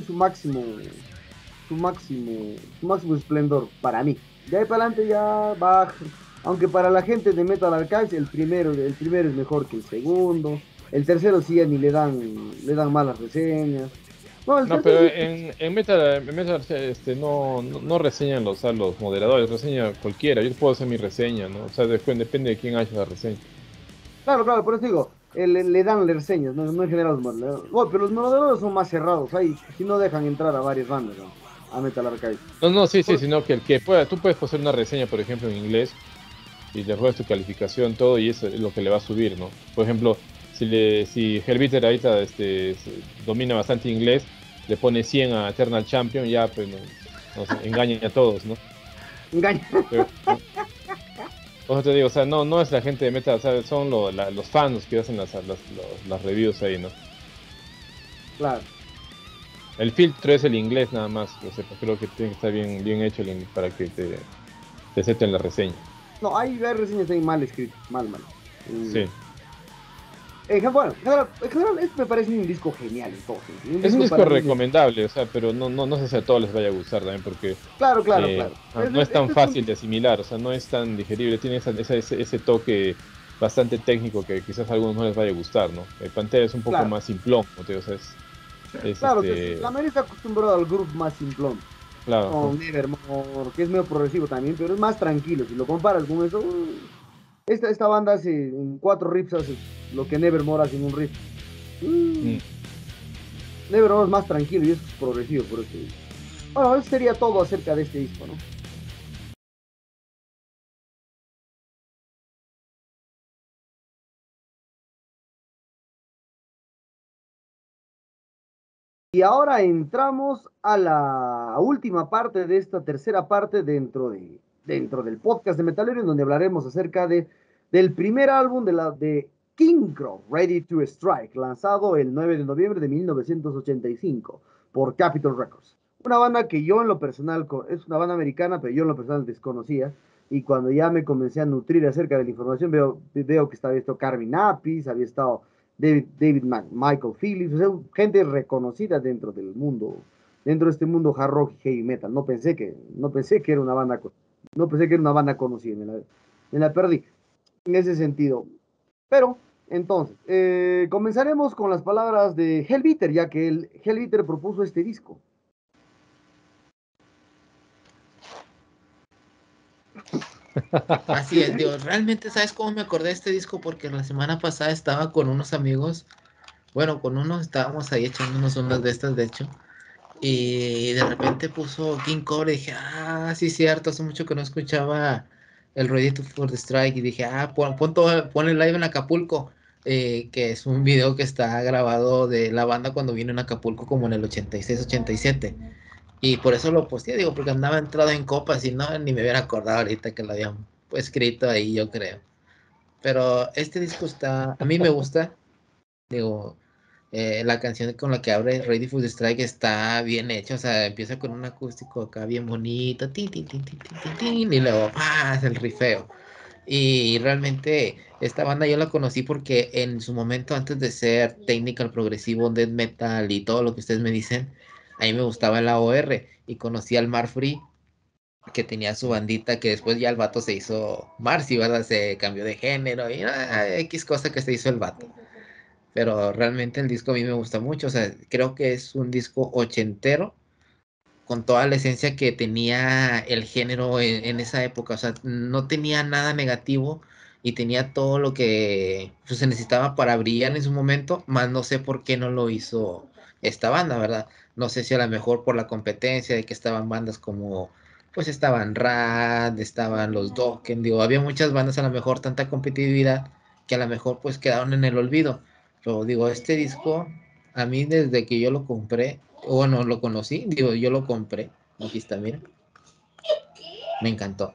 su máximo esplendor para mí. De ahí para adelante ya va, aunque para la gente de Metal Archives el primero es mejor que el segundo, el tercero sí ya ni le dan malas reseñas. No, el No, tercero pero sí, en Meta no reseñan los moderadores, reseña cualquiera. Yo puedo hacer mi reseña, ¿no? O sea, depende de quién haya la reseña. claro, claro, por eso digo, le dan reseñas, no en general los moderadores. Bueno, pero los moderadores son más cerrados, ahí si no dejan entrar a varias bandas, ¿no? A Metal Archives. No, no, sí, sí, Por- sino que el que pueda, tú puedes hacer una reseña, por ejemplo, en inglés y le juegas tu calificación, todo, y eso es lo que le va a subir, ¿no? Por ejemplo, si Helviter ahorita domina bastante inglés, le pone 100 a Eternal Champion, ya pues no sé, engañan a todos, ¿no? Engaña. Pero, por eso te digo, o sea, no es la gente de Meta, o sea, son los fans los que hacen las reviews ahí, ¿no? Claro. El filtro es el inglés nada más, o sea, creo que tiene que estar bien hecho el inglés para que te acepten la reseña. No, hay reseñas ahí mal escritas, mal. Sí. Bueno, en general, este me parece un disco genial, entonces. Es un disco Para mí recomendable, o sea, pero no sé si a todos les vaya a gustar también, porque claro, claro. no es tan Este fácil de asimilar, o sea, no es tan digerible, tiene ese toque bastante técnico que quizás a algunos no les vaya a gustar, ¿no? El Pantera es un poco claro, más simplón, ¿no? O sea, es claro, la mayoría está acostumbrado al groove más simplón, claro, ¿no? con Nevermore, que es medio progresivo también, pero es más tranquilo. Si lo comparas con eso, esta banda hace en 4 riffs hace lo que Nevermore hace en un riff. Mm. Nevermore es más tranquilo y es progresivo, por eso. Bueno, eso sería todo acerca de este disco, ¿no? Y ahora entramos a la última parte de esta tercera parte dentro del podcast de Metalero, en donde hablaremos acerca del primer álbum de King Crow, Ready to Strike, lanzado el 9 de noviembre de 1985 por Capitol Records. Una banda que yo en lo personal, es una banda americana, pero yo en lo personal desconocía. Y cuando ya me comencé a nutrir acerca de la información, veo que estaba esto Carvin Apis, había estado David Michael Phillips, o sea, gente reconocida dentro de este mundo hard rock y heavy metal. No pensé que era una banda, no pensé que era una banda conocida, me la perdí en ese sentido. Pero, entonces, comenzaremos con las palabras de Hellbeater, ya que Hellbeater propuso este disco. Así es, digo, realmente, ¿sabes cómo me acordé de este disco? Porque la semana pasada estaba con unos amigos, bueno, con unos estábamos ahí echándonos unas de estas, de hecho, y de repente puso King Cobra y dije, ah, sí, cierto, hace mucho que no escuchaba el Ready for the Strike, y dije, ah, pon el live en Acapulco, que es un video que está grabado de la banda cuando vino en Acapulco como en el 86, 87. Y por eso lo posteé, digo, porque andaba entrado en copas y no, ni me hubiera acordado ahorita que lo habían pues, escrito ahí, yo creo. Pero este disco está, a mí me gusta, digo, la canción con la que abre Ready for the Strike está bien hecha, o sea, empieza con un acústico acá bien bonito, tin, tin, tin, tin, tin, tin, tin, y luego, ¡paz! El rifeo. Y realmente esta banda yo la conocí porque en su momento, antes de ser technical, progresivo, death metal y todo lo que ustedes me dicen, a mí me gustaba el AOR y conocí al Marfree, que tenía su bandita, que después ya el vato se hizo Marcy, ¿verdad? Se cambió de género y X cosa que se hizo el vato. Pero realmente el disco a mí me gusta mucho, o sea, creo que es un disco ochentero con toda la esencia que tenía el género en esa época. O sea, no tenía nada negativo y tenía todo lo que pues, se necesitaba para brillar en su momento, más no sé por qué no lo hizo esta banda, ¿verdad? No sé si a lo mejor por la competencia de que estaban bandas como, pues estaban Rad, estaban los Dokken, digo, había muchas bandas a lo mejor, tanta competitividad que a lo mejor pues quedaron en el olvido. Pero digo, este disco, a mí desde que yo lo compré, bueno, lo conocí, digo, yo lo compré. Aquí está, mira. Me encantó.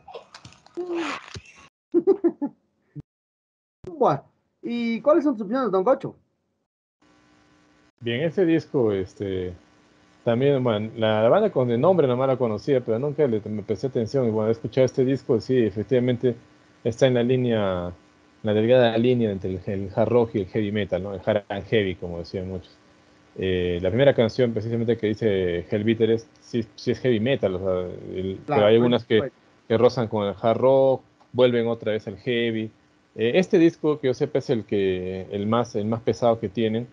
Bueno, ¿y cuáles son tus opiniones, Don Gocho? Bien, ese disco, también, bueno, la banda con el nombre nomás la conocía, pero me presté atención y bueno, he escuchado este disco, sí, efectivamente está en la línea la delgada línea entre el hard rock y el heavy metal, ¿no? El hard and heavy, como decían muchos. La primera canción precisamente que dice Hellbeater sí es heavy metal, o sea, pero Claro, hay pues, algunas que rozan con el hard rock, vuelven otra vez al heavy. Este disco, que yo sepa, es el más pesado que tienen.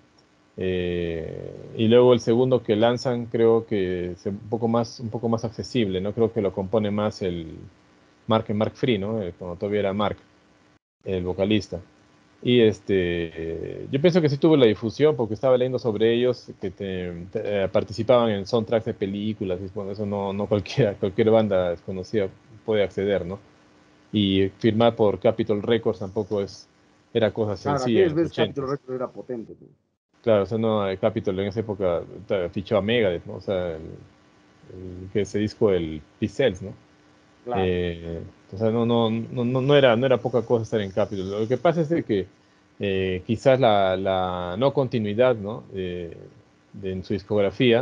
Y luego el segundo que lanzan creo que es un poco más accesible, ¿no? Creo que lo compone más el Mark Free, ¿no? Cuando todavía era Mark, el vocalista. Y yo pienso que sí tuvo la difusión porque estaba leyendo sobre ellos que participaban en soundtracks de películas y bueno, eso no cualquier banda desconocida puede acceder, ¿no? Y firmar por Capitol Records tampoco era cosa claro, sencilla en aquellas los veces Capitol 80s. Records era potente, pues. Claro, o sea, no, Capitol en esa época fichó a Megadeth, ¿no? O sea, que ese disco, el Pixels, ¿no? Claro. Eh, o sea, no era poca cosa estar en Capitol. Lo que pasa es de que quizás la no continuidad, ¿no? En su discografía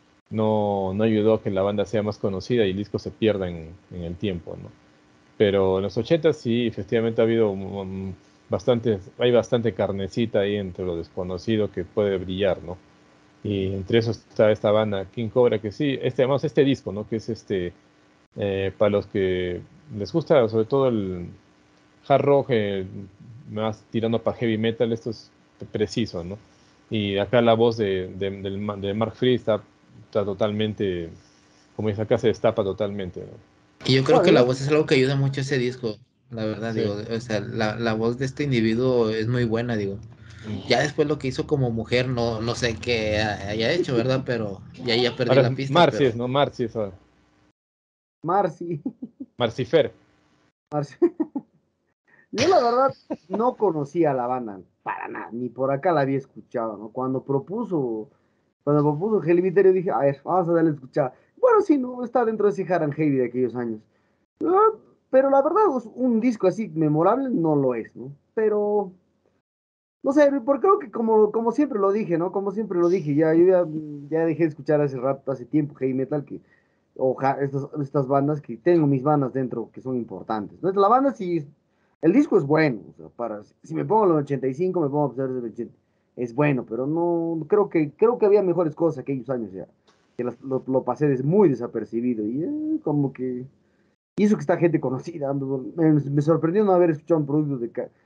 no ayudó a que la banda sea más conocida y el disco se pierda en el tiempo, ¿no? Pero en los 80 sí, efectivamente ha habido hay bastante carnecita ahí entre lo desconocido que puede brillar, ¿no? Y entre eso está esta banda, King Cobra, que sí, además este disco, ¿no? Que es para los que les gusta sobre todo el hard rock, más tirando para heavy metal, esto es preciso, ¿no? Y acá la voz de Mark Free está totalmente, como dice acá, se destapa totalmente, ¿no? Y yo creo Bueno, que la yo, voz es algo que ayuda mucho a ese disco, la verdad, Sí. digo, o sea, la voz de este individuo es muy buena, digo. Ya después lo que hizo como mujer, no sé qué haya hecho, ¿verdad? Pero ya perdí Ahora la es pista, Marcis, pero ¿no? Marcis ahora. Marcy, Marcifer. Marcy. Yo la verdad no conocía la banda para nada, ni por acá la había escuchado, ¿no? Cuando propuso Hellbiter, yo dije, a ver, vamos a darle a escuchar. Bueno, sí, no, está dentro de ese Hard and Heavy de aquellos años. Ah, pero la verdad, un disco así memorable no lo es, ¿no? Pero, no sé, porque creo que como siempre lo dije, ¿no? Como siempre lo dije, yo ya dejé de escuchar hace rato, hace tiempo, heavy metal, estas bandas que tengo mis bandas dentro que son importantes. Entonces, la banda sí, el disco es bueno, o sea, si me pongo en los 85 me pongo a pensar en el 80, es bueno, pero no, creo que había mejores cosas aquellos años ya, que lo pasé muy desapercibido y como que, y eso que está gente conocida, me sorprendió no haber escuchado un producto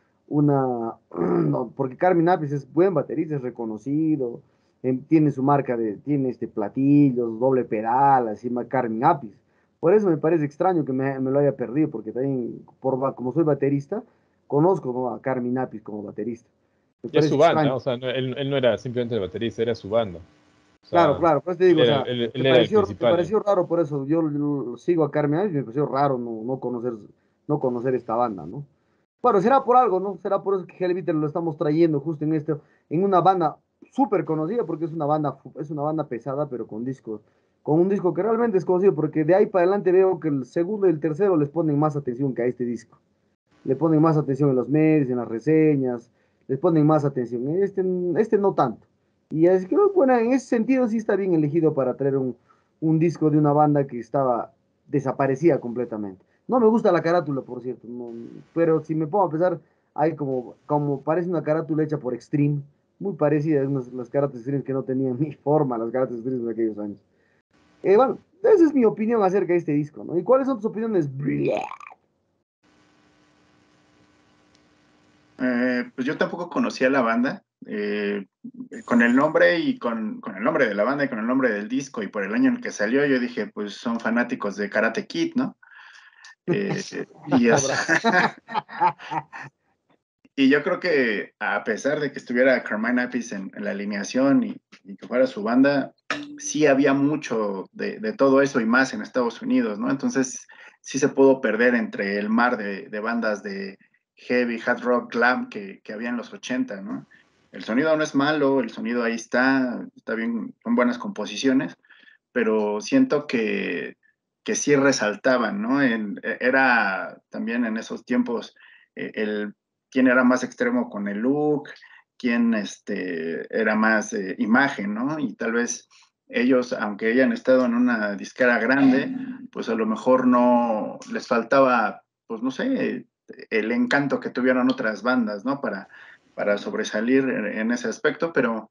no, porque Carmen Apis es buen baterista, es reconocido, tiene su marca tiene platillos, doble pedal, así, Carmen Apis. Por eso me parece extraño que me lo haya perdido, porque también, como soy baterista, conozco, ¿no?, a Carmen Apis como baterista. Me Es parece su banda, extraño. o sea, él no era simplemente el baterista, era su banda. O Claro, sea, claro, pues te él digo, o era, sea, él, me él era el pareció, me principal ahí. pareció raro por eso. Yo sigo a Carmen Apis, me pareció raro no conocer esta banda, ¿no? Bueno, será por algo, ¿no? Será por eso que Hellbiter lo estamos trayendo justo en una banda súper conocida, porque es una banda pesada, pero con un disco que realmente es conocido, porque de ahí para adelante veo que el segundo y el tercero les ponen más atención que a este disco. Le ponen más atención en los medios, en las reseñas, les ponen más atención. Este no tanto. Y es que, bueno, en ese sentido sí está bien elegido para traer un disco de una banda que estaba desaparecida completamente. No me gusta la carátula, por cierto, pero si me pongo a pensar, hay como parece una carátula hecha por Extreme, muy parecida a las carátulas Extreme que no tenían ni forma, las carátulas Extreme de aquellos años. Bueno, esa es mi opinión acerca de este disco, ¿no? ¿Y cuáles son tus opiniones? Pues yo tampoco conocía la banda. Con el nombre y con el nombre de la banda y con el nombre del disco y por el año en el que salió, yo dije, pues son fanáticos de Karate Kid, ¿no? Eh, y, es- Cobra. y yo creo que a pesar de que estuviera Carmine Appice en la alineación y que fuera su banda, sí había mucho de todo eso y más en Estados Unidos, ¿no? Entonces sí se pudo perder entre el mar de bandas de heavy, hard rock, glam que había en los 80, ¿no? El sonido no es malo, el sonido ahí está bien, son buenas composiciones, pero siento que sí resaltaban, ¿no? Era también en esos tiempos quién era más extremo con el look, quién era más imagen, ¿no? Y tal vez ellos, aunque hayan estado en una disquera grande, pues a lo mejor no les faltaba, pues no sé, el encanto que tuvieron otras bandas, ¿no? Para sobresalir en ese aspecto, pero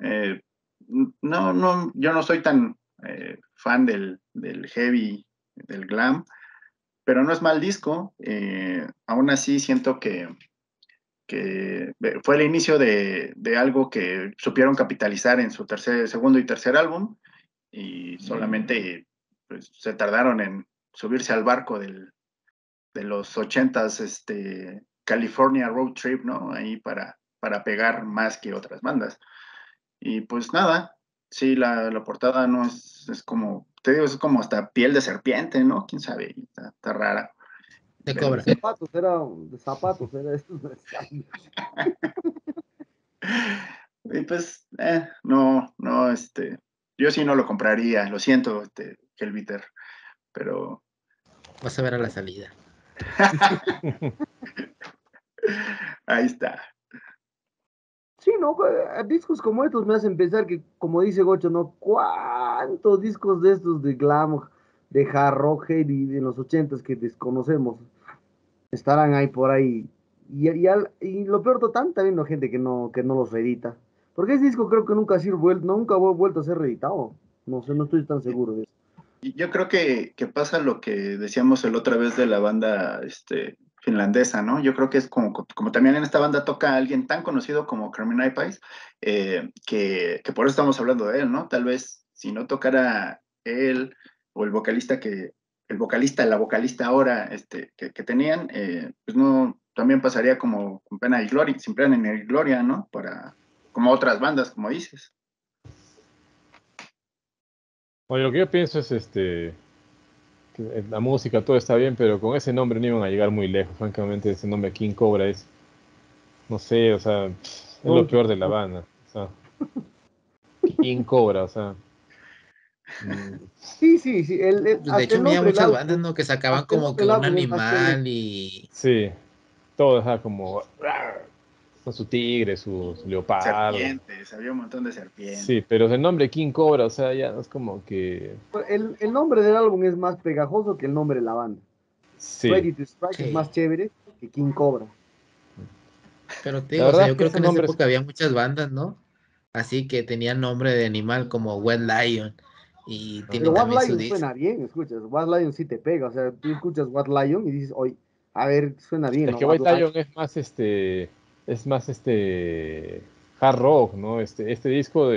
no, yo no soy tan fan del heavy, del glam, pero no es mal disco. Aún así siento que fue el inicio de algo que supieron capitalizar en su segundo y tercer álbum, y solamente pues, se tardaron en subirse al barco de los 80s, California Road Trip, ¿no? Ahí para pegar más que otras bandas. Y pues nada, sí, la portada no es como, te digo, es como hasta piel de serpiente, ¿no? Quién sabe, está rara. De Pero cobra. De zapatos era esto. y pues, no, yo sí no lo compraría, lo siento, Helviter, pero Vas a ver a la salida. ahí está. Sí, no, discos como estos me hacen pensar que, como dice Gocho, ¿no? ¿Cuántos discos de estos de glam, de hard rock, heavy de los 80s que desconocemos estarán ahí por ahí? Y lo peor total, también hay gente que no los reedita. Porque ese disco creo que nunca nunca ha vuelto a ser reeditado. No sé, no estoy tan seguro de eso. Y yo creo que pasa lo que decíamos el otra vez de la banda finlandesa, ¿no? Yo creo que es como también en esta banda toca alguien tan conocido como Carmine Appice, que por eso estamos hablando de él, ¿no? Tal vez si no tocara él o el vocalista la vocalista ahora que tenían, pues no, también pasaría como con pena y gloria, sin pena ni gloria, ¿no? Como otras bandas, como dices. Oye, lo que yo pienso es que la música, todo está bien, pero con ese nombre no iban a llegar muy lejos. Francamente, ese nombre King Cobra es, no sé, o sea, es lo peor de la banda. O sea, King Cobra, o sea. Sí, sí, sí. Pues de Hasta hecho, el había nombre del muchas bandas, álbum, ¿no? Que sacaban hasta el como nombre que del un álbum es más chévere. animal y... Sí, todo, o sea, como con su tigre, su leopardo. Serpientes, había un montón de serpientes. Sí, pero el nombre King Cobra, o sea, ya es como que. El nombre del álbum es más pegajoso que el nombre de la banda. Sí, Ready to Strike es Sí, más chévere que King Cobra. pero te la digo, o sea, verdad es yo que creo que ese en esa nombre es. época había muchas bandas, ¿no? Así que tenían nombre de animal como Wet Lion y Pero tienen What también su Lion disco. suena bien, escuchas. What Lion sí te pega. O sea, tú escuchas What Lion y dices, oye, a ver, suena bien, Es ¿no? que What White Lion. Lion es más hard rock, ¿no? Este disco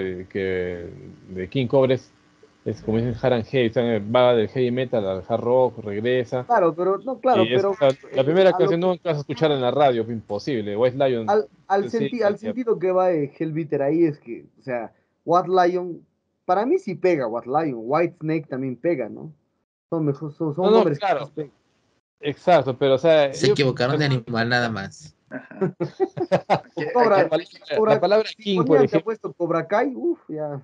de King Cobra es como dicen hard and heavy, o sea, va del heavy metal al hard rock, regresa. Claro, pero, no, claro, Y es, pero o sea, la primera a lo canción que, nunca vas a escuchar en la radio, imposible. White Lion, sí, al sentido que va Hellbiter ahí es que, o sea, What Lion, para mí sí pega What Lion. White Snake también pega, ¿no? Son mejor, no, son no, nombres que claro, más pegan. exacto, pero o sea, Se equivocaron de animal nada más. Ajá. Cobra, la palabra si King, por ponían, te ejemplo, apuesto Cobra Kai, uff, ya.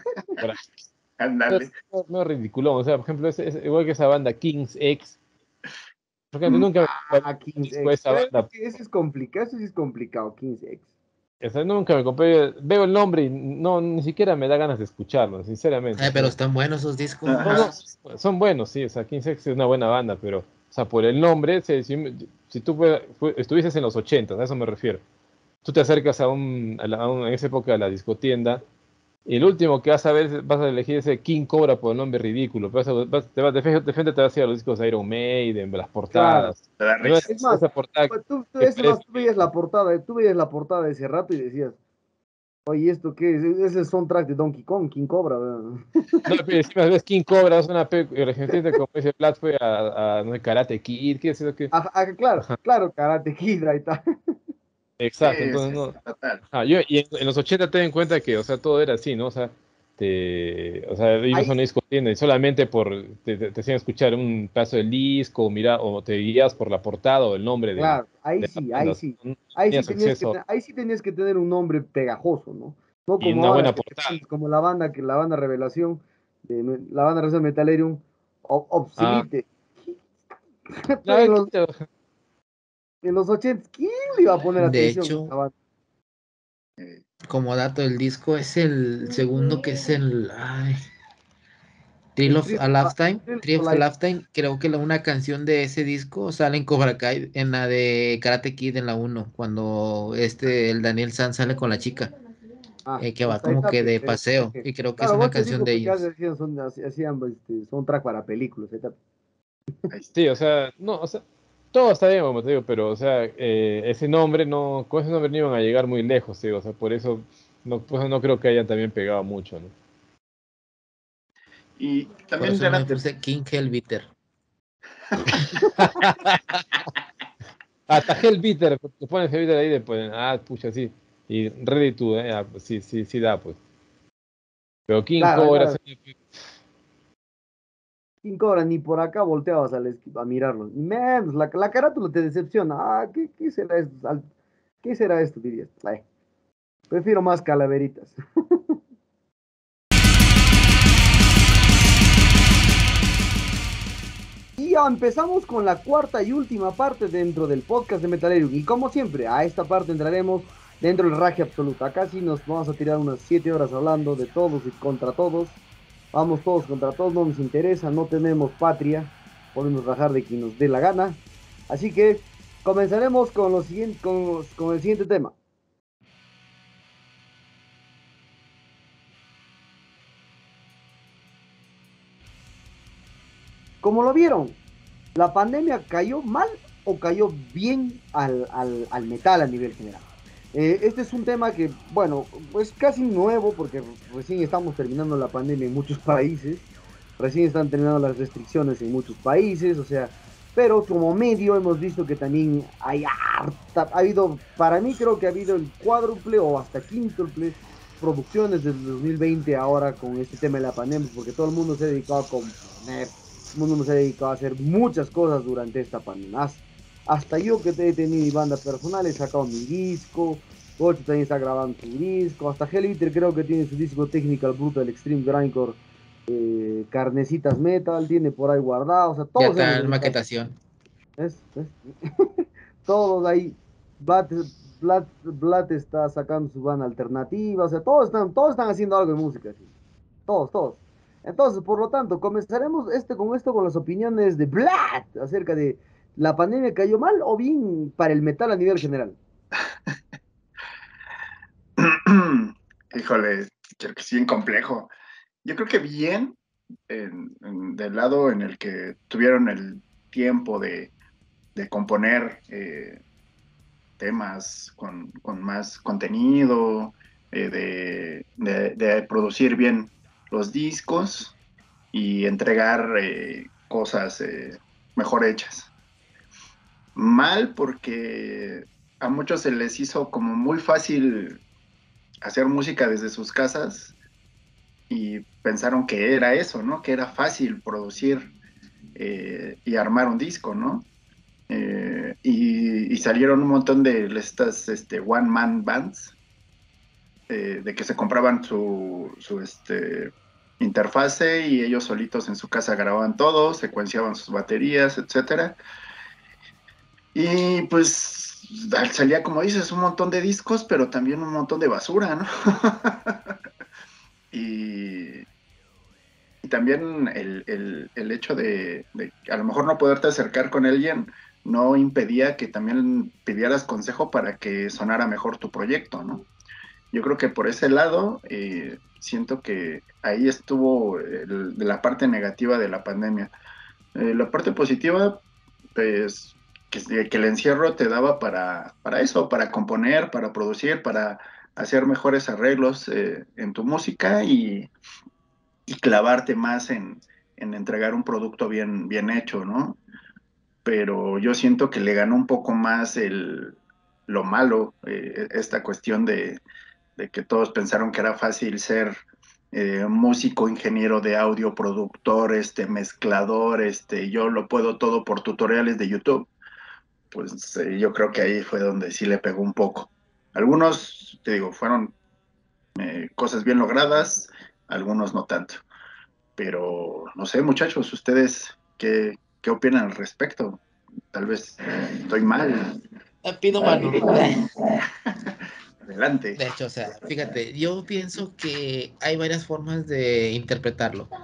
Ándale. no es ridículo. O sea, por ejemplo, es igual que esa banda King's X. Por ejemplo, nunca me compré Ah, un 15 disco de X. esa banda. Ese es complicado, eso sí es complicado, 15 X. O sea, nunca me compré. Veo el nombre y no, ni siquiera me da ganas de escucharlo, sinceramente. O Pero sea, están buenos esos discos. no, no, Ajá. son buenos, sí. O sea, 15 X es una buena banda, pero, o sea, por el nombre, si tú estuvieses en los 80, a eso me refiero. Tú te acercas en esa época a la discotienda. Y el último que vas a ver, vas a elegir ese King Cobra por el nombre ridículo. De frente te vas a ir a los discos de Iron Maiden, de las Claro. portadas. Te da No risa. Es más, esa portada que es más, parece. tú veías la portada de ese rato y decías, oye, ¿esto qué es? Es el soundtrack de Donkey Kong, King Cobra, ¿verdad? No, pero encima ves King Cobra, es una recientemente como ese Plat fue no sé, Karate Kid, ¿qué es eso que? Claro, Ajá, claro, Karate Kid, ahí está. exacto, Sí, entonces sí, no. sí, total. Y en los 80 ten en cuenta que, o sea, todo era así, ¿no? O sea, ibas Ahí a una sí, discotienda y solamente te hacían escuchar un pedazo del disco, o te guías por la portada o el nombre claro, de la banda. No tenías acceso ahí sí tenías que tener un nombre pegajoso, ¿no? No y como una ahora buena que te portada. pones como la banda Revelación, la banda Revelación Metalerium, Ah, Obsilite. no, En los 80, ¿quién le iba a poner De atención a esta hecho, banda? como dato del disco, es el segundo que es el... Ay, Thrill El of a Lifetime, Thrill Thrill of of a a Life. Lifetime, creo que una canción de ese disco sale en Cobra Kai, en la de Karate Kid en la uno cuando el Daniel San sale con la chica, que va Hasta ahí como está, que pues, de paseo, y creo que es claro, una vos te canción digo, de porque ellos. hacían, hacían soundtrack para películas, ahí está. Ahí está. Sí, o sea, no, o sea, todo está bien, como te digo, pero, o sea, ese nombre no, con ese nombre no iban a llegar muy lejos, sí, o sea, por eso no creo que hayan también pegado mucho, ¿no? Y Por también eso me delante, puse King Hellbitter. Hasta Hellbitter, te pones Hellbitter ahí después, pucha, sí, y Ready to, pues sí da, pues. Pero King Claro, Cobra, claro. King Cobra, ni por acá volteabas a mirarlo. Ni menos, la carátula te decepciona. ¿Qué será esto? ¿Qué será esto? Dirías. Ay, prefiero más calaveritas. Y ya empezamos con la cuarta y última parte dentro del podcast de Metalerium. Y como siempre, a esta parte entraremos dentro del raje absoluto. Acá sí nos vamos a tirar unas 7 horas hablando de todos y contra todos. Vamos todos contra todos, no nos interesa, no tenemos patria. Podemos rajar de quien nos dé la gana. Así que comenzaremos con, con el siguiente tema. ¿Cómo lo vieron? ¿La pandemia cayó mal o cayó bien al metal a nivel general? Este es un tema que, bueno, pues casi nuevo porque recién estamos terminando la pandemia en muchos países, recién están terminando las restricciones en muchos países, o sea, pero como medio hemos visto que también ha habido, para mí creo que ha habido el cuádruple o hasta quíntuple producciones desde 2020 ahora con este tema de la pandemia, porque todo el mundo se ha dedicado a componer, el mundo se ha dedicado a hacer muchas cosas durante esta pandemia. Hasta yo que he tenido mi banda personal, he sacado mi disco, Ocho también está grabando su disco, hasta Hellbitter creo que tiene su disco Technical Brutal Extreme Grindcore, Carnecitas Metal, tiene por ahí guardado, o sea, Ya todos hemos está en dedicado, maquetación. ¿ves? Todos ahí, Vlad está sacando su banda alternativa, o sea, todos están haciendo algo de música, ¿sí? Todos. Entonces, por lo tanto, comenzaremos con esto, con las opiniones de Vlad acerca de la pandemia cayó mal o bien para el metal a nivel general. híjole, creo que sí, bien complejo. Yo creo que bien, del lado en el que tuvieron el tiempo de componer temas con más contenido, de producir bien los discos y entregar cosas mejor hechas. Mal porque a muchos se les hizo como muy fácil hacer música desde sus casas y pensaron que era eso, ¿no? Que era fácil producir y armar un disco, ¿no? Y salieron un montón de estas one man bands, de que se compraban su interfase y ellos solitos en su casa grababan todo, secuenciaban sus baterías, etcétera. Y pues salía, como dices, un montón de discos, pero también un montón de basura, ¿no? y, y también el hecho de a lo mejor no poderte acercar con alguien no impedía que también pidieras consejo para que sonara mejor tu proyecto, ¿no? Yo creo que por ese lado siento que ahí estuvo de la parte negativa de la pandemia. La parte positiva, pues que el encierro te daba para eso, para componer, para producir, para hacer mejores arreglos en tu música y clavarte más en entregar un producto bien hecho, ¿no? Pero yo siento que le ganó un poco más lo malo, esta cuestión de que todos pensaron que era fácil ser músico, ingeniero de audio, productor, mezclador, yo lo puedo todo por tutoriales de YouTube. Pues yo creo que ahí fue donde sí le pegó un poco. Algunos, te digo, fueron cosas bien logradas, algunos no tanto. Pero no sé, muchachos, ¿ustedes qué opinan al respecto? Tal vez estoy mal. Pido mano. Adelante. De hecho, o sea, fíjate, yo pienso que hay varias formas de interpretarlo.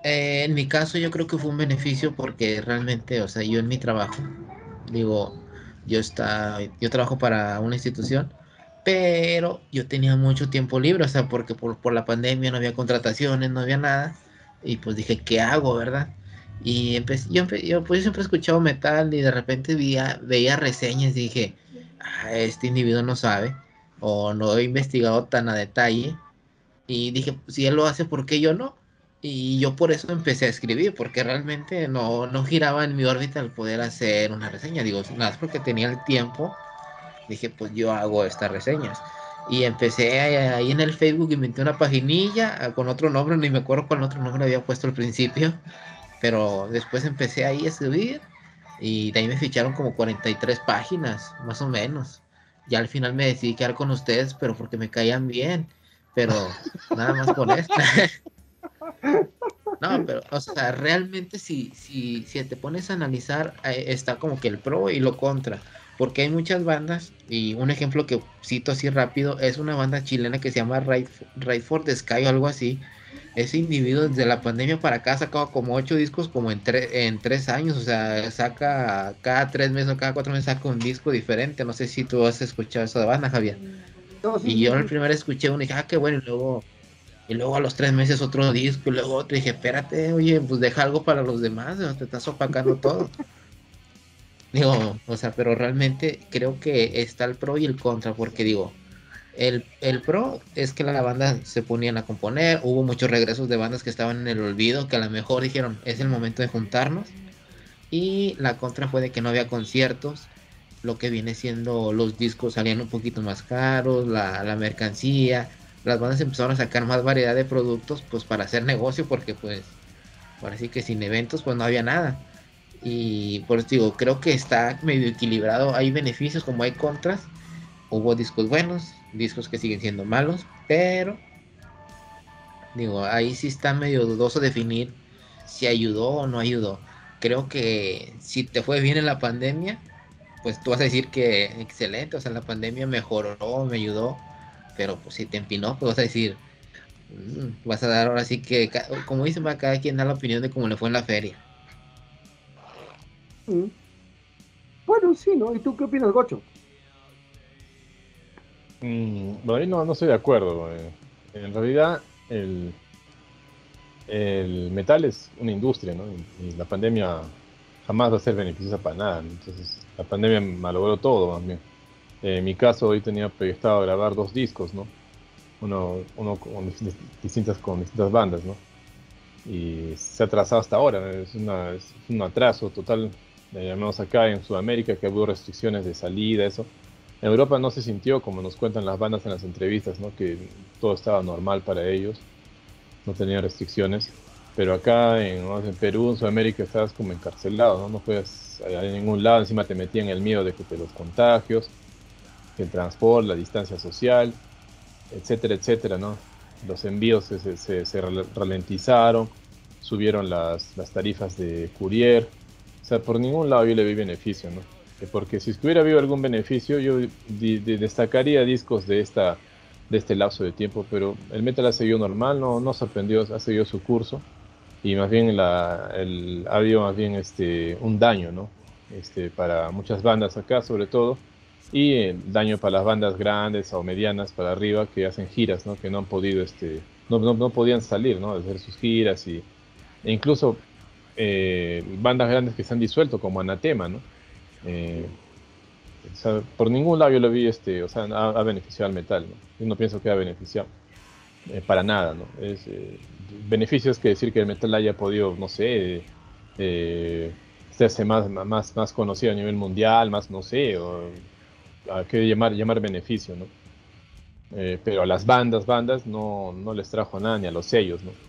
En mi caso yo creo que fue un beneficio porque realmente, o sea, yo en mi trabajo, digo, yo trabajo para una institución, pero yo tenía mucho tiempo libre, o sea, porque por la pandemia no había contrataciones, no había nada, y pues dije, ¿qué hago, verdad? Y pues yo siempre he escuchado metal y de repente veía reseñas y dije, este individuo no sabe, o no he investigado tan a detalle, y dije, pues, si él lo hace, ¿por qué yo no? Y yo por eso empecé a escribir, porque realmente no giraba en mi órbita el poder hacer una reseña. Digo, nada más porque tenía el tiempo, dije, pues yo hago estas reseñas. Y empecé ahí en el Facebook, inventé una paginilla con otro nombre, ni me acuerdo cuál otro nombre había puesto al principio, pero después empecé ahí a escribir y de ahí me ficharon como 43 páginas, más o menos. Ya al final me decidí quedar con ustedes, pero porque me caían bien, pero nada más por eso. No, pero, o sea, realmente si te pones a analizar, está como que el pro y lo contra, porque hay muchas bandas, y un ejemplo que cito así rápido, es una banda chilena que se llama Ride for the Sky o algo así. Ese individuo desde la pandemia para acá ha sacado como 8 discos como en 3 años, o sea, saca cada 3 meses o cada 4 meses saca un disco diferente. No sé si tú has escuchado esa banda, Javier. No, sí, Y sí, yo el sí. primero escuché uno y dije, qué bueno, y luego a los 3 meses otro disco, y luego otro, y dije, espérate, oye, pues deja algo para los demás, ¿no? Te estás opacando todo. Digo, o sea, pero realmente creo que está el pro y el contra, porque digo, el pro es que la banda se ponían a componer, hubo muchos regresos de bandas que estaban en el olvido, que a lo mejor dijeron, es el momento de juntarnos, y la contra fue de que no había conciertos, lo que viene siendo los discos salían un poquito más caros, la mercancía, las bandas empezaron a sacar más variedad de productos, pues para hacer negocio, porque pues, ahora sí que sin eventos pues no había nada. Y por eso digo, creo que está medio equilibrado, hay beneficios como hay contras, hubo discos buenos, discos que siguen siendo malos, pero digo, ahí sí está medio dudoso definir si ayudó o no ayudó. Creo que si te fue bien en la pandemia, pues tú vas a decir que excelente, o sea, la pandemia mejoró, me ayudó, pero pues si te empinó, pues vas a decir, vas a dar ahora sí que, como dicen, va cada quien da la opinión de cómo le fue en la feria. Mm. Bueno, sí, ¿no? ¿Y tú qué opinas, Gocho? Bueno, ahí no estoy de acuerdo. En realidad, el metal es una industria, ¿no? Y la pandemia jamás va a ser beneficiosa para nada, ¿no? Entonces, la pandemia malogró todo, más bien. En mi caso, hoy tenía proyectado grabar 2 discos, ¿no? Uno con distintas bandas, ¿no? Y se ha atrasado hasta ahora, ¿no? Es un atraso total, al menos acá en Sudamérica, que hubo restricciones de salida, eso. En Europa no se sintió, como nos cuentan las bandas en las entrevistas, ¿no? Que todo estaba normal para ellos, no tenían restricciones. Pero acá en Perú, en Sudamérica, estabas como encarcelado, ¿no? No puedes ir a ningún lado, encima te metían el miedo de que te los contagios, que el transporte, la distancia social, etcétera, etcétera, ¿no? Los envíos se ralentizaron, subieron las tarifas de courier. O sea, por ningún lado yo le vi beneficio, ¿no? Porque si hubiera habido algún beneficio, yo destacaría discos de este lapso de tiempo, pero el metal ha seguido normal, no sorprendió, ha seguido su curso, y más bien ha habido más bien un daño, ¿no? Para muchas bandas acá, sobre todo, y daño para las bandas grandes o medianas para arriba que hacen giras, ¿no? Que no han podido, no podían salir, ¿no? De hacer sus giras, e incluso bandas grandes que se han disuelto como Anatema, ¿no? Eh, o sea, por ningún lado yo lo vi, o sea, ha beneficiado al metal, ¿no? Yo no pienso que ha beneficiado para nada, ¿no? Beneficios que decir que el metal haya podido, no sé, hacerse más conocido a nivel mundial, más, no sé, o a qué llamar beneficio, ¿no? Pero a las bandas no les trajo nada, ni a los sellos, ¿no?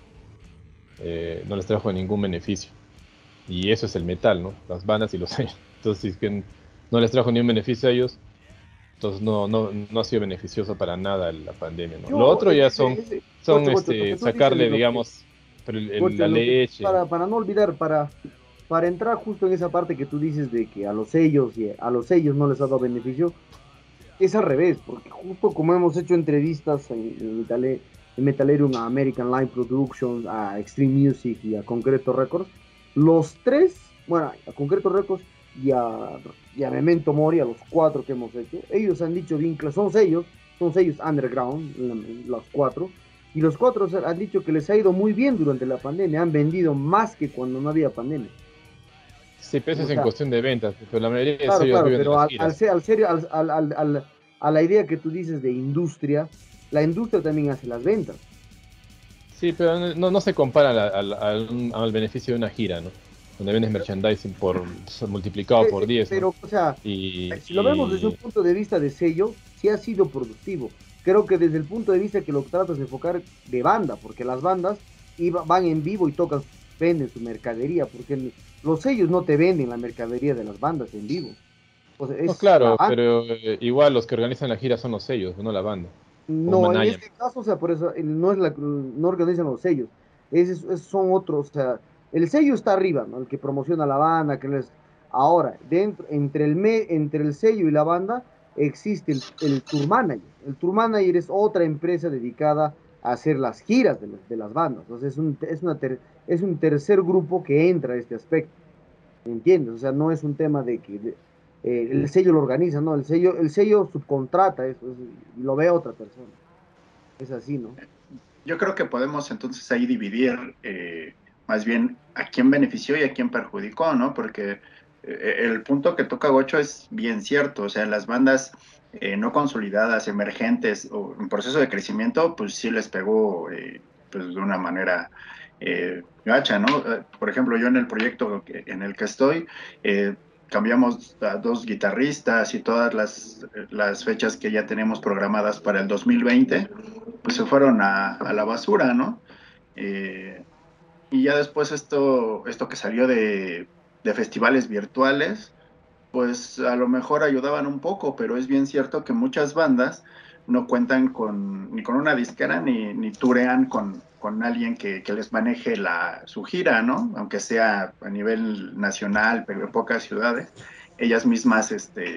No les trajo ningún beneficio. Y eso es el metal, ¿no? Las bandas y los sellos. Entonces, si es que no les trajo ningún beneficio a ellos, entonces no ha sido beneficioso para nada la pandemia, ¿no? Lo Yo, otro ya son Gocho, lo que tú dices sacarle, de lo que, digamos, Gocho, la leche. para no olvidar, para entrar justo en esa parte que tú dices de que a los sellos no les ha dado beneficio, es al revés, porque justo como hemos hecho entrevistas en Italia, de Metalerium a American Line Productions, a Extreme Music y a Concreto Records. Los tres, bueno, a Concreto Records y a Memento Mori, a los 4 que hemos hecho, ellos han dicho bien claro, son sellos underground, los 4, y los 4 han dicho que les ha ido muy bien durante la pandemia, han vendido más que cuando no había pandemia. Sí, pero eso O es en sea, cuestión de ventas, pero la mayoría de claro, sellos claro, viven de pero las giras. a la idea que tú dices de industria, la industria también hace las ventas. Sí, pero no se compara al beneficio de una gira, ¿no? Donde vendes merchandising multiplicado por 10, ¿no? Pero, o sea, Y, si lo vemos desde un punto de vista de sello, sí ha sido productivo. Creo que desde el punto de vista que lo tratas de enfocar de banda, porque las bandas van en vivo y tocan, venden su mercadería, porque los sellos no te venden la mercadería de las bandas en vivo. O sea, no, es la claro, banda. pero igual los que organizan la gira son los sellos, no la banda. Como un No, en manager. este caso, o sea, por eso no organizan los sellos, son otros, o sea, el sello está arriba, ¿no? El que promociona la banda, ahora, entre el sello y la banda existe el tour manager. El tour manager es otra empresa dedicada a hacer las giras de las bandas. Entonces es un tercer grupo que entra a este aspecto. ¿Entiendes? O sea, no es un tema de que el sello lo organiza, no, el sello subcontrata eso, y lo ve otra persona. Es así, ¿no? Yo creo que podemos entonces ahí dividir más bien a quién benefició y a quién perjudicó, ¿no? Porque el punto que toca Gocho es bien cierto, o sea, las bandas no consolidadas, emergentes o en proceso de crecimiento, pues sí les pegó pues de una manera gacha, ¿no? Por ejemplo, yo en el proyecto en el que estoy, cambiamos a 2 guitarristas y todas las fechas que ya tenemos programadas para el 2020 pues se fueron a la basura, ¿no? Eh, y ya después esto que salió de festivales virtuales, pues a lo mejor ayudaban un poco, pero es bien cierto que muchas bandas no cuentan ni con una disquera ni turean con alguien que les maneje su gira, ¿no? Aunque sea a nivel nacional, pero en pocas ciudades, ellas mismas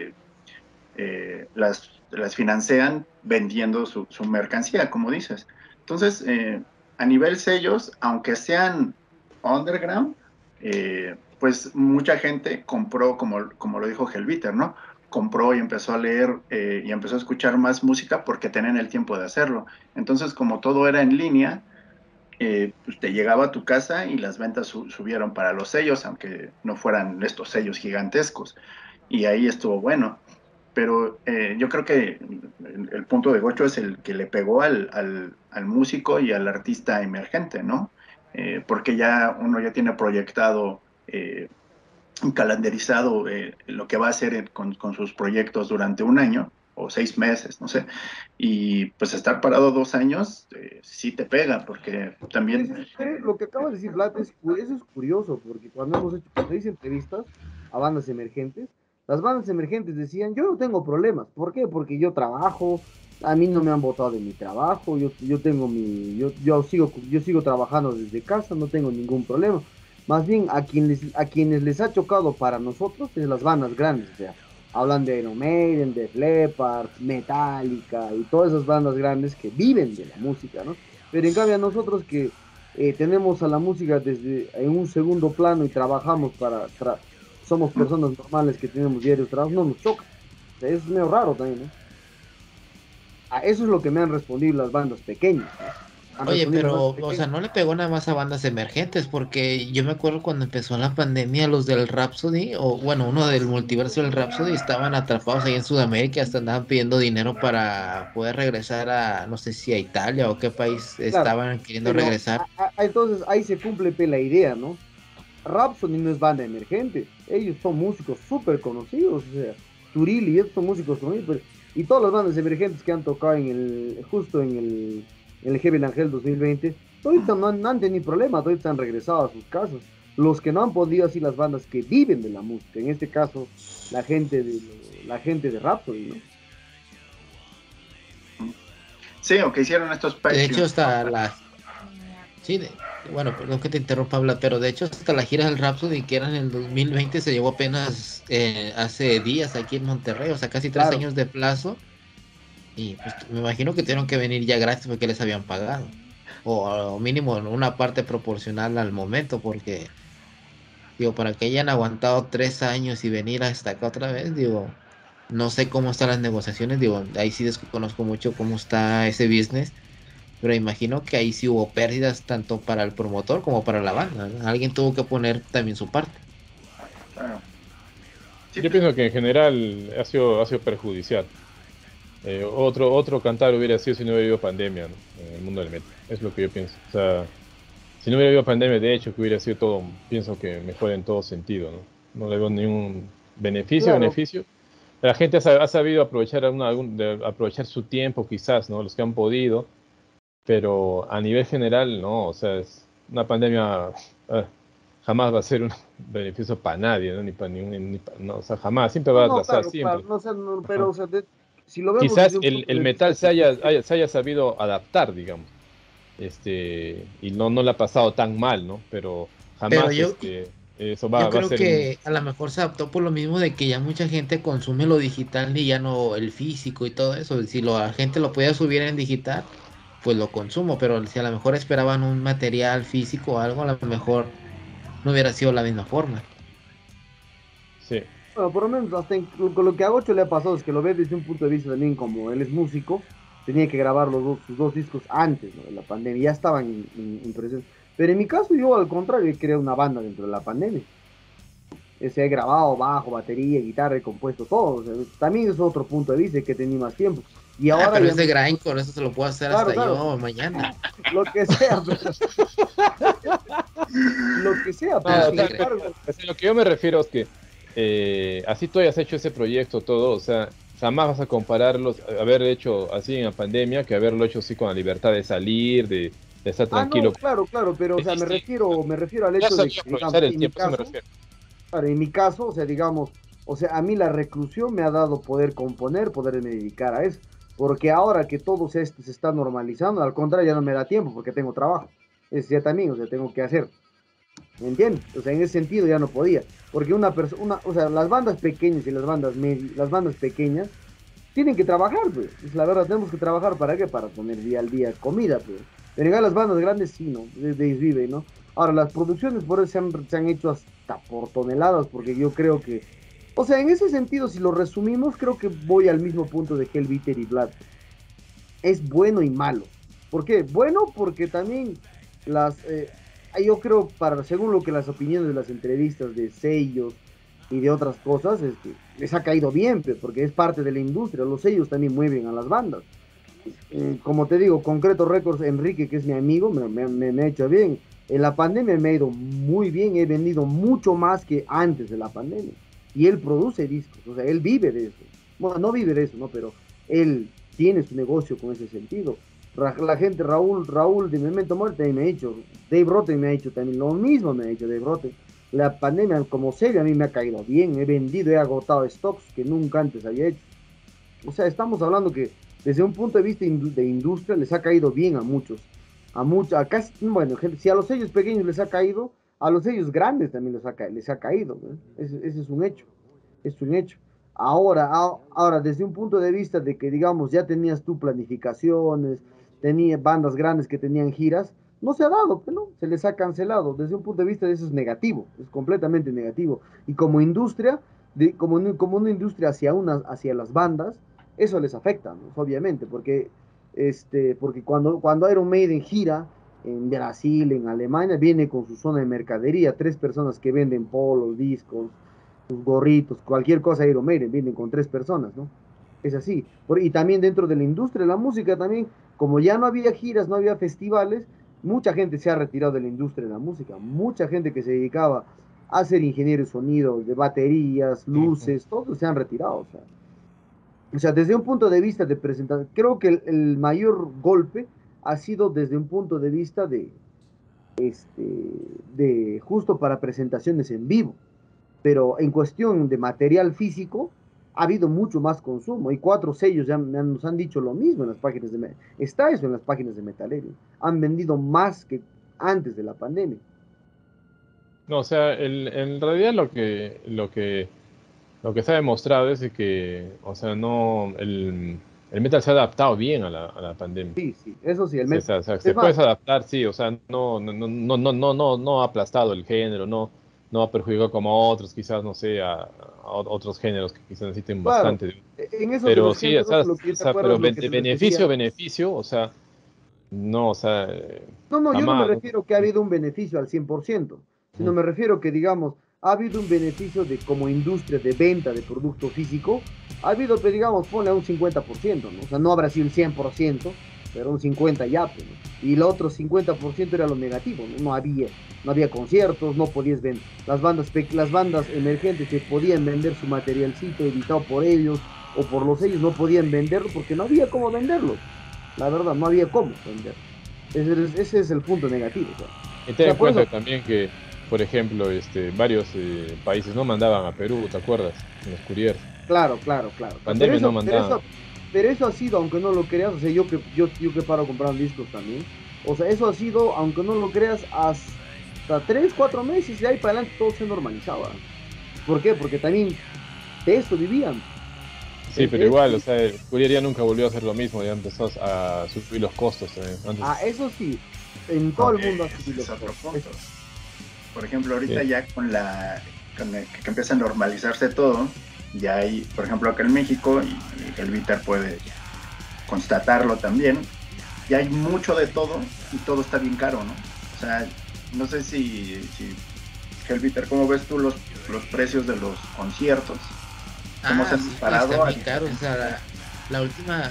las financian vendiendo su mercancía, como dices. Entonces, a nivel sellos, aunque sean underground, pues mucha gente compró, como lo dijo Helviter, ¿no? Compró y empezó a leer y empezó a escuchar más música porque tenían el tiempo de hacerlo. Entonces, como todo era en línea, pues te llegaba a tu casa y las ventas subieron para los sellos, aunque no fueran estos sellos gigantescos. Y ahí estuvo bueno, pero yo creo que el punto de Gocho es el que le pegó al músico y al artista emergente, ¿no? Porque uno ya tiene proyectado, calendarizado lo que va a hacer con sus proyectos durante un año o 6 meses, no sé. Y pues estar parado 2 años sí te pega, porque también... Lo que acabas de decir, Vlad, eso es curioso, porque cuando hice entrevistas a bandas emergentes, las bandas emergentes decían, yo no tengo problemas. ¿Por qué? Porque yo trabajo, a mí no me han votado de mi trabajo, yo tengo yo sigo trabajando desde casa, no tengo ningún problema. Más bien, a quienes les ha chocado para nosotros es las bandas grandes, o sea, hablan de Iron Maiden, de Leppard, Metallica y todas esas bandas grandes que viven de la música, ¿no? Pero en cambio a nosotros que tenemos a la música en un segundo plano y trabajamos somos personas normales que tenemos diarios trabajos, no nos choca. O sea, es medio raro también, ¿no? Eso es lo que me han respondido las bandas pequeñas, ¿no? Oye, pero, o sea, no le pegó nada más a bandas emergentes, porque yo me acuerdo cuando empezó la pandemia, los del Rhapsody, o bueno, uno del multiverso del Rhapsody, estaban atrapados ahí en Sudamérica, hasta andaban pidiendo dinero para poder regresar no sé si a Italia o qué país Claro, estaban queriendo pero regresar. entonces ahí se cumple la idea, ¿no? Rhapsody no es banda emergente, ellos son músicos súper conocidos, o sea, Turil y estos son músicos conocidos, y todas las bandas emergentes que han tocado justo en el Heaven Angel 2020, ahorita no han tenido problema, ahorita han regresado a sus casas. Los que no han podido, así las bandas que viven de la música, en este caso, la gente de Rhapsody, ¿no? Sí, o que hicieron estos De hecho, Patreons, hasta ¿no? Sí, bueno, perdón que te interrumpa, Blas, pero de hecho hasta la gira del Rhapsody que era en el 2020 se llevó apenas hace días aquí en Monterrey, o sea, casi tres Claro. años de plazo. Y pues me imagino que tuvieron que venir ya gratis porque les habían pagado. O mínimo en una parte proporcional al momento, porque, digo, para que hayan aguantado 3 años y venir hasta acá otra vez, digo, no sé cómo están las negociaciones, digo, ahí sí desconozco mucho cómo está ese business, pero imagino que ahí sí hubo pérdidas tanto para el promotor como para la banda, ¿no? Alguien tuvo que poner también su parte. Claro. Sí, Yo pues, pienso que en general ha sido perjudicial. Otro cantar hubiera sido si no hubiera habido pandemia, ¿no? En el mundo del metal. Es lo que yo pienso. O sea, si no hubiera habido pandemia, de hecho, que hubiera sido todo, pienso que mejor en todo sentido, ¿no? No le veo ningún Claro, beneficio. La gente ha sabido aprovechar, aprovechar su tiempo, quizás, ¿no? Los que han podido, pero a nivel general, no. O sea, es una pandemia ah, jamás va a ser un beneficio para nadie, ¿no? Ni para ningún, no, o sea, jamás, siempre no, va a no, atrasar, claro, claro, siempre. no, o sea, pero Ajá. o sea, si lo vemos desde Quizás un el, punto el de vista metal que se haya sabido adaptar, digamos, y no le ha pasado tan mal, ¿no? Pero Pero jamás eso yo va a creo ser un... que a lo mejor se adaptó por lo mismo de que ya mucha gente consume lo digital y ya no el físico y todo eso. Si la gente lo podía subir en digital, pues lo consumo, pero si a lo mejor esperaban un material físico o algo, a lo mejor no hubiera sido la misma forma. Sí, bueno, por lo menos hasta con lo que a Gocho le ha pasado es que lo ve desde un punto de vista también como él es músico, tenía que grabar sus dos discos antes, ¿no? De la pandemia, ya estaban en producción. Pero en mi caso yo al contrario, he creado una banda dentro de la pandemia. He grabado bajo, batería, guitarra, he compuesto todo. O sea, también es otro punto de vista que tenía más tiempo. Y Ah, ahora pero ya es no de tengo, grindcore, eso se lo puedo hacer claro, hasta claro, yo mañana. lo que sea, pero, lo que sea, Ah, pero no, o sin sea, sí, embargo, o sea, lo que yo me refiero es que así tú hayas hecho ese proyecto, todo, o sea, jamás vas a compararlos, haber hecho así en la pandemia, que haberlo hecho así con la libertad de salir, de estar ah, no, tranquilo. claro, claro, pero o Es sea, distinto. me refiero al Ya hecho de sabía que, digamos, aprovechar el en mi tiempo, eso me caso, refiero. claro, en mi caso, o sea, digamos, o sea, a mí la reclusión me ha dado poder componer, poderme dedicar a eso, porque ahora que todo esto se está normalizando, al contrario, ya no me da tiempo porque tengo trabajo, es ya también, o sea, tengo que hacer, ¿me entiendes? O sea, en ese sentido ya no podía, porque una persona, o sea, las bandas pequeñas y las bandas pequeñas tienen que trabajar, pues, es la verdad, tenemos que trabajar para qué, para poner día al día comida, pues, pero en las bandas grandes sí, ¿no? De ellos vive, ¿no? Ahora, las producciones por eso se han hecho hasta por toneladas, porque yo creo que, o sea, en ese sentido, si lo resumimos, creo que voy al mismo punto de Hellbitter y Vlad. Es bueno y malo. ¿Por qué? Bueno, porque también las, yo creo, según lo que las opiniones de las entrevistas de sellos y de otras cosas, es que les ha caído bien, pues, porque es parte de la industria. Los sellos también mueven a las bandas. Como te digo, Concreto Records, Enrique, que es mi amigo, me ha hecho bien. En la pandemia me ha ido muy bien, he vendido mucho más que antes de la pandemia. Y él produce discos, o sea, él vive de eso. Bueno, no vive de eso, ¿no? Pero él tiene su negocio con ese sentido. La gente, Raúl de Memento Muerte me ha hecho, Dave Rotten me ha hecho también lo mismo, me ha hecho Dave Rotten. La pandemia como serie a mí me ha caído bien, he vendido, he agotado stocks que nunca antes había hecho. O sea, estamos hablando que desde un punto de vista de industria les ha caído bien a muchos, a casi, bueno, si a los sellos pequeños les ha caído, a los sellos grandes también les ha caído, ¿no? Ese es un hecho, es un hecho. Ahora, desde un punto de vista de que, digamos, ya tenías tú planificaciones, tenía bandas grandes que tenían giras, no se ha dado, pues, ¿no? Se les ha cancelado. Desde un punto de vista de eso es negativo, es completamente negativo. Y como industria, como una industria hacia las bandas, eso les afecta, ¿no? Obviamente, porque cuando Iron Maiden gira en Brasil, en Alemania, viene con su zona de mercadería, tres personas que venden polos, discos, sus gorritos, cualquier cosa Iron Maiden, vienen con tres personas, ¿no? Es así. Y también dentro de la industria de la música también, como ya no había giras, no había festivales, mucha gente se ha retirado de la industria de la música, mucha gente que se dedicaba a ser ingeniero de sonido, de baterías, Ujú. luces, todos se han retirado. O sea, desde un punto de vista de presentación, creo que el mayor golpe ha sido desde un punto de vista de justo para presentaciones en vivo, pero en cuestión de material físico ha habido mucho más consumo y cuatro sellos ya nos han dicho lo mismo en las páginas está eso en las páginas de Metalerio, han vendido más que antes de la pandemia. No, o sea, en realidad lo que se ha demostrado es de que, o sea, no, el metal se ha adaptado bien a la pandemia. Sí, sí, eso sí, el Sí, metal. o sea, Es se más, puede adaptar, sí, o sea, no ha aplastado el género, no ha perjudicado como a otros, quizás, no sé, a otros géneros que quizás necesiten claro, bastante. en eso de Pero los sí, géneros, lo que yo o te sea, acuerdo pero es lo que te beneficio, refería. beneficio, o sea, no, o sea, No, no, yo no me jamás. refiero que ha habido un beneficio al 100%, sino Ujú. me refiero que, digamos, ha habido un beneficio de como industria de venta de producto físico, ha habido, pues, digamos, ponle un 50%, ¿no? O sea, no habrá sido un 100%, pero un 50 ya, pues, ¿no? Y el otro 50% era lo negativo, ¿no? No había conciertos, no podías vender, las bandas emergentes que podían vender su materialcito editado por ellos o por los sellos, no podían venderlo porque no había cómo venderlo, la verdad, no había cómo venderlo. Ese es el punto negativo. Y O ten sea, en por cuenta eso, también que, por ejemplo, varios países no mandaban a Perú, ¿te acuerdas? En los couriers. claro, claro, claro. Pero Pandemia no eso, pero mandaban. eso, pero eso ha sido, aunque no lo creas, o sea, yo que paro comprando discos también. O sea, eso ha sido, aunque no lo creas, hasta 3, 4 meses, de ahí para adelante todo se normalizaba. ¿Por qué? Porque también de esto vivían. Sí, Es- pero es- igual, o sea, el courier ya nunca volvió a hacer lo mismo, ya empezó a subir los costos también. Antes, eso sí, en todo ah, el mundo ha Ese subido es los otro costos. punto. Por ejemplo, ahorita sí. ya que empieza a normalizarse todo, ya hay, por ejemplo, acá en México, y el Viter puede constatarlo también, ya hay mucho de todo y todo está bien caro, ¿no? O sea, no sé si Helviter, ¿cómo ves tú los precios de los conciertos? ¿Cómo se han Sí, está disparado a bien caro. O sea, diferencia? la última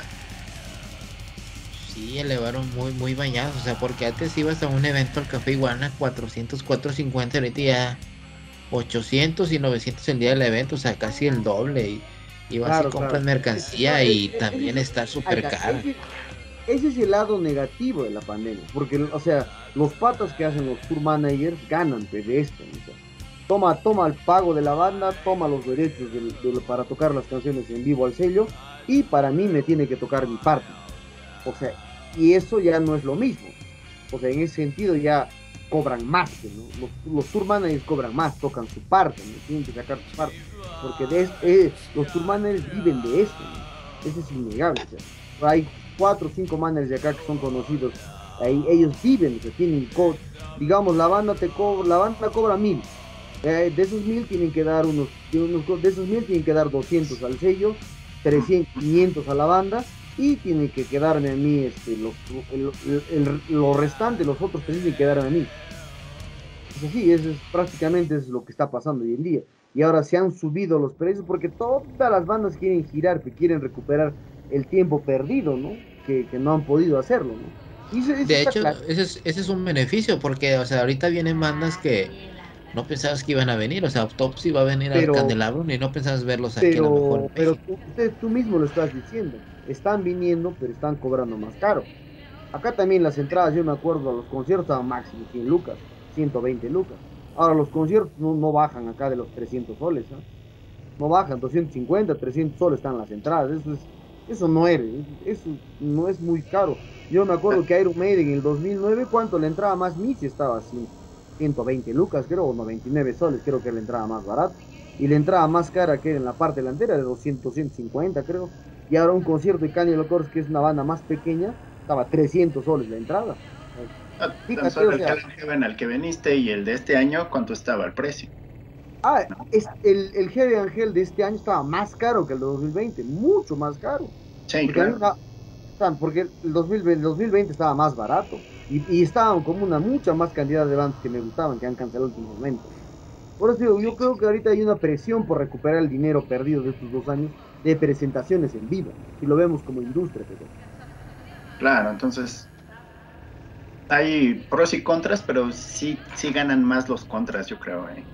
sí elevaron muy bañados. O sea, porque antes ibas a un evento al Café Iguana 400, 450, ahorita ya 800 y 900 el día del evento, o sea, casi el doble. Y vas y Claro, compras claro. No, mercancía y ese también está ahí súper está, cara. ese es el lado negativo de la pandemia, porque, o sea, los patas que hacen los tour managers ganan pues, de esto, ¿no? O sea, toma el pago de la banda, toma los derechos para tocar las canciones en vivo al sello, y para mí me tiene que tocar mi parte. O sea, y eso ya no es lo mismo. O sea, en ese sentido ya cobran más, ¿no? Los tour managers cobran más, tocan su parte, ¿no? Tienen que sacar su parte, porque los tour managers viven de eso, ¿no? Eso es innegable. O sea, hay 4 o 5 managers de acá que son conocidos, ahí, ellos viven, o sea, digamos, la banda cobra 1000, de esos 1000 tienen que dar de esos 1000 tienen que dar 200 al sello, 300, 500 a la banda, y tiene que quedarme a mí, lo restante, los otros tienen que quedarme a mí. Es así, prácticamente es lo que está pasando hoy en día. Y ahora se han subido los precios porque todas las bandas quieren girar, que quieren recuperar el tiempo perdido, ¿no? Que no han podido hacerlo, ¿no? Y eso De está hecho, claro. ese es un beneficio porque, o sea, ahorita vienen bandas que no pensabas que iban a venir. O sea, Autopsy va a venir al Pero, Candelabro y no pensabas verlos aquí a lo mejor en pero México. tú mismo lo estás diciendo. Están viniendo, pero están cobrando más caro. Acá también las entradas, yo me acuerdo, a los conciertos estaban máximo 100 lucas, 120 lucas. Ahora los conciertos no bajan acá de los 300 soles, ¿eh? No bajan, 250, 300 soles están las entradas. Eso no es muy caro. Yo me acuerdo que Iron Maiden en el 2009, ¿cuánto? La entrada más Missy estaba así, 120 lucas, creo, o 99 soles, creo que era la entrada más barata. Y la entrada más cara que era en la parte delantera de 200, 250, creo. Y ahora un concierto de Kanye Locors, que es una banda más pequeña, estaba 300 soles la entrada. Tan Fíjate, solo o el sea, Hell and Heaven al que veniste y el de este año, ¿cuánto estaba el precio? ¿No? el Heavy Angel de este año estaba más caro que el de 2020, mucho más caro. Sí, Porque a mí, claro. porque el 2020 estaba más barato y estaban como mucha más cantidad de bandas que me gustaban que han cancelado el último momento. Por eso digo, yo Sí, creo que ahorita hay una presión por recuperar el dinero perdido de estos 2 años de presentaciones en vivo, si lo vemos como industria. Pero, claro, entonces hay pros y contras, pero sí ganan más los contras, yo creo, ¿eh?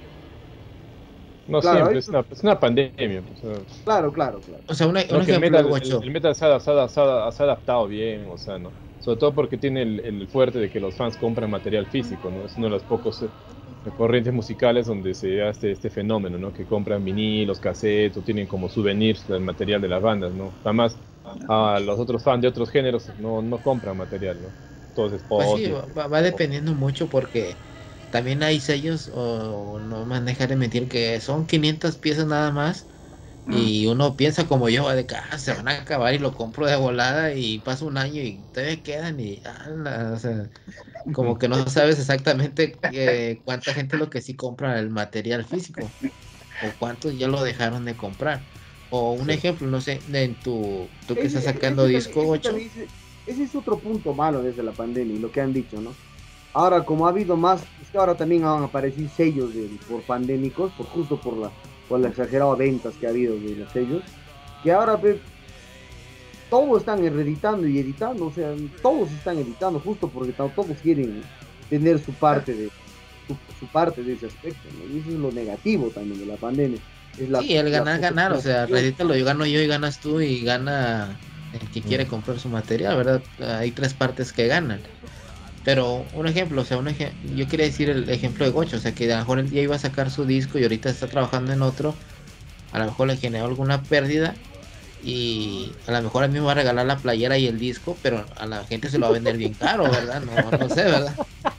No claro, siempre, es una pandemia, pues, o sea, claro, claro, claro. O sea, un creo que ejemplo, el Guacho. metal se ha adaptado bien, o sea, ¿no? Sobre todo porque tiene el fuerte de que los fans compran material físico, ¿no? Es uno de los pocos corrientes musicales donde se hace este fenómeno, ¿no? Que compran vinilos, cassettes o tienen como souvenirs el material de las bandas, ¿no? Además, a los otros fans de otros géneros no compran material, ¿no? Todo es Pues sí, Spotify. va dependiendo mucho porque también hay sellos, o no manejar de mentir, que son 500 piezas nada más Y uno piensa como yo, de que se van a acabar y lo compro de volada y pasa un año y todavía quedan y o sea, como que no sabes exactamente cuánta gente es lo que sí compra el material físico o cuántos ya lo dejaron de comprar. O un Sí. ejemplo, no sé, tú que estás Ese- sacando disco 8. ese es otro punto malo desde la pandemia y lo que han dicho, ¿no? Ahora, como ha habido más, es que ahora también han aparecido sellos por pandémicos, justo por las exageradas ventas que ha habido de los sellos, que ahora todos están reeditando y editando, o sea, todos están editando, justo porque todos quieren tener su parte de ese aspecto, ¿no? Y eso es lo negativo también de la pandemia. Es Sí, el ganar, ganar, o sea, poca- redítalo, yo gano yo y ganas tú y gana el que quiere comprar su material, ¿verdad? Hay tres partes que ganan. Pero un ejemplo, o sea, yo quería decir el ejemplo de Gocho, o sea, que a lo mejor él ya iba a sacar su disco y ahorita está trabajando en otro, a lo mejor le generó alguna pérdida y a lo mejor a mí me va a regalar la playera y el disco, pero a la gente se lo va a vender bien caro, ¿verdad? No sé, ¿verdad?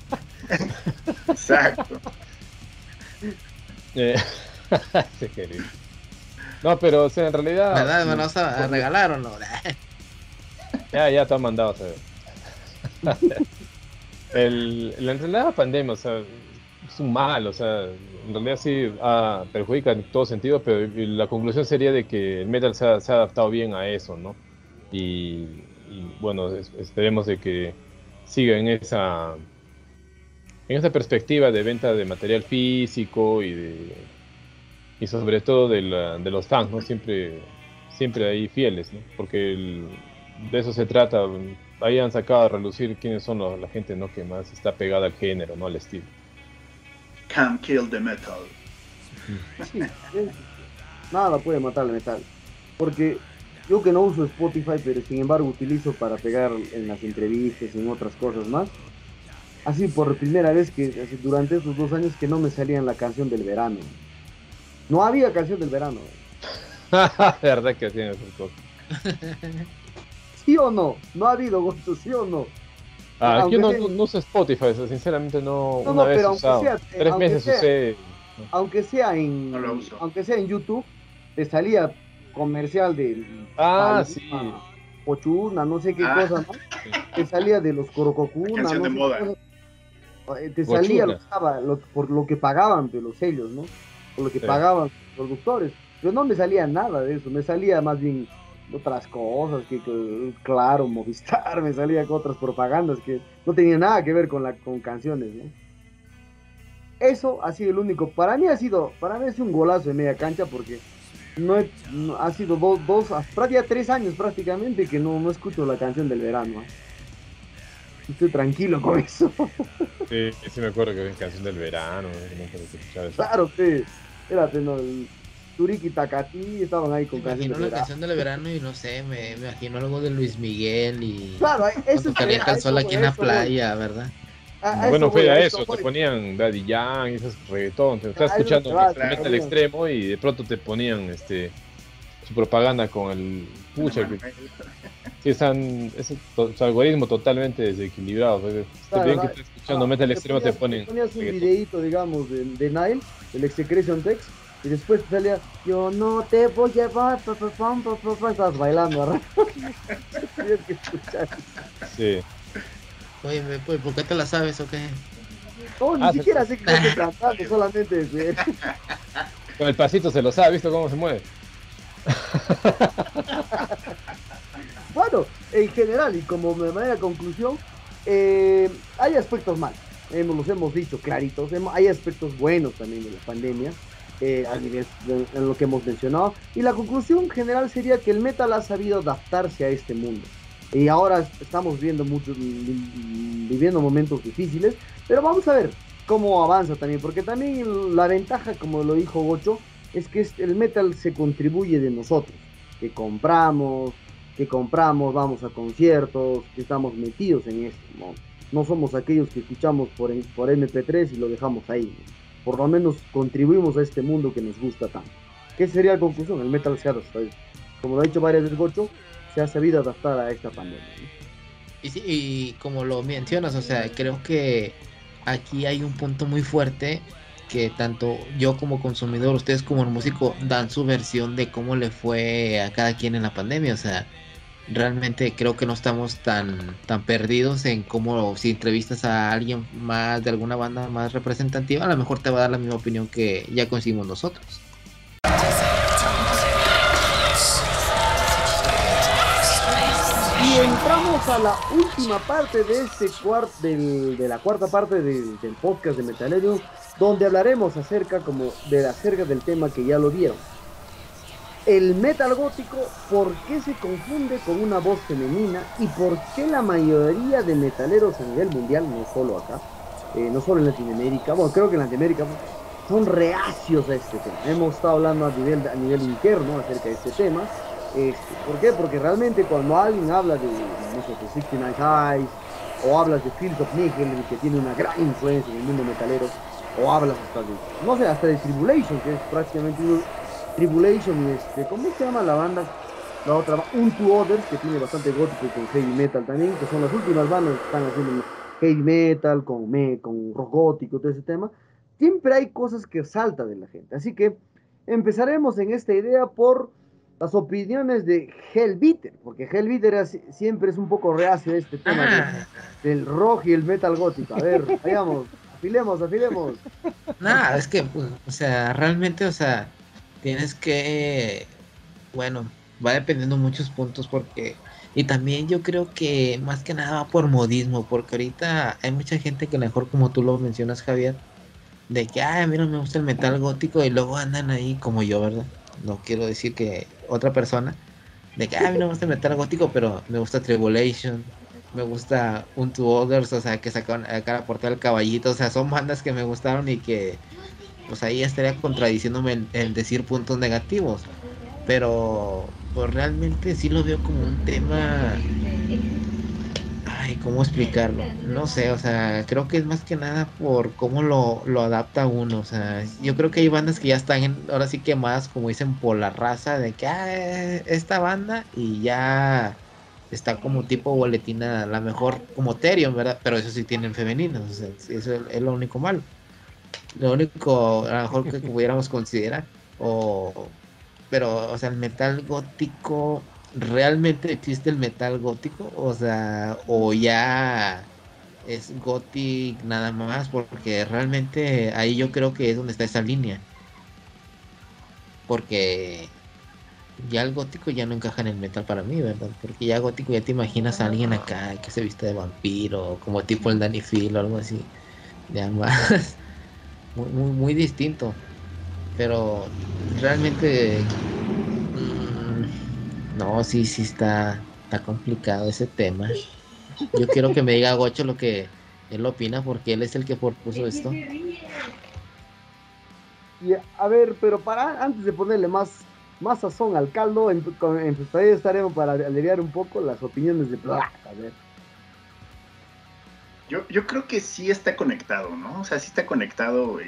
Exacto. Sí, querido. No, pero o sea, en realidad ¿Verdad? ¿Me lo vas a regalar o no? ya te han mandado a saber. En realidad la pandemia, o sea, es un mal, o sea, en realidad sí perjudica en todo sentido, pero la conclusión sería de que el metal se ha adaptado bien a eso, ¿no? Y bueno, esperemos de que siga en esa perspectiva de venta de material físico y sobre todo de los fans, ¿no? Siempre ahí fieles, ¿no? Porque de eso se trata. Ahí han sacado a relucir quiénes son la gente, ¿no? Que más está pegada al género, ¿no? Al estilo. Can't kill the metal. Sí, nada puede matar el metal. Porque yo que no uso Spotify, pero sin embargo utilizo para pegar en las entrevistas y en otras cosas más. Así por primera vez durante esos 2 años que no me salía la canción del verano. No había canción del verano. Verdad que hacían esas cosas. ¿Sí o no? No ha habido gusto, ¿sí o no? Yo Aunque no, sea- no uso Spotify, o sea, sinceramente no, No, una no, vez pero usado. aunque sea, 3 meses usé. No lo uso. aunque sea en YouTube, te salía comercial de Ah, Paloma, sí. Pochuna, no sé qué Ah. cosa más. Te salía de los La Corococuna, canción no de sé qué moda. cosa. Te salía Gochuna. por lo que pagaban de los sellos, ¿no? Por lo que Sí. pagaban los productores. Pero no me salía nada de eso, me salía más bien otras cosas, claro, Movistar, me salía con otras propagandas que no tenían nada que ver con canciones, ¿no? Eso ha sido el único, para mí ha sido un golazo de media cancha porque ha sido prácticamente 3 años prácticamente que no escucho la canción del verano, ¿eh? Estoy tranquilo con eso. Sí, me acuerdo que había canción del verano, ¿no? Nunca lo escuchaba eso. Claro que, espérate, no, el Turiki y Takati estaban ahí Me con canción imagino del la verano. canción del verano y no sé, me imagino algo de Luis Miguel y Claro, cuando calienta el sol aquí en la playa, ¿verdad? Bueno, fue a eso, te ponían Daddy Yankee, esos reggaetón, te estás Ah, eso escuchando te va, claro. Metal Extremo y de pronto te ponían su propaganda con el pucha, que sí su algoritmo totalmente desequilibrado. Pues, Claro, bien que ¿verdad? estás escuchando Metal Extremo te ponen ponías un reggaetón. videíto, digamos, de Nile, del Execration Text, y después te salía, yo no te voy a llevar, estabas bailando, ¿verdad? Tienes que escuchar. Sí. Oye, pues, ¿por qué te la sabes o qué? No, ni siquiera sé que no estoy cantando, solamente Con el pasito se lo sabe, ¿visto cómo se mueve? Bueno, en general, y como de manera de conclusión, hay aspectos malos, los hemos dicho claritos, hay aspectos buenos también de la pandemia, a nivel en lo que hemos mencionado, y la conclusión general sería que el metal ha sabido adaptarse a este mundo, y ahora estamos viviendo momentos difíciles, pero vamos a ver cómo avanza también, porque también la ventaja, como lo dijo Gocho, es que el metal se contribuye de nosotros, que compramos, vamos a conciertos, que estamos metidos en esto, ¿no? No somos aquellos que escuchamos por MP3 y lo dejamos ahí, ¿no? Por lo menos contribuimos a este mundo que nos gusta tanto. ¿Qué sería la conclusión? El metal se ha adaptado, como lo ha dicho varias veces Gocho, se ha sabido adaptar a esta pandemia, ¿no? Y sí, y como lo mencionas, o sea, creo que aquí hay un punto muy fuerte que tanto yo como consumidor, ustedes como músico, dan su versión de cómo le fue a cada quien en la pandemia. O sea, realmente creo que no estamos tan perdidos en cómo si entrevistas a alguien más de alguna banda más representativa, a lo mejor te va a dar la misma opinión que ya conseguimos nosotros. Y entramos a la última parte de de la cuarta parte del podcast de Metalerium, donde hablaremos acerca del tema que ya lo vieron. El metal gótico, ¿por qué se confunde con una voz femenina? ¿Y por qué la mayoría de metaleros a nivel mundial, no solo acá, no solo en Latinoamérica, bueno, creo que en Latinoamérica son reacios a este tema? Hemos estado hablando a nivel interno acerca de este tema. ¿Por qué? Porque realmente cuando alguien habla de, no sé, de 69 Eyes, o hablas de Fields of Nihil, que tiene una gran influencia en el mundo metalero, o hablas hasta de, no sé, hasta de Tribulation, que es prácticamente Tribulation y ¿cómo se llama la banda? La otra, Unto Others, que tiene bastante gótico y con heavy metal también, que son las últimas bandas que están haciendo heavy metal, con rock gótico, todo ese tema. Siempre hay cosas que saltan de la gente. Así que empezaremos en esta idea por las opiniones de Hellbeater, porque Hellbeater siempre es un poco reacio a este tema del rock y el metal gótico. A ver, vayamos, afilemos. Nada, es que, pues, o sea, realmente, o sea, tienes que, bueno, va dependiendo muchos puntos porque, y también yo creo que más que nada va por modismo, porque ahorita hay mucha gente que a lo mejor como tú lo mencionas, Javier, de que, ay, a mí no me gusta el metal gótico y luego andan ahí como yo, ¿verdad? No quiero decir que otra persona, de que, ay, a mí no me gusta el metal gótico, pero me gusta Tribulation, me gusta Unto Others, o sea, que sacaron acá la portada del caballito, o sea, son bandas que me gustaron y que, pues ahí estaría contradiciéndome en decir puntos negativos, pero pues realmente sí lo veo como un tema. Ay, ¿cómo explicarlo? No sé, o sea, creo que es más que nada por cómo lo adapta uno. O sea, yo creo que hay bandas que ya están ahora sí quemadas, como dicen, por la raza, de que esta banda y ya está como tipo boletina, a la mejor como Therion, ¿verdad? Pero eso sí tienen femeninos, o sea, sí, eso es lo único malo. Lo único, a lo mejor que pudiéramos considerar. O, pero, o sea, el metal gótico, ¿realmente existe el metal gótico? O sea, o ya es gothic nada más, porque realmente ahí yo creo que es donde está esa línea. Porque ya el gótico ya no encaja en el metal para mí, ¿verdad? Porque ya gótico ya te imaginas a alguien acá que se viste de vampiro, como tipo el Danny Phil o algo así. Ya más, muy distinto. Pero realmente no, sí está complicado ese tema. Yo quiero que me diga Gocho lo que él opina, porque él es el que propuso esto. Y a ver, pero antes de ponerle más sazón al caldo, ahí estaremos para aliviar un poco las opiniones de Black. A ver. Yo creo que sí está conectado, ¿no? O sea, sí está conectado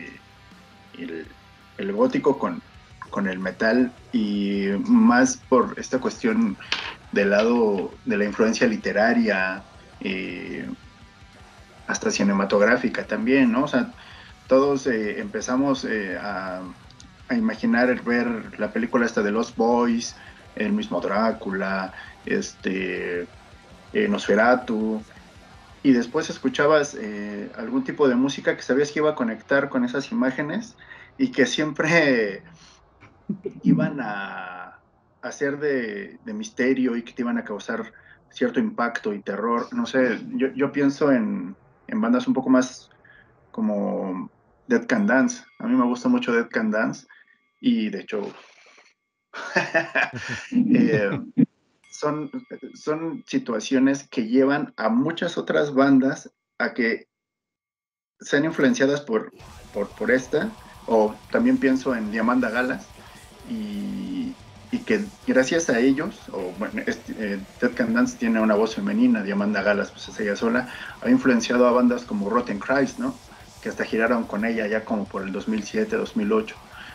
el gótico con el metal, y más por esta cuestión del lado de la influencia literaria, hasta cinematográfica también, ¿no? O sea, todos empezamos a imaginar ver la película esta de Lost Boys, el mismo Drácula, Nosferatu, y después escuchabas algún tipo de música que sabías que iba a conectar con esas imágenes y que siempre iban a hacer de misterio y que te iban a causar cierto impacto y terror. No sé, yo pienso en bandas un poco más como Dead Can Dance. A mí me gusta mucho Dead Can Dance, y de hecho eh, son situaciones que llevan a muchas otras bandas a que sean influenciadas por esta, o también pienso en Diamanda Galas, y que gracias a ellos, o bueno, Dead Can Dance tiene una voz femenina, Diamanda Galas, pues es ella sola, ha influenciado a bandas como Rotten Christ, ¿no? Que hasta giraron con ella ya como por el 2007, 2008.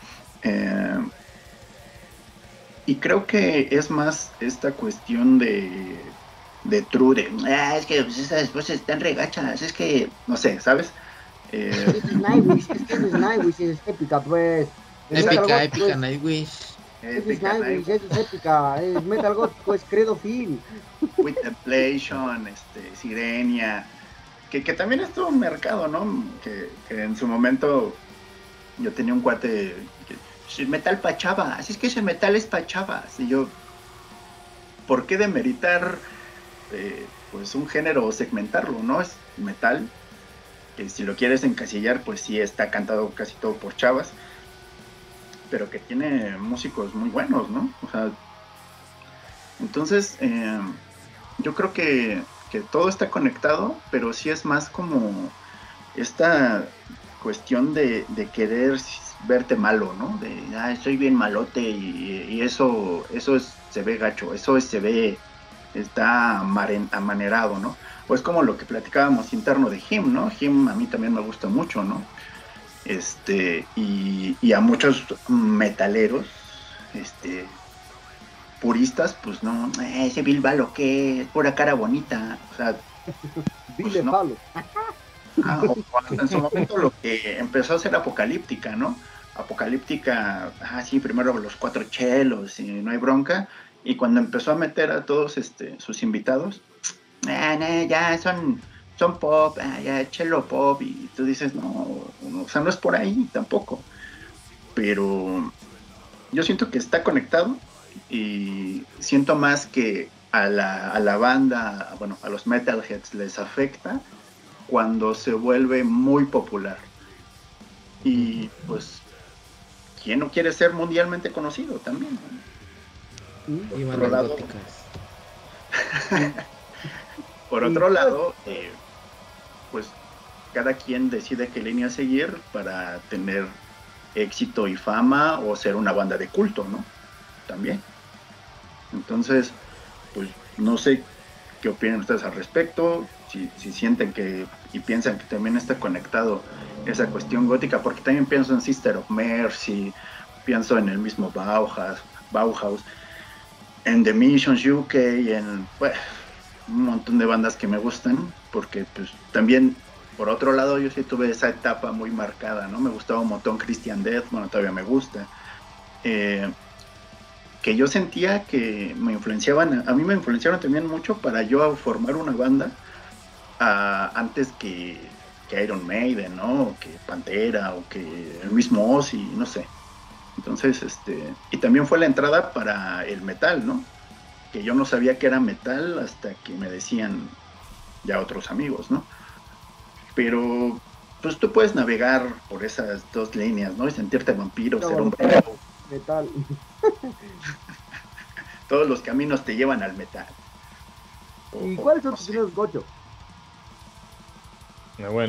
Y creo que es más esta cuestión de true, es que pues, esas voces están regachas, es que, no sé, ¿sabes? This is Nightwish, this is Nightwish, es épica, pues. El metal gótico Épica es- Nightwish. This is Épica, Nightwish, eso es épica. Es metal gótico, es Credo Phil. With Temptation, Sirenia, que también estuvo en mercado, ¿no? Que en su momento yo tenía un cuate que el metal pa' chavas, es que ese metal es pa' chavas, y yo, ¿por qué demeritar pues un género o segmentarlo, no? Es metal, que si lo quieres encasillar, pues sí está cantado casi todo por chavas, pero que tiene músicos muy buenos, ¿no? O sea, entonces yo creo que todo está conectado, pero sí es más como esta cuestión de querer verte malo, ¿no? De, soy bien malote y eso se ve gacho, se ve, está amanerado, ¿no? O es como lo que platicábamos interno de Him, ¿no? Him a mí también me gusta mucho, ¿no? Y a muchos metaleros, puristas, pues no, ese Bill Balo, ¿qué? Es pura cara bonita, o sea, Bill no. Palo. En su momento lo que empezó a ser Apocalíptica, ¿no? Apocalíptica, sí, primero los 4 chelos y no hay bronca, y cuando empezó a meter a todos sus invitados, ya son pop, ya chelo pop, y tú dices, no, o sea, no es por ahí tampoco, pero yo siento que está conectado, y siento más que a la banda, bueno, a los metalheads les afecta cuando se vuelve muy popular. Y pues, ¿quién no quiere ser mundialmente conocido también? Y Por bandas otro lado, góticas. por otro lado, pues cada quien decide qué línea seguir para tener éxito y fama o ser una banda de culto, ¿no? También. Entonces, pues no sé qué opinan ustedes al respecto, si sienten que y piensan que también está conectado esa cuestión gótica, porque también pienso en Sister of Mercy, pienso en el mismo Bauhaus, en The Missions UK, en un montón de bandas que me gustan, porque pues también por otro lado yo sí tuve esa etapa muy marcada, ¿no? Me gustaba un montón Christian Death, bueno, todavía me gusta, que yo sentía que me influenciaban, a mí me influenciaron también mucho para yo formar una banda antes que Iron Maiden, ¿no? O que Pantera, o que el mismo Ozzy, no sé. Entonces, y también fue la entrada para el metal, ¿no? Que yo no sabía que era metal hasta que me decían ya otros amigos, ¿no? Pero, pues tú puedes navegar por esas dos líneas, ¿no? Y sentirte vampiro, ser un bravo. Metal. Todos los caminos te llevan al metal. ¿Y cuáles son tus primeros gochos? Bueno,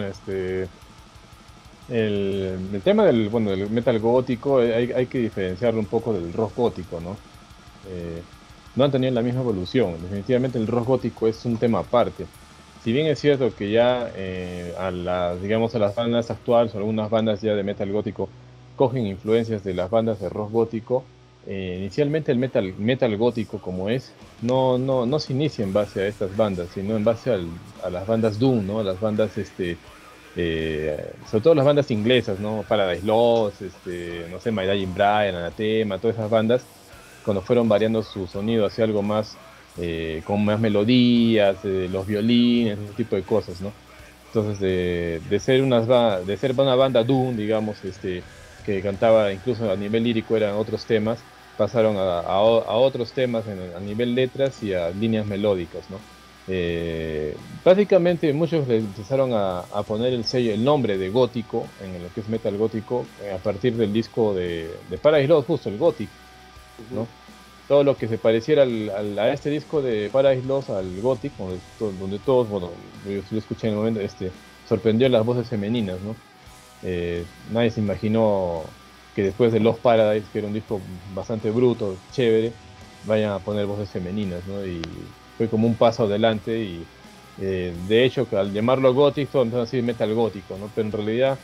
el tema del metal gótico hay que diferenciarlo un poco del rock gótico, ¿no? No han tenido la misma evolución. Definitivamente el rock gótico es un tema aparte. Si bien es cierto que ya a las bandas actuales o algunas bandas ya de metal gótico cogen influencias de las bandas de rock gótico, inicialmente el metal gótico como es no se inicia en base a estas bandas, sino en base a las bandas Doom, ¿no? Las bandas sobre todo las bandas inglesas, ¿no? Paradise Lost, no sé, My Dying Bride, Anathema, todas esas bandas, cuando fueron variando su sonido hacia algo más con más melodías, los violines, ese tipo de cosas, ¿no? Entonces de ser una banda Doom, digamos, que cantaba incluso a nivel lírico eran otros temas, pasaron a otros temas a nivel letras y a líneas melódicas, ¿no? Básicamente muchos le empezaron a poner el nombre de gótico en lo que es metal gótico a partir del disco de Paradise Lost, justo el Gothic, ¿no? Todo lo que se pareciera a este disco de Paradise Lost, al Gothic, donde todos, bueno, yo lo escuché en el momento, sorprendió las voces femeninas, ¿no? Nadie se imaginó que después de Lost Paradise, que era un disco bastante bruto, chévere, vayan a poner voces femeninas, ¿no? Y fue como un paso adelante y de hecho al llamarlo Gothic todo empezó a decir metal gótico, ¿no? Pero en realidad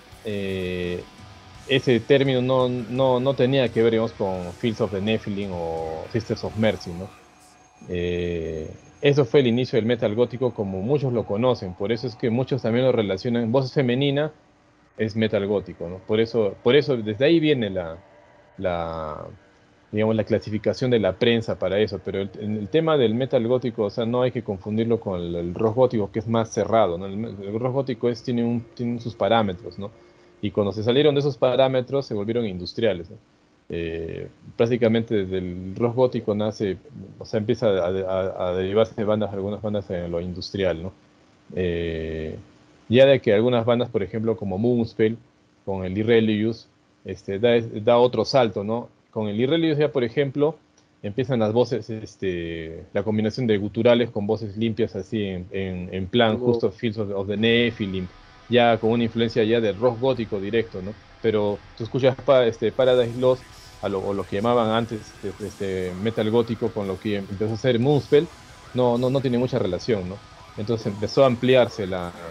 ese término no tenía que ver, digamos, con Fields of the Nephilim o Sisters of Mercy, ¿no? eso fue el inicio del metal gótico como muchos lo conocen, por eso es que muchos también lo relacionan, voz femenina es metal gótico, ¿no? Por eso desde ahí viene la, digamos, la clasificación de la prensa para eso, pero el tema del metal gótico, o sea, no hay que confundirlo con el rock gótico, que es más cerrado, ¿no? El rock gótico tiene sus parámetros, ¿no? Y cuando se salieron de esos parámetros se volvieron industriales, ¿no? Prácticamente desde el rock gótico nace, o sea, empieza a derivarse de algunas bandas en lo industrial, ¿no? Eh, ya de que algunas bandas, por ejemplo, como Moonspell, con el Irreligious, da otro salto, ¿no? Con el Irreligious ya, por ejemplo, empiezan las voces, la combinación de guturales con voces limpias, así en plan Algo- justo Fields of the Nephilim, ya con una influencia ya del rock gótico directo, ¿no? Pero tú escuchas Paradise Lost, o lo que llamaban antes metal gótico, con lo que empezó a hacer Moonspell, no tiene mucha relación, ¿no? Entonces empezó a ampliarse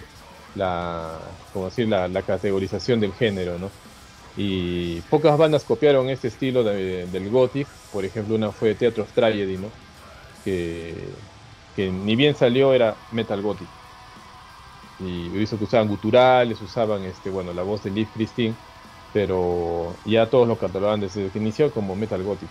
como decir, la categorización del género, ¿no? Y pocas bandas copiaron este estilo del gothic. Por ejemplo, una fue Theatre of Tragedy, ¿no? Que, que ni bien salió era metal gothic. Y hizo que usaban guturales, usaban bueno, la voz de Liv Christine, pero ya todos lo catalogaban desde que inició como metal gothic.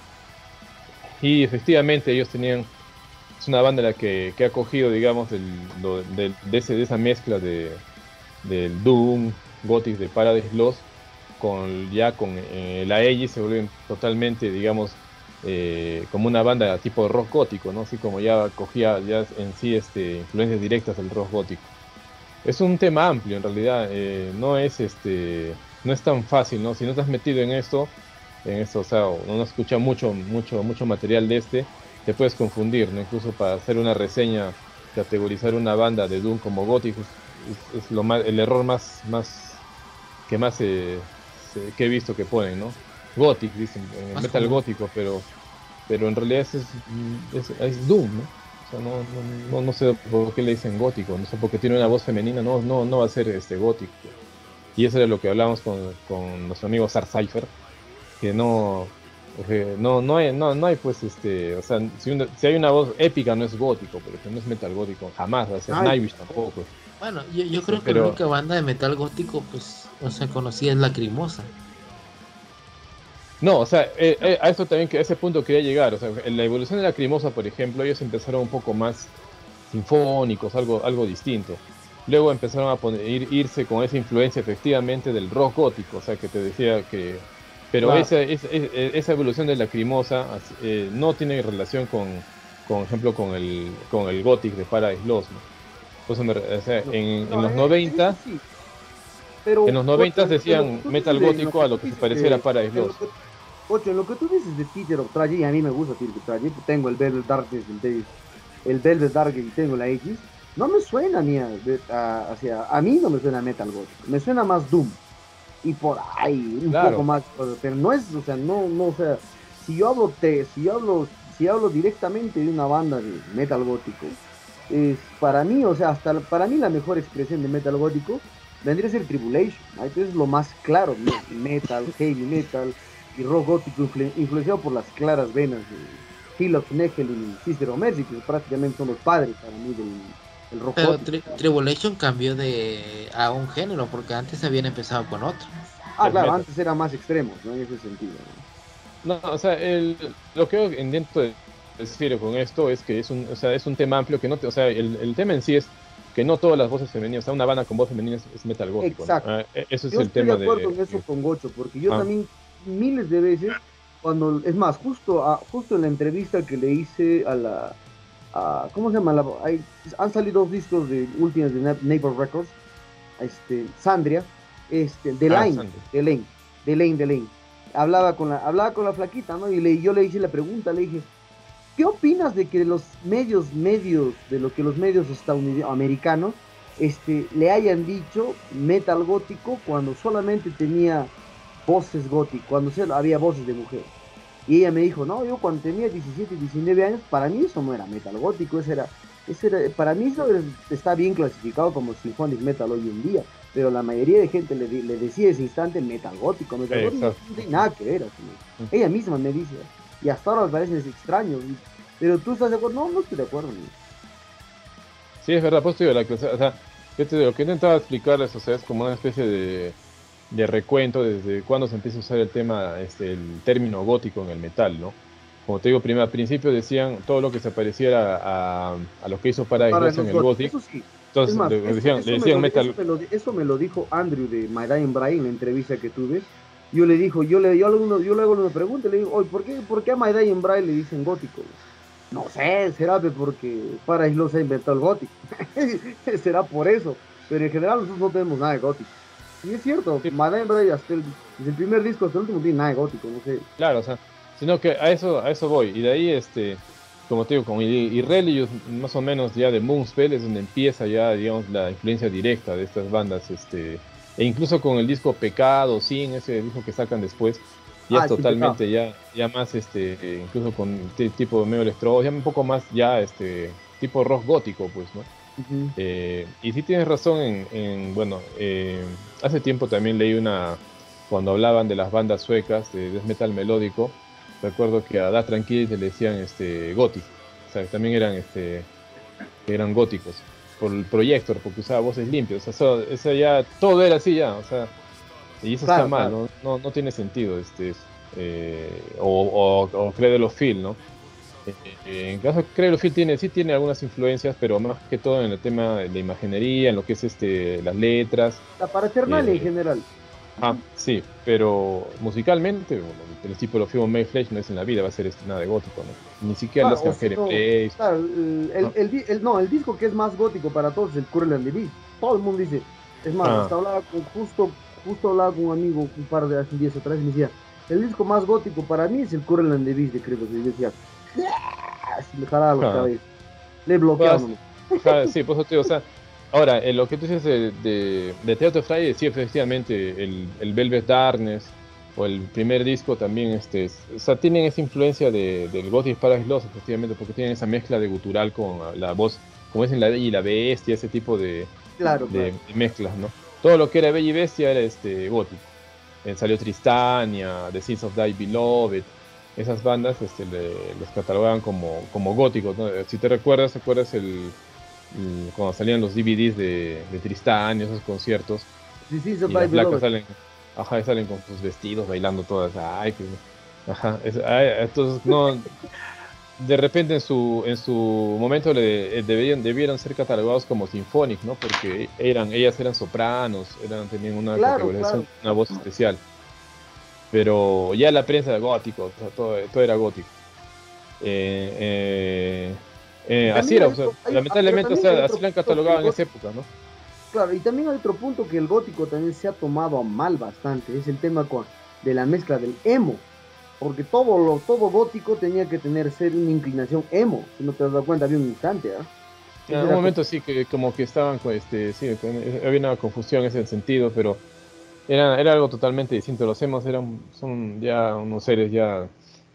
Y efectivamente ellos es una banda la que ha cogido, digamos, de esa mezcla del Doom, Gothic, de Paradise Lost, con la Aegis se vuelven totalmente, digamos, como una banda tipo rock gótico, ¿no? Así como ya cogía ya en sí influencias directas del rock gótico. Es un tema amplio en realidad, no es tan fácil, ¿no? Si no estás metido en esto, o sea, o no escuchas mucho material te puedes confundir, ¿no? Incluso para hacer una reseña, categorizar una banda de Doom como gótico es el error que más que he visto que ponen, ¿no? Gothic, dicen, Más metal común. gótico, pero en realidad es Doom, ¿no? O sea, no sé por qué le dicen gótico, no sé, porque tiene una voz femenina, no va a ser gótico. Y eso era lo que hablábamos con nuestro amigo Sar Cypher, que no hay pues o sea, si hay una voz épica no es gótico, por ejemplo, no es metal gótico, jamás va a ser. Ay, Nightwish tampoco. Bueno, yo creo que la Pero única banda de metal gótico, pues, o sea, conocida es Lacrimosa. no, o sea, a eso también, a ese punto quería llegar. O sea, en la evolución de Lacrimosa, por ejemplo, ellos empezaron un poco más sinfónicos, algo distinto. Luego empezaron a irse con esa influencia efectivamente del rock gótico, o sea, que te decía que... Pero claro. esa evolución de Lacrimosa no tiene relación con ejemplo, con el gothic de Paradise Lost, ¿no? O sea, No, en no, los eso 90, sí. Pero, en los 90 decían metal gótico a lo que se pareciera a Paradise en lo Lost. que, Ocho, en lo que tú dices de Theatre of Tragedy, a mí me gusta Theatre of Tragedy, tengo el Velvet Darkness, el Velvet Darkness y tengo la Aegis, no me suena a mí no me suena metal gótico, me suena más Doom, y por ahí, un Claro. poco más, pero no es, o sea, no, o sea, si hablo directamente de una banda de metal gótico, es para mí, o sea, hasta para mí la mejor expresión de metal gótico vendría a ser Tribulation, ¿no? Entonces es lo más claro, ¿no? Metal, heavy metal y rock gótico influenciado por las claras venas de Philip Nechelin y Sister of Mercy, que prácticamente son los padres para mí del rock Pero gótico. Tribulation cambió a un género, porque antes habían empezado con otro. Ah, El claro, metal. antes era más extremos, ¿no? En ese sentido, ¿no? No, o sea, lo que yo intento decir con esto es que es un tema amplio que no te, o sea, el tema en sí es que no todas las voces femeninas, o sea, una banda con voz femenina es metal gótico, ¿no? Exacto. Eso es Yo el estoy de tema acuerdo en eso con Gocho, porque yo Ah. también miles de veces, es más, justo en la entrevista que le hice ¿cómo se llama? Han salido dos discos de últimas de Neighbor Records, Sandria, Sandria. Delaine. Hablaba con la flaquita, ¿no? Y yo le hice la pregunta, le dije, ¿qué opinas de que los medios, de lo que los medios americanos, le hayan dicho metal gótico cuando solamente tenía voces góticas, cuando había voces de mujer? Y ella me dijo, no, yo cuando tenía 17, 19 años, para mí eso no era metal gótico, para mí eso está bien clasificado como symphonic metal hoy en día, pero la mayoría de gente le decía ese instante metal gótico no tiene nada que ver así. Ella misma me dice, y hasta ahora me parece extraño, Pero tú estás de acuerdo, no estoy de acuerdo. Sí, es verdad, pues te digo, o sea, yo te digo, lo que intentaba explicarles, o sea, es como una especie de recuento desde cuándo se empieza a usar el tema, el término gótico en el metal, ¿no? Como te digo, primero, al principio decían todo lo que se pareciera a lo que hizo Paradise Para Lost en los el GOTY, Gothic, eso sí. Es entonces más, le decían metal. eso me lo dijo Andrew de My Dying Bride en la entrevista que tuve. Yo le dijo, yo le hago una pregunta, le digo, oye, ¿por qué a My Dying Bride le dicen gótico? No sé, será porque Paradise Lost se inventó el gótico. Será por eso. Pero en general nosotros no tenemos nada de gótico. Y es cierto, Sí, My Dying Bride desde el primer disco hasta el último no tiene nada de gótico, no sé. claro, o sea, sino que a eso voy. Y de ahí, como te digo, con Irreligious, más o menos ya de Moonspell es donde empieza ya, digamos, la influencia directa de estas bandas, e incluso con el disco Pecado, Sin, ese disco que sacan después, ya es Sin pecado. totalmente ya más, incluso con tipo medio electro, ya un poco más ya, tipo rock gótico, pues, ¿no? Ujú. Y sí tienes razón bueno, hace tiempo también leí cuando hablaban de las bandas suecas de death metal melódico, recuerdo que a Da Tranquility le decían gothic, o sea, también eran góticos, por el Projector, porque usaba voces limpias, o sea, eso ya, todo era así ya, o sea, y eso está Claro, mal, claro. no tiene sentido, o Cradle of Filth, ¿no? En caso de Cradle of Filth sí tiene algunas influencias, pero más que todo en el tema de la imaginería, en lo que es las letras. La parafernalia en eh, general. sí, pero musicalmente, bueno, el tipo de Few May Flesh no es en la vida, va a ser nada de gótico, ¿no? Ni siquiera Claro, Last o Can si Hear no, Place, claro, ¿no? no, el disco que es más gótico para todos es el Cruel and the Beast. Todo el mundo dice, es más, Ah, hasta justo hablaba con un amigo un par de hace días atrás y me decía, el disco más gótico para mí es el Cruel and the Beast de Creepers. Y yo decía, así me jalaba los ah, cabellos. Le he bloqueado, pues, ¿no? ajá, sí, pues, tío, o sea, ahora, lo que tú dices de Theater of Friday, sí, efectivamente, el Velvet Darkness o el primer disco también, o sea, tienen esa influencia del Gothic Paradise Lost, efectivamente, porque tienen esa mezcla de gutural con la voz, como es en La Bella y la Bestia, ese tipo Claro, de claro. mezclas, ¿no? Todo lo que era Bella y Bestia era gótico. Salió Tristania, The Sins of Thy Beloved, esas bandas los catalogaban como góticos, ¿no? Si te recuerdas cuando salían los DVDs de Tristania, esos conciertos, Disease of y Die las flacas Beloved. salen, ajá, y salen con sus vestidos bailando todas, ay, ajá, entonces no, de repente en su momento debieron ser catalogados como symphonic, ¿no? Porque ellas eran sopranos, tenían una Claro, categorización, claro. una voz especial. Pero ya la prensa era gótico, o sea, todo era gótico. Y Así también era, hay o sea, otro, pero lamentablemente, o también hay sea, otro así la han punto que el catalogado en esa gótico, época, ¿no? claro, y también hay otro punto que el gótico también se ha tomado a mal bastante, es el tema de la mezcla del emo, porque todo gótico tenía que ser una inclinación emo, si no te das cuenta, había un instante, ¿ah? En Ese un era momento sí que como que estaban con sí, había una confusión en ese sentido, pero era algo totalmente distinto. Los emos son ya unos seres ya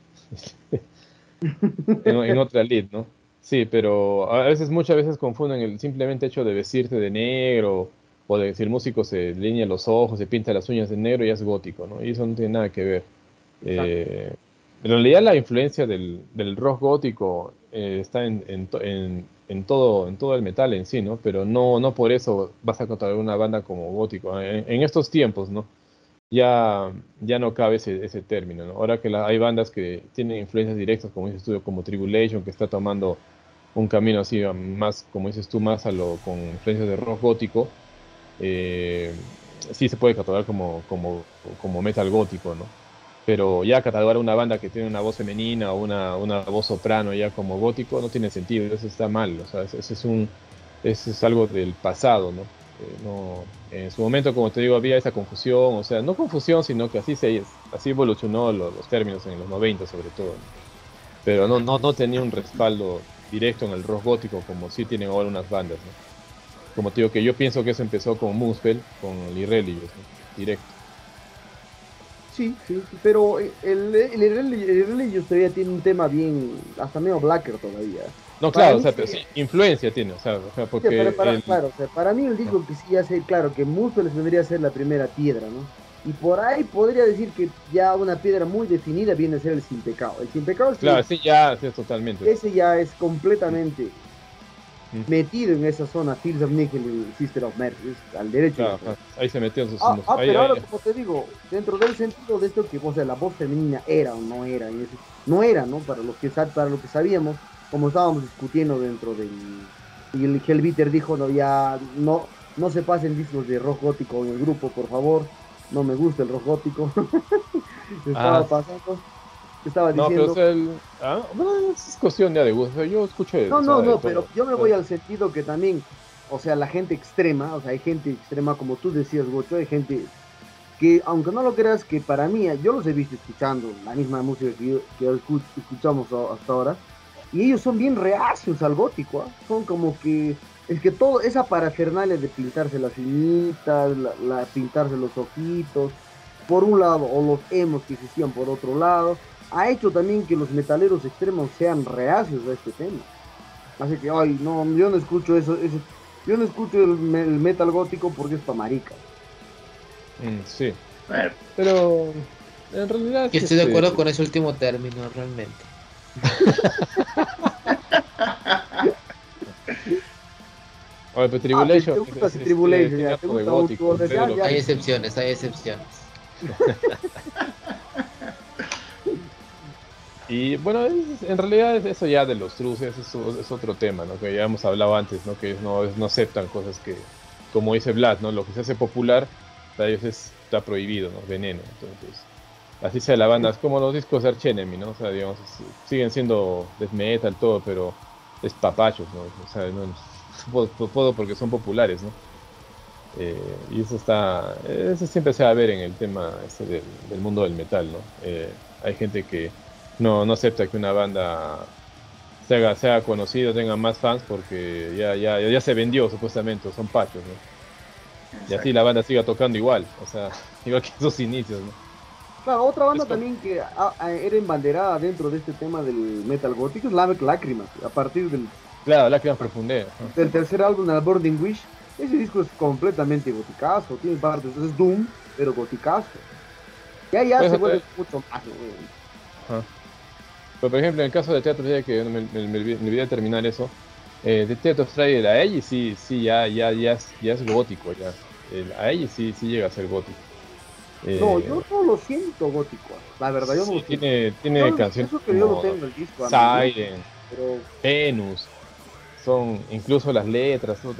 en otra lid, ¿no? Sí, pero muchas veces confunden el simplemente hecho de vestirse de negro o de si el músico se delinea los ojos, se pinta las uñas de negro, ya es gótico, ¿no? Y eso no tiene nada que ver. exacto. En realidad la influencia del rock gótico está en todo el metal en sí, ¿no? Pero no por eso vas a catalogar una banda como gótico. En estos tiempos, ¿no? Ya no cabe ese término, ¿no? Ahora que hay bandas que tienen influencias directas, como dices tú, como Tribulation, que está tomando un camino así más, como dices tú, más con influencias de rock gótico, eh, sí se puede catalogar como metal gótico, ¿no? Pero ya catalogar una banda que tiene una voz femenina o una voz soprano ya como gótico no tiene sentido, eso está mal, o sea, eso es algo del pasado, ¿no? No, en su momento, como te digo, había esa confusión, o sea, no confusión, sino que así evolucionó los términos en los 90 sobre todo, ¿no? Pero no tenía un respaldo directo en el rock gótico como sí tienen ahora unas bandas, ¿no? Como te digo, que yo pienso que eso empezó con Moonspell, con el Irreligious, ¿no? Directo. Sí, sí, sí, pero el Religious todavía tiene un tema bien, hasta medio blacker todavía. No, Para claro, o mí sea, pero sí, sería, influencia tiene, o sea, sí, porque claro, o sea, para mí el disco que sí hace, claro, que Mutual vendría a ser la primera piedra, ¿no? Y por ahí podría decir que ya una piedra muy definida viene a ser el Sin Pecado. El Sin Pecado es Claro, sí, ya, sí, totalmente. ese ya es completamente Mm. metido en esa zona, Fields of Nickel y Sister of Mercy, es al derecho. Claro, ajá, ahí se metió en sus... ahí, Pero ahí, ahora, como te digo, dentro del sentido de esto que, o sea, la voz femenina era o no era, no era, ¿no? Para lo que sabíamos, como estábamos discutiendo dentro del, y el Hellbeater dijo, no, ya, no se pasen discos de rock gótico en el grupo, por favor, no me gusta el rock gótico. Estaba pasando, estaba no, pero o diciendo, sea, bueno, es cuestión ya de gusto. O sea, yo escuché, o sea, de todo. pero yo me voy al sentido que también, o sea, la gente extrema, o sea, hay gente extrema, como tú decías, Gocho, hay gente que, aunque no lo creas, que para mí, yo los he visto escuchando la misma música que escuchamos hasta ahora, y ellos son bien reacios al gótico, ¿ah? Son como que, es que todo, esa parafernalia de pintarse las uñitas, pintarse los ojitos, por un lado, o los emos que existían por otro lado, ha hecho también que los metaleros extremos sean reacios a este tema. Así que, ay, no, yo no escucho yo no escucho el metal gótico porque es pa' marica. Sí, Bueno, pero en realidad Yo estoy de acuerdo con ese último término, realmente. Oye, pero Tribulation, te gusta ese Tribulation, tiene ya, te algo de gusta gótico, Ultra, pero lo ya. Hay que- excepciones, hay excepciones. Y bueno, en realidad eso ya de los truces es otro tema, ¿no? Que ya hemos hablado antes, ¿no? Que no aceptan cosas que, como dice Vlad, ¿no? Lo que se hace popular, para ellos está prohibido, ¿no? Veneno. Entonces, así sea la banda, es como los discos de Arch Enemy, ¿no? O sea, digamos, siguen siendo death metal, todo, pero es papachos, ¿no? O sea, no puedo porque son populares, ¿no? Y eso siempre se va a ver en el tema este del mundo del metal, ¿no? Hay gente que no acepta que una banda sea conocida, tenga más fans porque ya se vendió supuestamente, son pachos, ¿no? Y así la banda siga tocando igual, o sea, igual que en sus inicios, ¿no? Claro, otra banda Es como- también que era embanderada dentro de este tema del metal gótico es Lavec Lacrima. A partir Claro, Lágrimas Profundas, ¿no? del tercer álbum, el Burning Wish, ese disco es completamente goticazo, tiene partes, es Doom, pero goticazo. Ya Pues, se vuelve mucho más. ajá. Pero por ejemplo, en el caso de Theatre of Stride, que me olvidé terminar eso, de Theatre of Stride, a ella sí, ya es gótico, ya. A ella sí llega a ser gótico. No, yo no lo siento gótico, la verdad, yo no lo siento. Tiene canciones Eso que yo lo como tengo el disco, amigo, Siren, pero Venus, son incluso las letras, ¿no?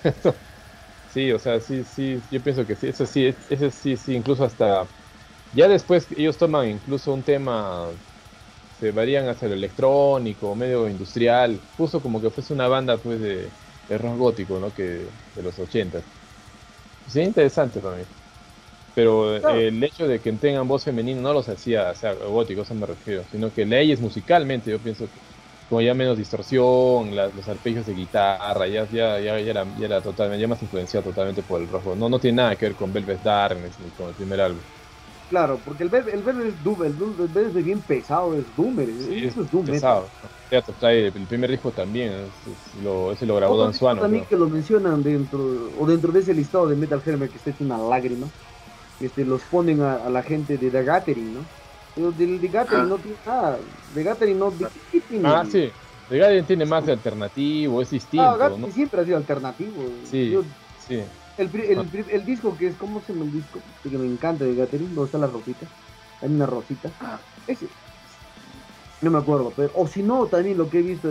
Sí, o sea, sí, yo pienso que sí, eso sí, incluso hasta, ya después ellos toman incluso un tema, se varían hacia lo electrónico, medio industrial, justo como que fuese una banda pues de rock gótico, ¿no? Que de los 80. Sí, interesante para mí. Pero claro. el hecho de que tengan voz femenina no los hacía, o sea, góticos, eso me refiero, sino que leyes musicalmente, yo pienso que como ya menos distorsión, los arpegios de guitarra, ya era totalmente, ya más influenciado totalmente por el rock. No tiene nada que ver con Velvet Darkness ni con el primer álbum. Claro, porque el verde es Doom, el verde es bien pesado, es Doomer, Sí, eso es Doom metal. pesado. Theatre trae el primer disco también, ese lo grabó Otro Dan disco Suano, también creo. que lo mencionan dentro de ese listado de Metal Hammer que está hecho una lágrima, los ponen a la gente de The Gathering, ¿no? Pero del The Gathering no tiene nada, The Gathering no, ¿qué tiene? Sí. The Guardian tiene más de alternativo, es distinto, Gathering ¿no? siempre ha sido alternativo. Sí, sí. El disco que es, ¿cómo se llama el disco? Que me encanta de Gathering, ¿dónde está la rosita? Hay una rosita. Ese. No me acuerdo, pero, o si no, también lo que he visto,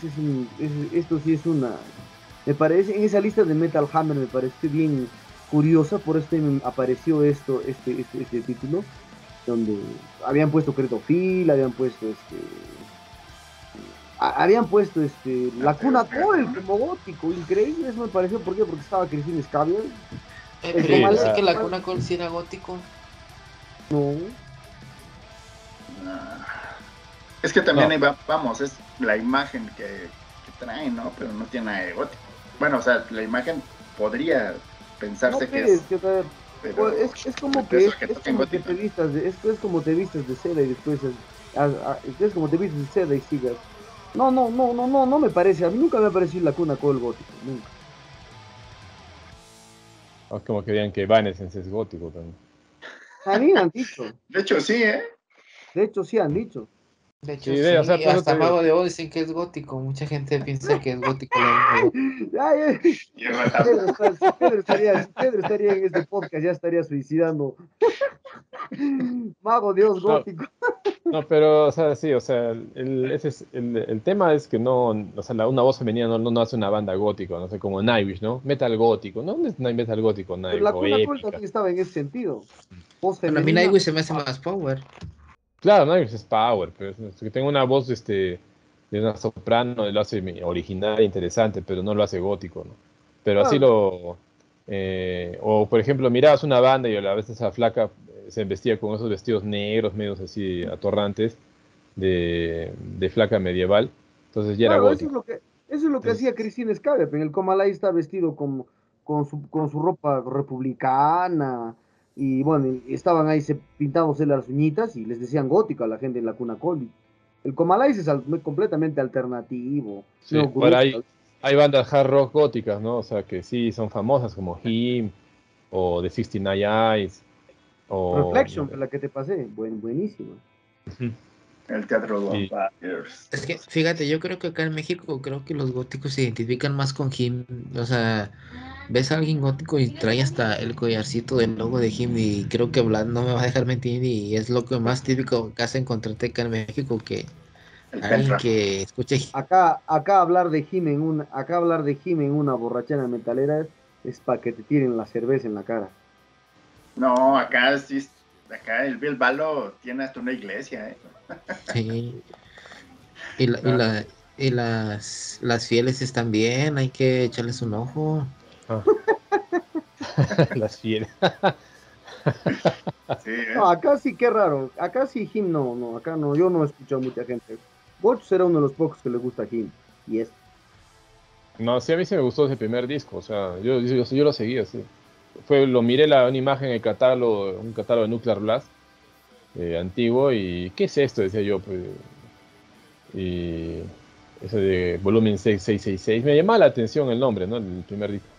esto sí es me parece, en esa lista de Metal Hammer me parece bien curiosa, por este me apareció este título, donde habían puesto Cretofil, habían puesto la cuna Cole como gótico, increíble, eso me pareció, ¿por qué? Porque estaba Cristina Scabier, Pero Sí, parece la- que la Cuna Col sí era gótico. no, Es que también No. ahí vamos, es la imagen que traen, ¿no? Pero no tiene nada de gótico. Bueno, o sea, la imagen podría pensarse no que crees, es, que, o sea, pero pues, es como que eso es toquen como que gótico. te vistas es como te vistas de seda y después es como te vistas de seda y sigas. No me parece, a mí nunca me ha parecido la cuna Cole gótico, nunca. Es como que digan que Evanescence es gótico también. También han dicho. De hecho, sí, ¿eh? De hecho, sí han dicho. De hecho, Sí, sí, o sea, por eso hasta te digo. Mago de Oz dicen que es gótico. Mucha gente piensa que es gótico. Ay, Y el rata- si Pedro estaría en este podcast, ya estaría suicidando. Mago Dios No, gótico. no, pero, o sea, sí, o sea, ese es, el tema es que no, o sea, una voz femenina no hace una banda gótica, no sé, como Nightwish, ¿no? Metal gótico, ¿no? No es metal gótico, Pero Nightwish, la o Cuna Cool épica. también estaba en ese sentido. Voz Bueno, a mí femenina. Nightwish se me hace más power. Claro, Nightwish es power, pero es que tenga una voz, de una soprano, lo hace original e interesante, pero no lo hace gótico, ¿no? Pero así Claro, o por ejemplo, mirabas una banda y a la vez esa flaca se vestía con esos vestidos negros, medios así atorrantes, de flaca medieval, entonces ya era claro, gótico. eso es lo que hacía Entonces, Christine Scarlett. En el Comalay está vestido con su ropa republicana. Y bueno, y estaban ahí pintándose las uñitas y les decían gótico a la gente en la Cuna Cool. El Comalay es completamente alternativo, sí, no ahora grunge. hay bandas hard rock góticas, ¿no? O sea, que sí son famosas como Him o The 69 Eyes o... Reflection, la que te pasé, buenísima. El Teatro y, Vampires. Es que, fíjate, yo creo que acá en México, creo que los góticos se identifican más con Him. O sea, ves a alguien gótico y trae hasta el collarcito del logo de Him. Y creo que Vlad no me va a dejar mentir. Y es lo que más típico que hace encontrarte acá en México, que El alguien Pentra. que escuche. Acá hablar de Jim en una borrachera metalera es para que te tiren la cerveza en la cara. No, acá sí, acá el Bilbalo tiene hasta una iglesia, ¿eh? Sí. Y, la- y, la, y las fieles están bien, hay que echarles un ojo. ah, las fieles. Sí, ¿eh? No, acá sí, qué raro. Acá sí Jim acá no, yo no he escuchado a mucha gente. Watch será uno de los pocos que le gusta a Jim. Y es. No, sí, a mí sí me gustó ese primer disco, o sea, yo lo seguía, sí. Lo miré una imagen en el catálogo, un catálogo de Nuclear Blast, antiguo, y ¿qué es esto? Decía yo, pues, y ese de volumen 6666, me llamaba la atención el nombre, ¿no? El primer disco.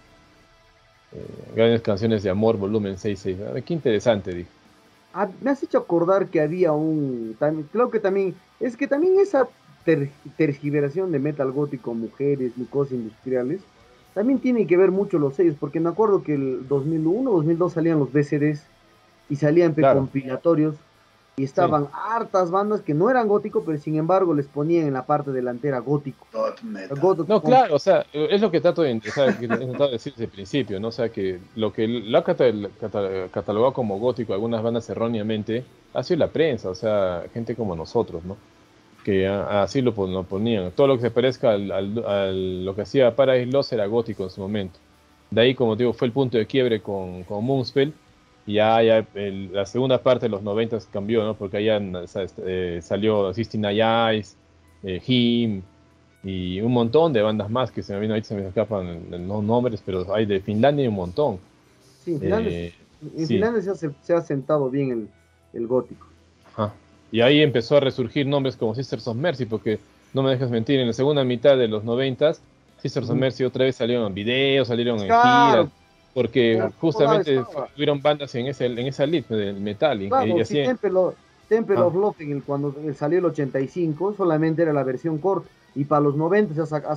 Grandes canciones de amor, volumen 66. Qué interesante, dije. Ah, me has hecho acordar que había creo que también, es que también esa tergiversación de metal gótico, mujeres y cosas industriales, también tiene que ver mucho los sellos, porque me acuerdo que el 2001, 2002 salían los VCDs y salían Claro, compilatorios y sí. estaban hartas bandas que no eran gótico, pero sin embargo les ponían en la parte delantera gótico. Death metal. No, claro, o sea, es lo que trato de, o sea, que he tratado de decir desde el principio, ¿no? O sea, que lo que lo ha catalogado como gótico algunas bandas erróneamente ha sido la prensa, o sea, gente como nosotros, ¿no? Que así lo ponían. Todo lo que se parezca lo que hacía Paradise Lost era gótico en su momento. De ahí, como te digo, fue el punto de quiebre con Moonspell. Y la segunda parte de los 90 cambió, ¿no? Porque allá salió 69 Eyes, Him y un montón de bandas más que se me escapan los nombres, pero hay de Finlandia y un montón. Sí, Eh, en sí. Finlandia se ha sentado bien el gótico. Ajá. Y ahí empezó a resurgir nombres como Sisters of Mercy, porque no me dejas mentir, en la segunda mitad de los 90s, Sisters of Ujú. Mercy otra vez salieron en videos, salieron en giras, Claro, porque por todo lado justamente estaba. tuvieron bandas en esa lead del metal, y Claro, si así. Temple Ah, of Love, cuando salió el 85, solamente era la versión corta. Y para los 90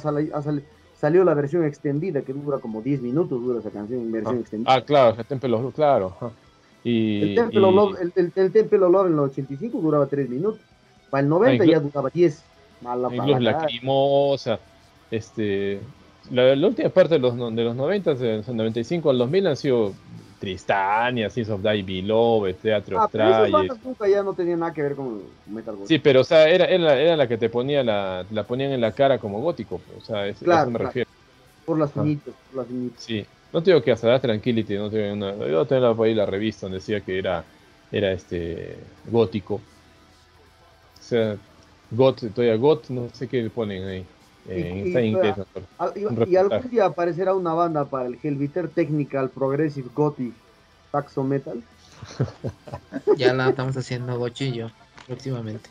salió la versión extendida, que dura como 10 minutos, dura esa canción en versión extendida. claro, el Temple of Love, claro. Ajá. El Y, Temple of Love, y el Temple of Love en los 85 duraba 3 minutos. Para el 90 ya incluso, duraba 10. Mala para incluso la cara. Lacrimosa, este, la última parte de los 90, del 95 al 2000 han sido Tristania, Sins of Die Below, Theatre of Pero esas Trials. bandas nunca ya no tenían nada que ver con Metal Sí, Gótico. pero o sea, era la que te ponía la ponían en la cara como gótico, pues, o sea, a eso Claro, me claro, refiero. por las Ah, uñitas, por las uñitas. sí. No te digo que hasta da Tranquility, no te digo yo tengo por ahí la revista donde decía que era gótico. O sea, todavía no sé qué le ponen ahí. Está en inglés, ¿no? Pero un Y reportaje. algún día aparecerá una banda para el Hellbiter Technical Progressive Gothic Saxo Metal. Ya la estamos haciendo Gochi y yo próximamente.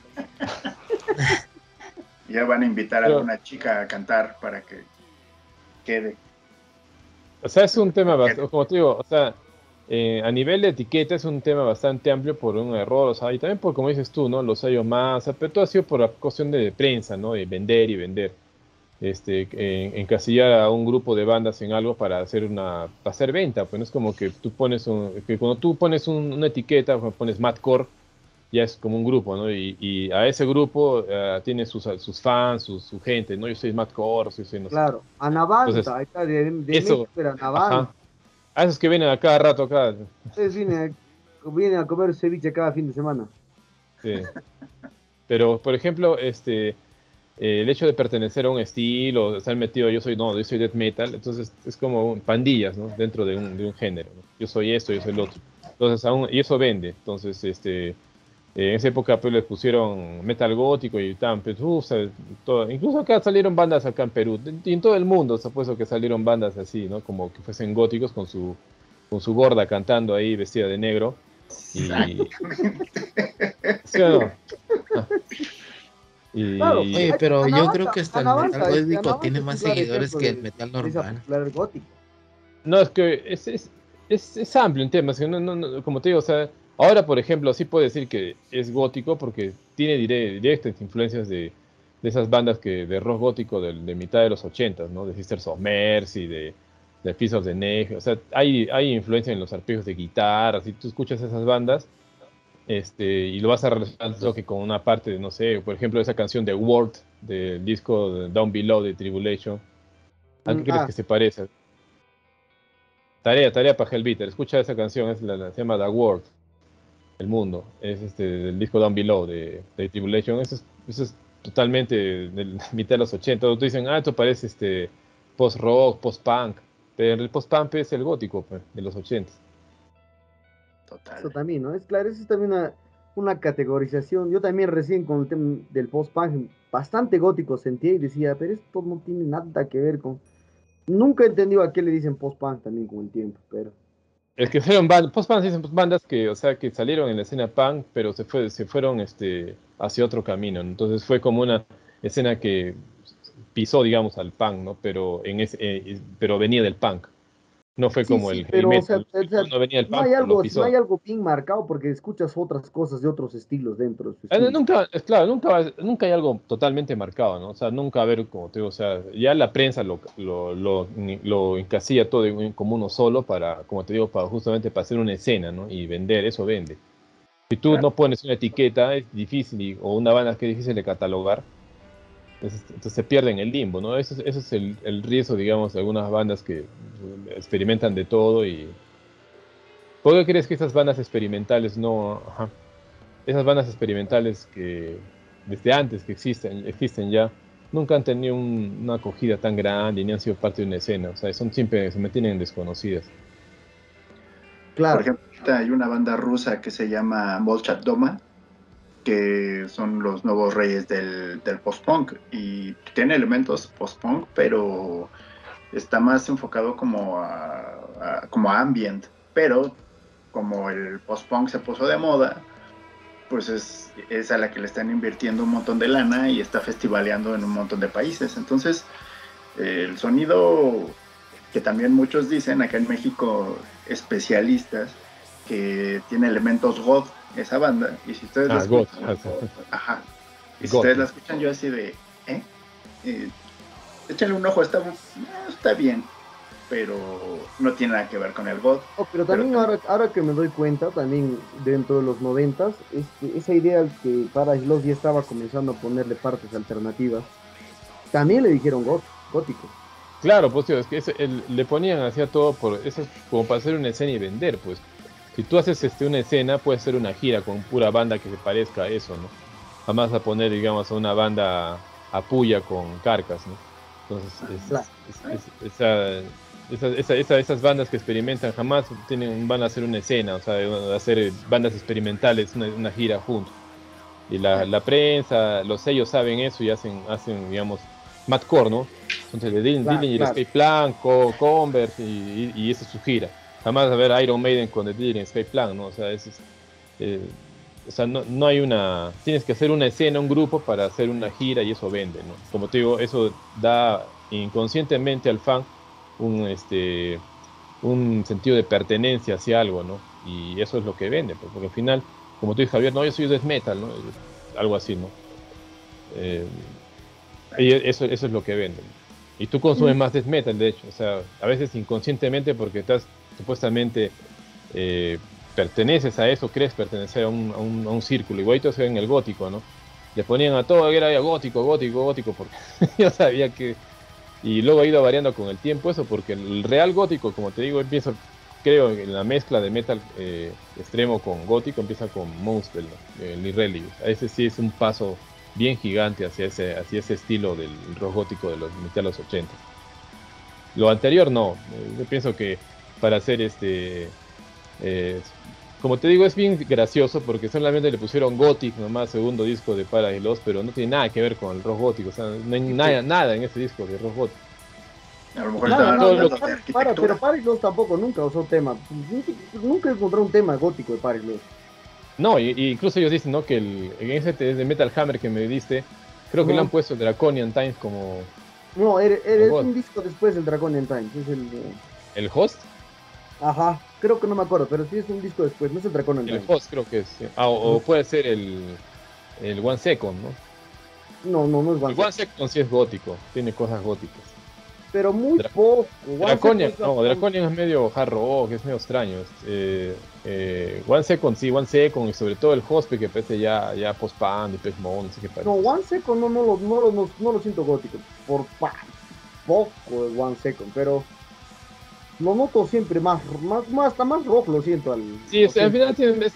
Ya van a invitar a Pero, alguna chica a cantar para que quede. o sea, es un tema bastante, como te digo, o sea, a nivel de etiqueta es un tema bastante amplio por un error, o sea, y también por, como dices tú, ¿no? Los sellos más, pero todo ha sido por la cuestión de prensa, ¿no? De vender y vender. Encasillar a un grupo de bandas en algo para hacer venta, pues no es como que tú pones que cuando tú pones una etiqueta, cuando pones Madcore, ya es como un grupo, ¿no? Y a ese grupo tiene sus fans, su gente, ¿no? Yo soy Madcore, yo soy no sé. Claro, Anavanta, Entonces, ahí está, de eso, México era Anavanta. ajá. A esos que vienen a cada rato acá, Ustedes vienen a comer ceviche cada fin de semana. sí. Pero, por ejemplo, el hecho de pertenecer a un estilo, estar metido, yo soy death metal, entonces es como pandillas, ¿no? Dentro de un género, ¿no? Yo soy esto, yo soy el otro. Entonces, y eso vende. Entonces, en esa época pues les pusieron metal gótico y tan, pues, ¿sabes? Incluso acá salieron bandas acá en Perú, y en todo el mundo se ha puesto que salieron bandas así, ¿no? Como que fuesen góticos con su gorda cantando ahí vestida de negro. Y, ¿sí o no? Ah, Claro, y Oye, pero yo creo Anavanta, que hasta el metal Anavanta, gótico Anavanta tiene es un más claro seguidores ejemplo que el metal de esa normal. popular gótica. no, es que es amplio en temas, que como te digo, o sea, ahora por ejemplo sí puedo decir que es gótico porque tiene directas influencias de esas bandas de rock gótico de mitad de los 80, ¿no? De Sisters of Mercy, de Piece of the Neck, o sea, hay influencia en los arpegios de guitarra, si tú escuchas esas bandas, y lo vas a relacionar creo que con una parte de, no sé, por ejemplo, esa canción de World, del disco de Down Below de Tribulation, ¿a qué crees que se parece? Tarea para Hellbeater. Escucha esa canción, se llama The World, el mundo. Es del disco Down Below de Tribulation. Eso es totalmente de la mitad de los 80. Todos dicen, esto parece post-rock, post-punk. Pero el post-punk es el gótico pues, de los 80. Eso Total. también, ¿no? Es claro, eso es también una categorización. Yo también recién con el tema del post-punk, bastante gótico sentía y decía, pero esto no tiene nada que ver con... Nunca he entendido a qué le dicen post-punk también con el tiempo, pero... Es que fueron post-punk, dicen bandas que, o sea, que salieron en la escena punk, pero se fueron hacia otro camino, ¿no? Entonces fue como una escena que pisó, digamos, al punk, ¿no? Pero venía del punk. No fue Sí, como sí, el heavy pero metal, o sea, no venía del no punk, hay pero lo algo, no pisó. hay algo bien marcado porque escuchas otras cosas de otros estilos dentro de su estilo. Nunca, es claro, nunca hay algo totalmente marcado, ¿no? O sea, nunca haber, como te digo, o sea, ya la prensa lo encasilla todo como uno solo para, como te digo, justamente para hacer una escena, ¿no? Y vender, eso vende. Si tú Claro. no pones una etiqueta, es difícil, o una banda que es difícil de catalogar, entonces se pierde en el limbo, ¿no? Eso es el riesgo, digamos, de algunas bandas que experimentan de todo y... ¿Por qué crees que esas bandas experimentales no... Ajá, esas bandas experimentales que desde antes que existen ya, nunca han tenido una acogida tan grande ni han sido parte de una escena? O sea, siempre se mantienen desconocidas. Por Claro, ejemplo, ahorita hay una banda rusa que se llama Molchat Doma, que son los nuevos reyes del post-punk y tiene elementos post-punk, pero está más enfocado como a ambient, pero como el post-punk se puso de moda, pues es a la que le están invirtiendo un montón de lana y está festivaleando en un montón de países. Entonces, el sonido que también muchos dicen acá en México, especialistas, que tiene elementos goth esa banda, y si ustedes la God, escuchan, ajá, y si God. ustedes la escuchan yo así de, ¿eh? Échenle un ojo, está bien, pero no tiene nada que ver con el goth. oh, pero Pero también ahora que me doy cuenta, también dentro de los noventas, esa idea que Paradise Lost ya estaba comenzando a ponerle partes alternativas, también le dijeron gótico. Claro, pues tío, es que le ponían hacia todo eso es como para hacer una escena y vender, pues. Si tú haces una escena, puedes hacer una gira con pura banda que se parezca a eso, ¿no? Jamás a poner, digamos, a una banda a puya con carcas, ¿no? Entonces, Claro. esas bandas que experimentan jamás van a hacer una escena, o sea, van a hacer bandas experimentales, una gira juntos. Y la prensa, los sellos saben eso y hacen digamos, madcore, ¿no? Entonces, de Claro, Dillinger claro. Escape Plan, Converse, y esa es su gira. Jamás a ver Iron Maiden con The Dillinger Escape Plan, ¿no? O sea, eh, o sea, no hay una... Tienes que hacer una escena, un grupo para hacer una gira y eso vende, ¿no? Como te digo, eso da inconscientemente al fan un, este, un sentido de pertenencia hacia algo, ¿no? Y eso es lo que vende, pues, porque al final, como tú dices, Javier, no, yo soy death metal, ¿no? Algo así, ¿no? Y eso es lo que vende. Y tú consumes más death metal, de hecho, o sea, a veces inconscientemente porque estás supuestamente perteneces a eso, crees pertenecer a un círculo, igualito se ve en el gótico, ¿no? Le ponían a todo que era gótico, porque yo sabía que... Y luego ha ido variando con el tiempo eso, porque el real gótico, como te digo, empieza, creo, en la mezcla de metal extremo con gótico, empieza con Muspel, ¿no? El Irreligious. Ese sí es un paso bien gigante hacia ese estilo del rock gótico de los mitad de los 80. Lo anterior no, yo pienso que para hacer como te digo, es bien gracioso porque solamente le pusieron Gothic nomás, segundo disco de Paradise Lost, pero no tiene nada que ver con el rock gótico, o sea, no hay nada en ese disco de rock gótico. A lo mejor Nada, estaban no, hablando no, de pero arquitectura. Paris Lost tampoco nunca usó tema. Nunca encontré un tema gótico de Paris Lost. No, y incluso ellos dicen, ¿no? Que en ese de Metal Hammer que me diste, creo que le han puesto Draconian Times como... No, es un disco después del Draconian Times. Es ¿El host? Ajá, creo que no me acuerdo, pero sí es un disco después, no es el Draconian Times. El host creo que es. O puede ser el One Second, ¿no? No es One El One Second sí es gótico, tiene cosas góticas. Pero muy poco. Draconian es medio hard rock, es medio extraño. One Second sí, One Second y sobre todo el Hospe que parece ya post-punk, Depeche Mode, no sé qué parece. No, One Second no lo siento gótico, por poco de One Second, pero lo noto siempre hasta más rock lo siento Sí, al final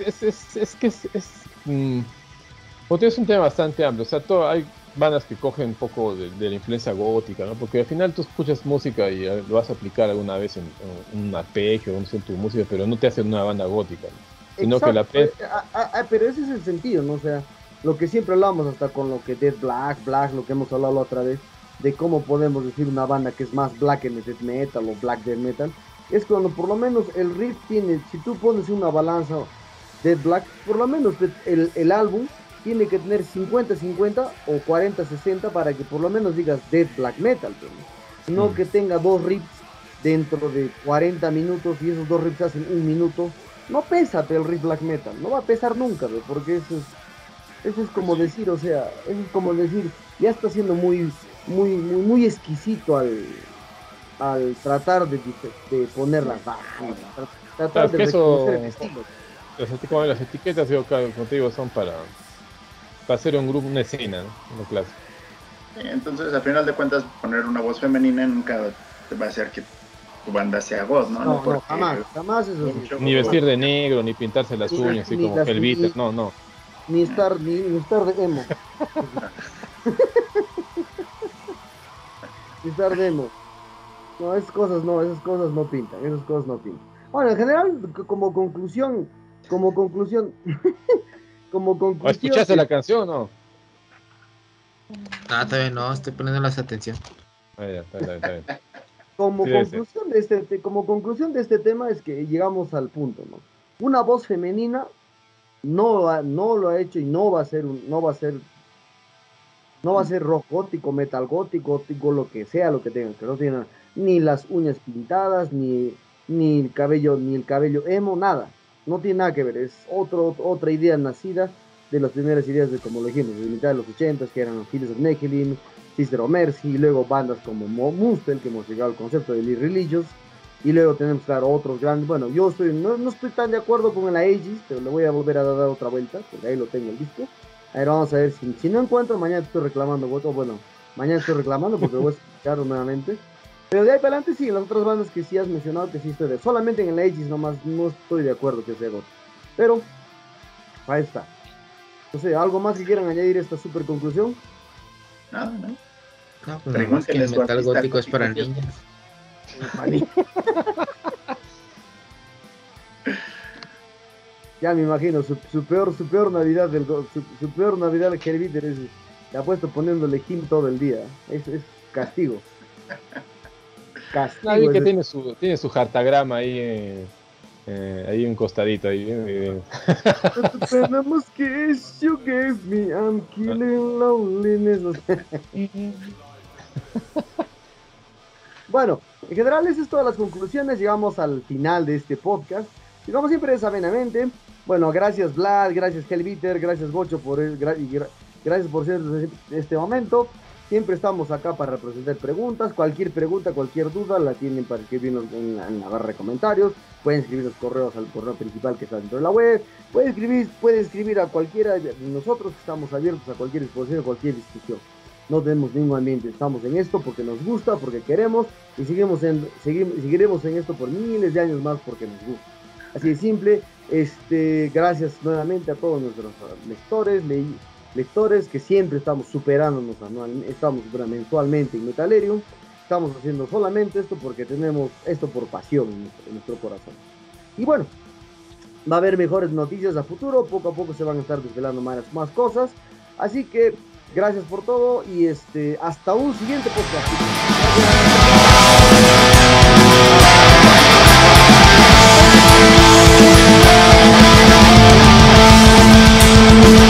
porque es un tema bastante amplio, o sea, hay bandas que cogen un poco de la influencia gótica, ¿no? Porque al final tú escuchas música y lo vas a aplicar alguna vez en un arpegio, en tu música, pero no te hacen una banda gótica, ¿no? Sino exacto, que pero ese es el sentido, ¿no? O sea, lo que siempre hablamos hasta con lo que Death Black, lo que hemos hablado la otra vez, de cómo podemos decir una banda que es más black en death metal o black death metal, es cuando por lo menos el riff tiene, si tú pones una balanza Death Black, por lo menos el álbum tiene que tener 50-50 o 40-60 para que por lo menos digas Death Black Metal, ¿no? No que tenga dos riffs dentro de 40 minutos y esos dos riffs hacen un minuto. No pesa el riff Black Metal, no va a pesar nunca, ¿ve? Porque eso es como decir, o sea, eso es como decir, ya está siendo muy exquisito al tratar de poner las bandas, tratar de reconocer el estilo. Las etiquetas, yo, como te digo, son para hacer un grupo, una escena, ¿no? Una clase. Entonces, al final de cuentas, poner una voz femenina nunca te va a hacer que tu banda sea goth, ¿no? No, jamás eso sí. Ni vestir de negro, ni pintarse las uñas, así como Hellbiter, no. Ni estar de emo. Ni estar de emo. No, esas cosas no pintan. Bueno, en general, como conclusión. ¿Escuchaste la canción o no? No, todavía no, estoy poniéndoles atención. Está bien. Como conclusión de este tema es que llegamos al punto, ¿no? Una voz femenina no lo ha hecho y no va a ser rock gótico, metal gótico, lo que sea, lo que tengan, que no tienen ni las uñas pintadas, ni el cabello emo, nada. No tiene nada que ver, es otra idea nacida de las primeras ideas de, como lo dijimos, de mitad de los 80s, que eran Killers of Nehilim, Sister of Mercy, y luego bandas como Muspel, que hemos llegado al concepto de Irreligious, y luego tenemos, claro, otros grandes. Bueno, yo no estoy tan de acuerdo con el Aegis, pero le voy a volver a dar otra vuelta, porque ahí lo tengo el disco. A ver, vamos a ver si no encuentro, mañana estoy reclamando, mañana estoy reclamando porque lo voy a escuchar nuevamente. Pero de ahí para adelante sí, las otras bandas que sí has mencionado, que sí estoy de, solamente en el Aegis nomás no estoy de acuerdo que sea gótico. Pero, ahí está. No sé, ¿algo más que quieran añadir a esta super conclusión? Nada. No, pues nada más que el metal gótico es para niñas. Ya me imagino, su peor Navidad su peor Navidad de Herbiter es, le ha puesto poniéndole Him todo el día. Es castigo. Nadie que tiene su jartagrama ahí ahí un costadito ahí. Tenemos que you gave me, I'm killing loneliness. Bueno, en general esas son todas las conclusiones. Llegamos al final de este podcast. Y como siempre es amenamente. Bueno, gracias Vlad, gracias Helviter, gracias Gocho gracias por ser este momento. Siempre estamos acá para representar preguntas. Cualquier pregunta, cualquier duda la tienen para escribirnos en la barra de comentarios. Pueden escribir los correos al correo principal que está dentro de la web. Pueden escribir a cualquiera de nosotros, que estamos abiertos a cualquier exposición, a cualquier discusión. No tenemos ningún ambiente, estamos en esto porque nos gusta, porque queremos y seguiremos en esto por miles de años más porque nos gusta. Así de simple. Gracias nuevamente a todos nuestros lectores que siempre estamos superándonos estamos mensualmente en Metalerium. Estamos haciendo solamente esto porque tenemos esto por pasión en nuestro corazón. Y bueno, va a haber mejores noticias a futuro, poco a poco se van a estar desvelando más cosas. Así que gracias por todo y hasta un siguiente podcast.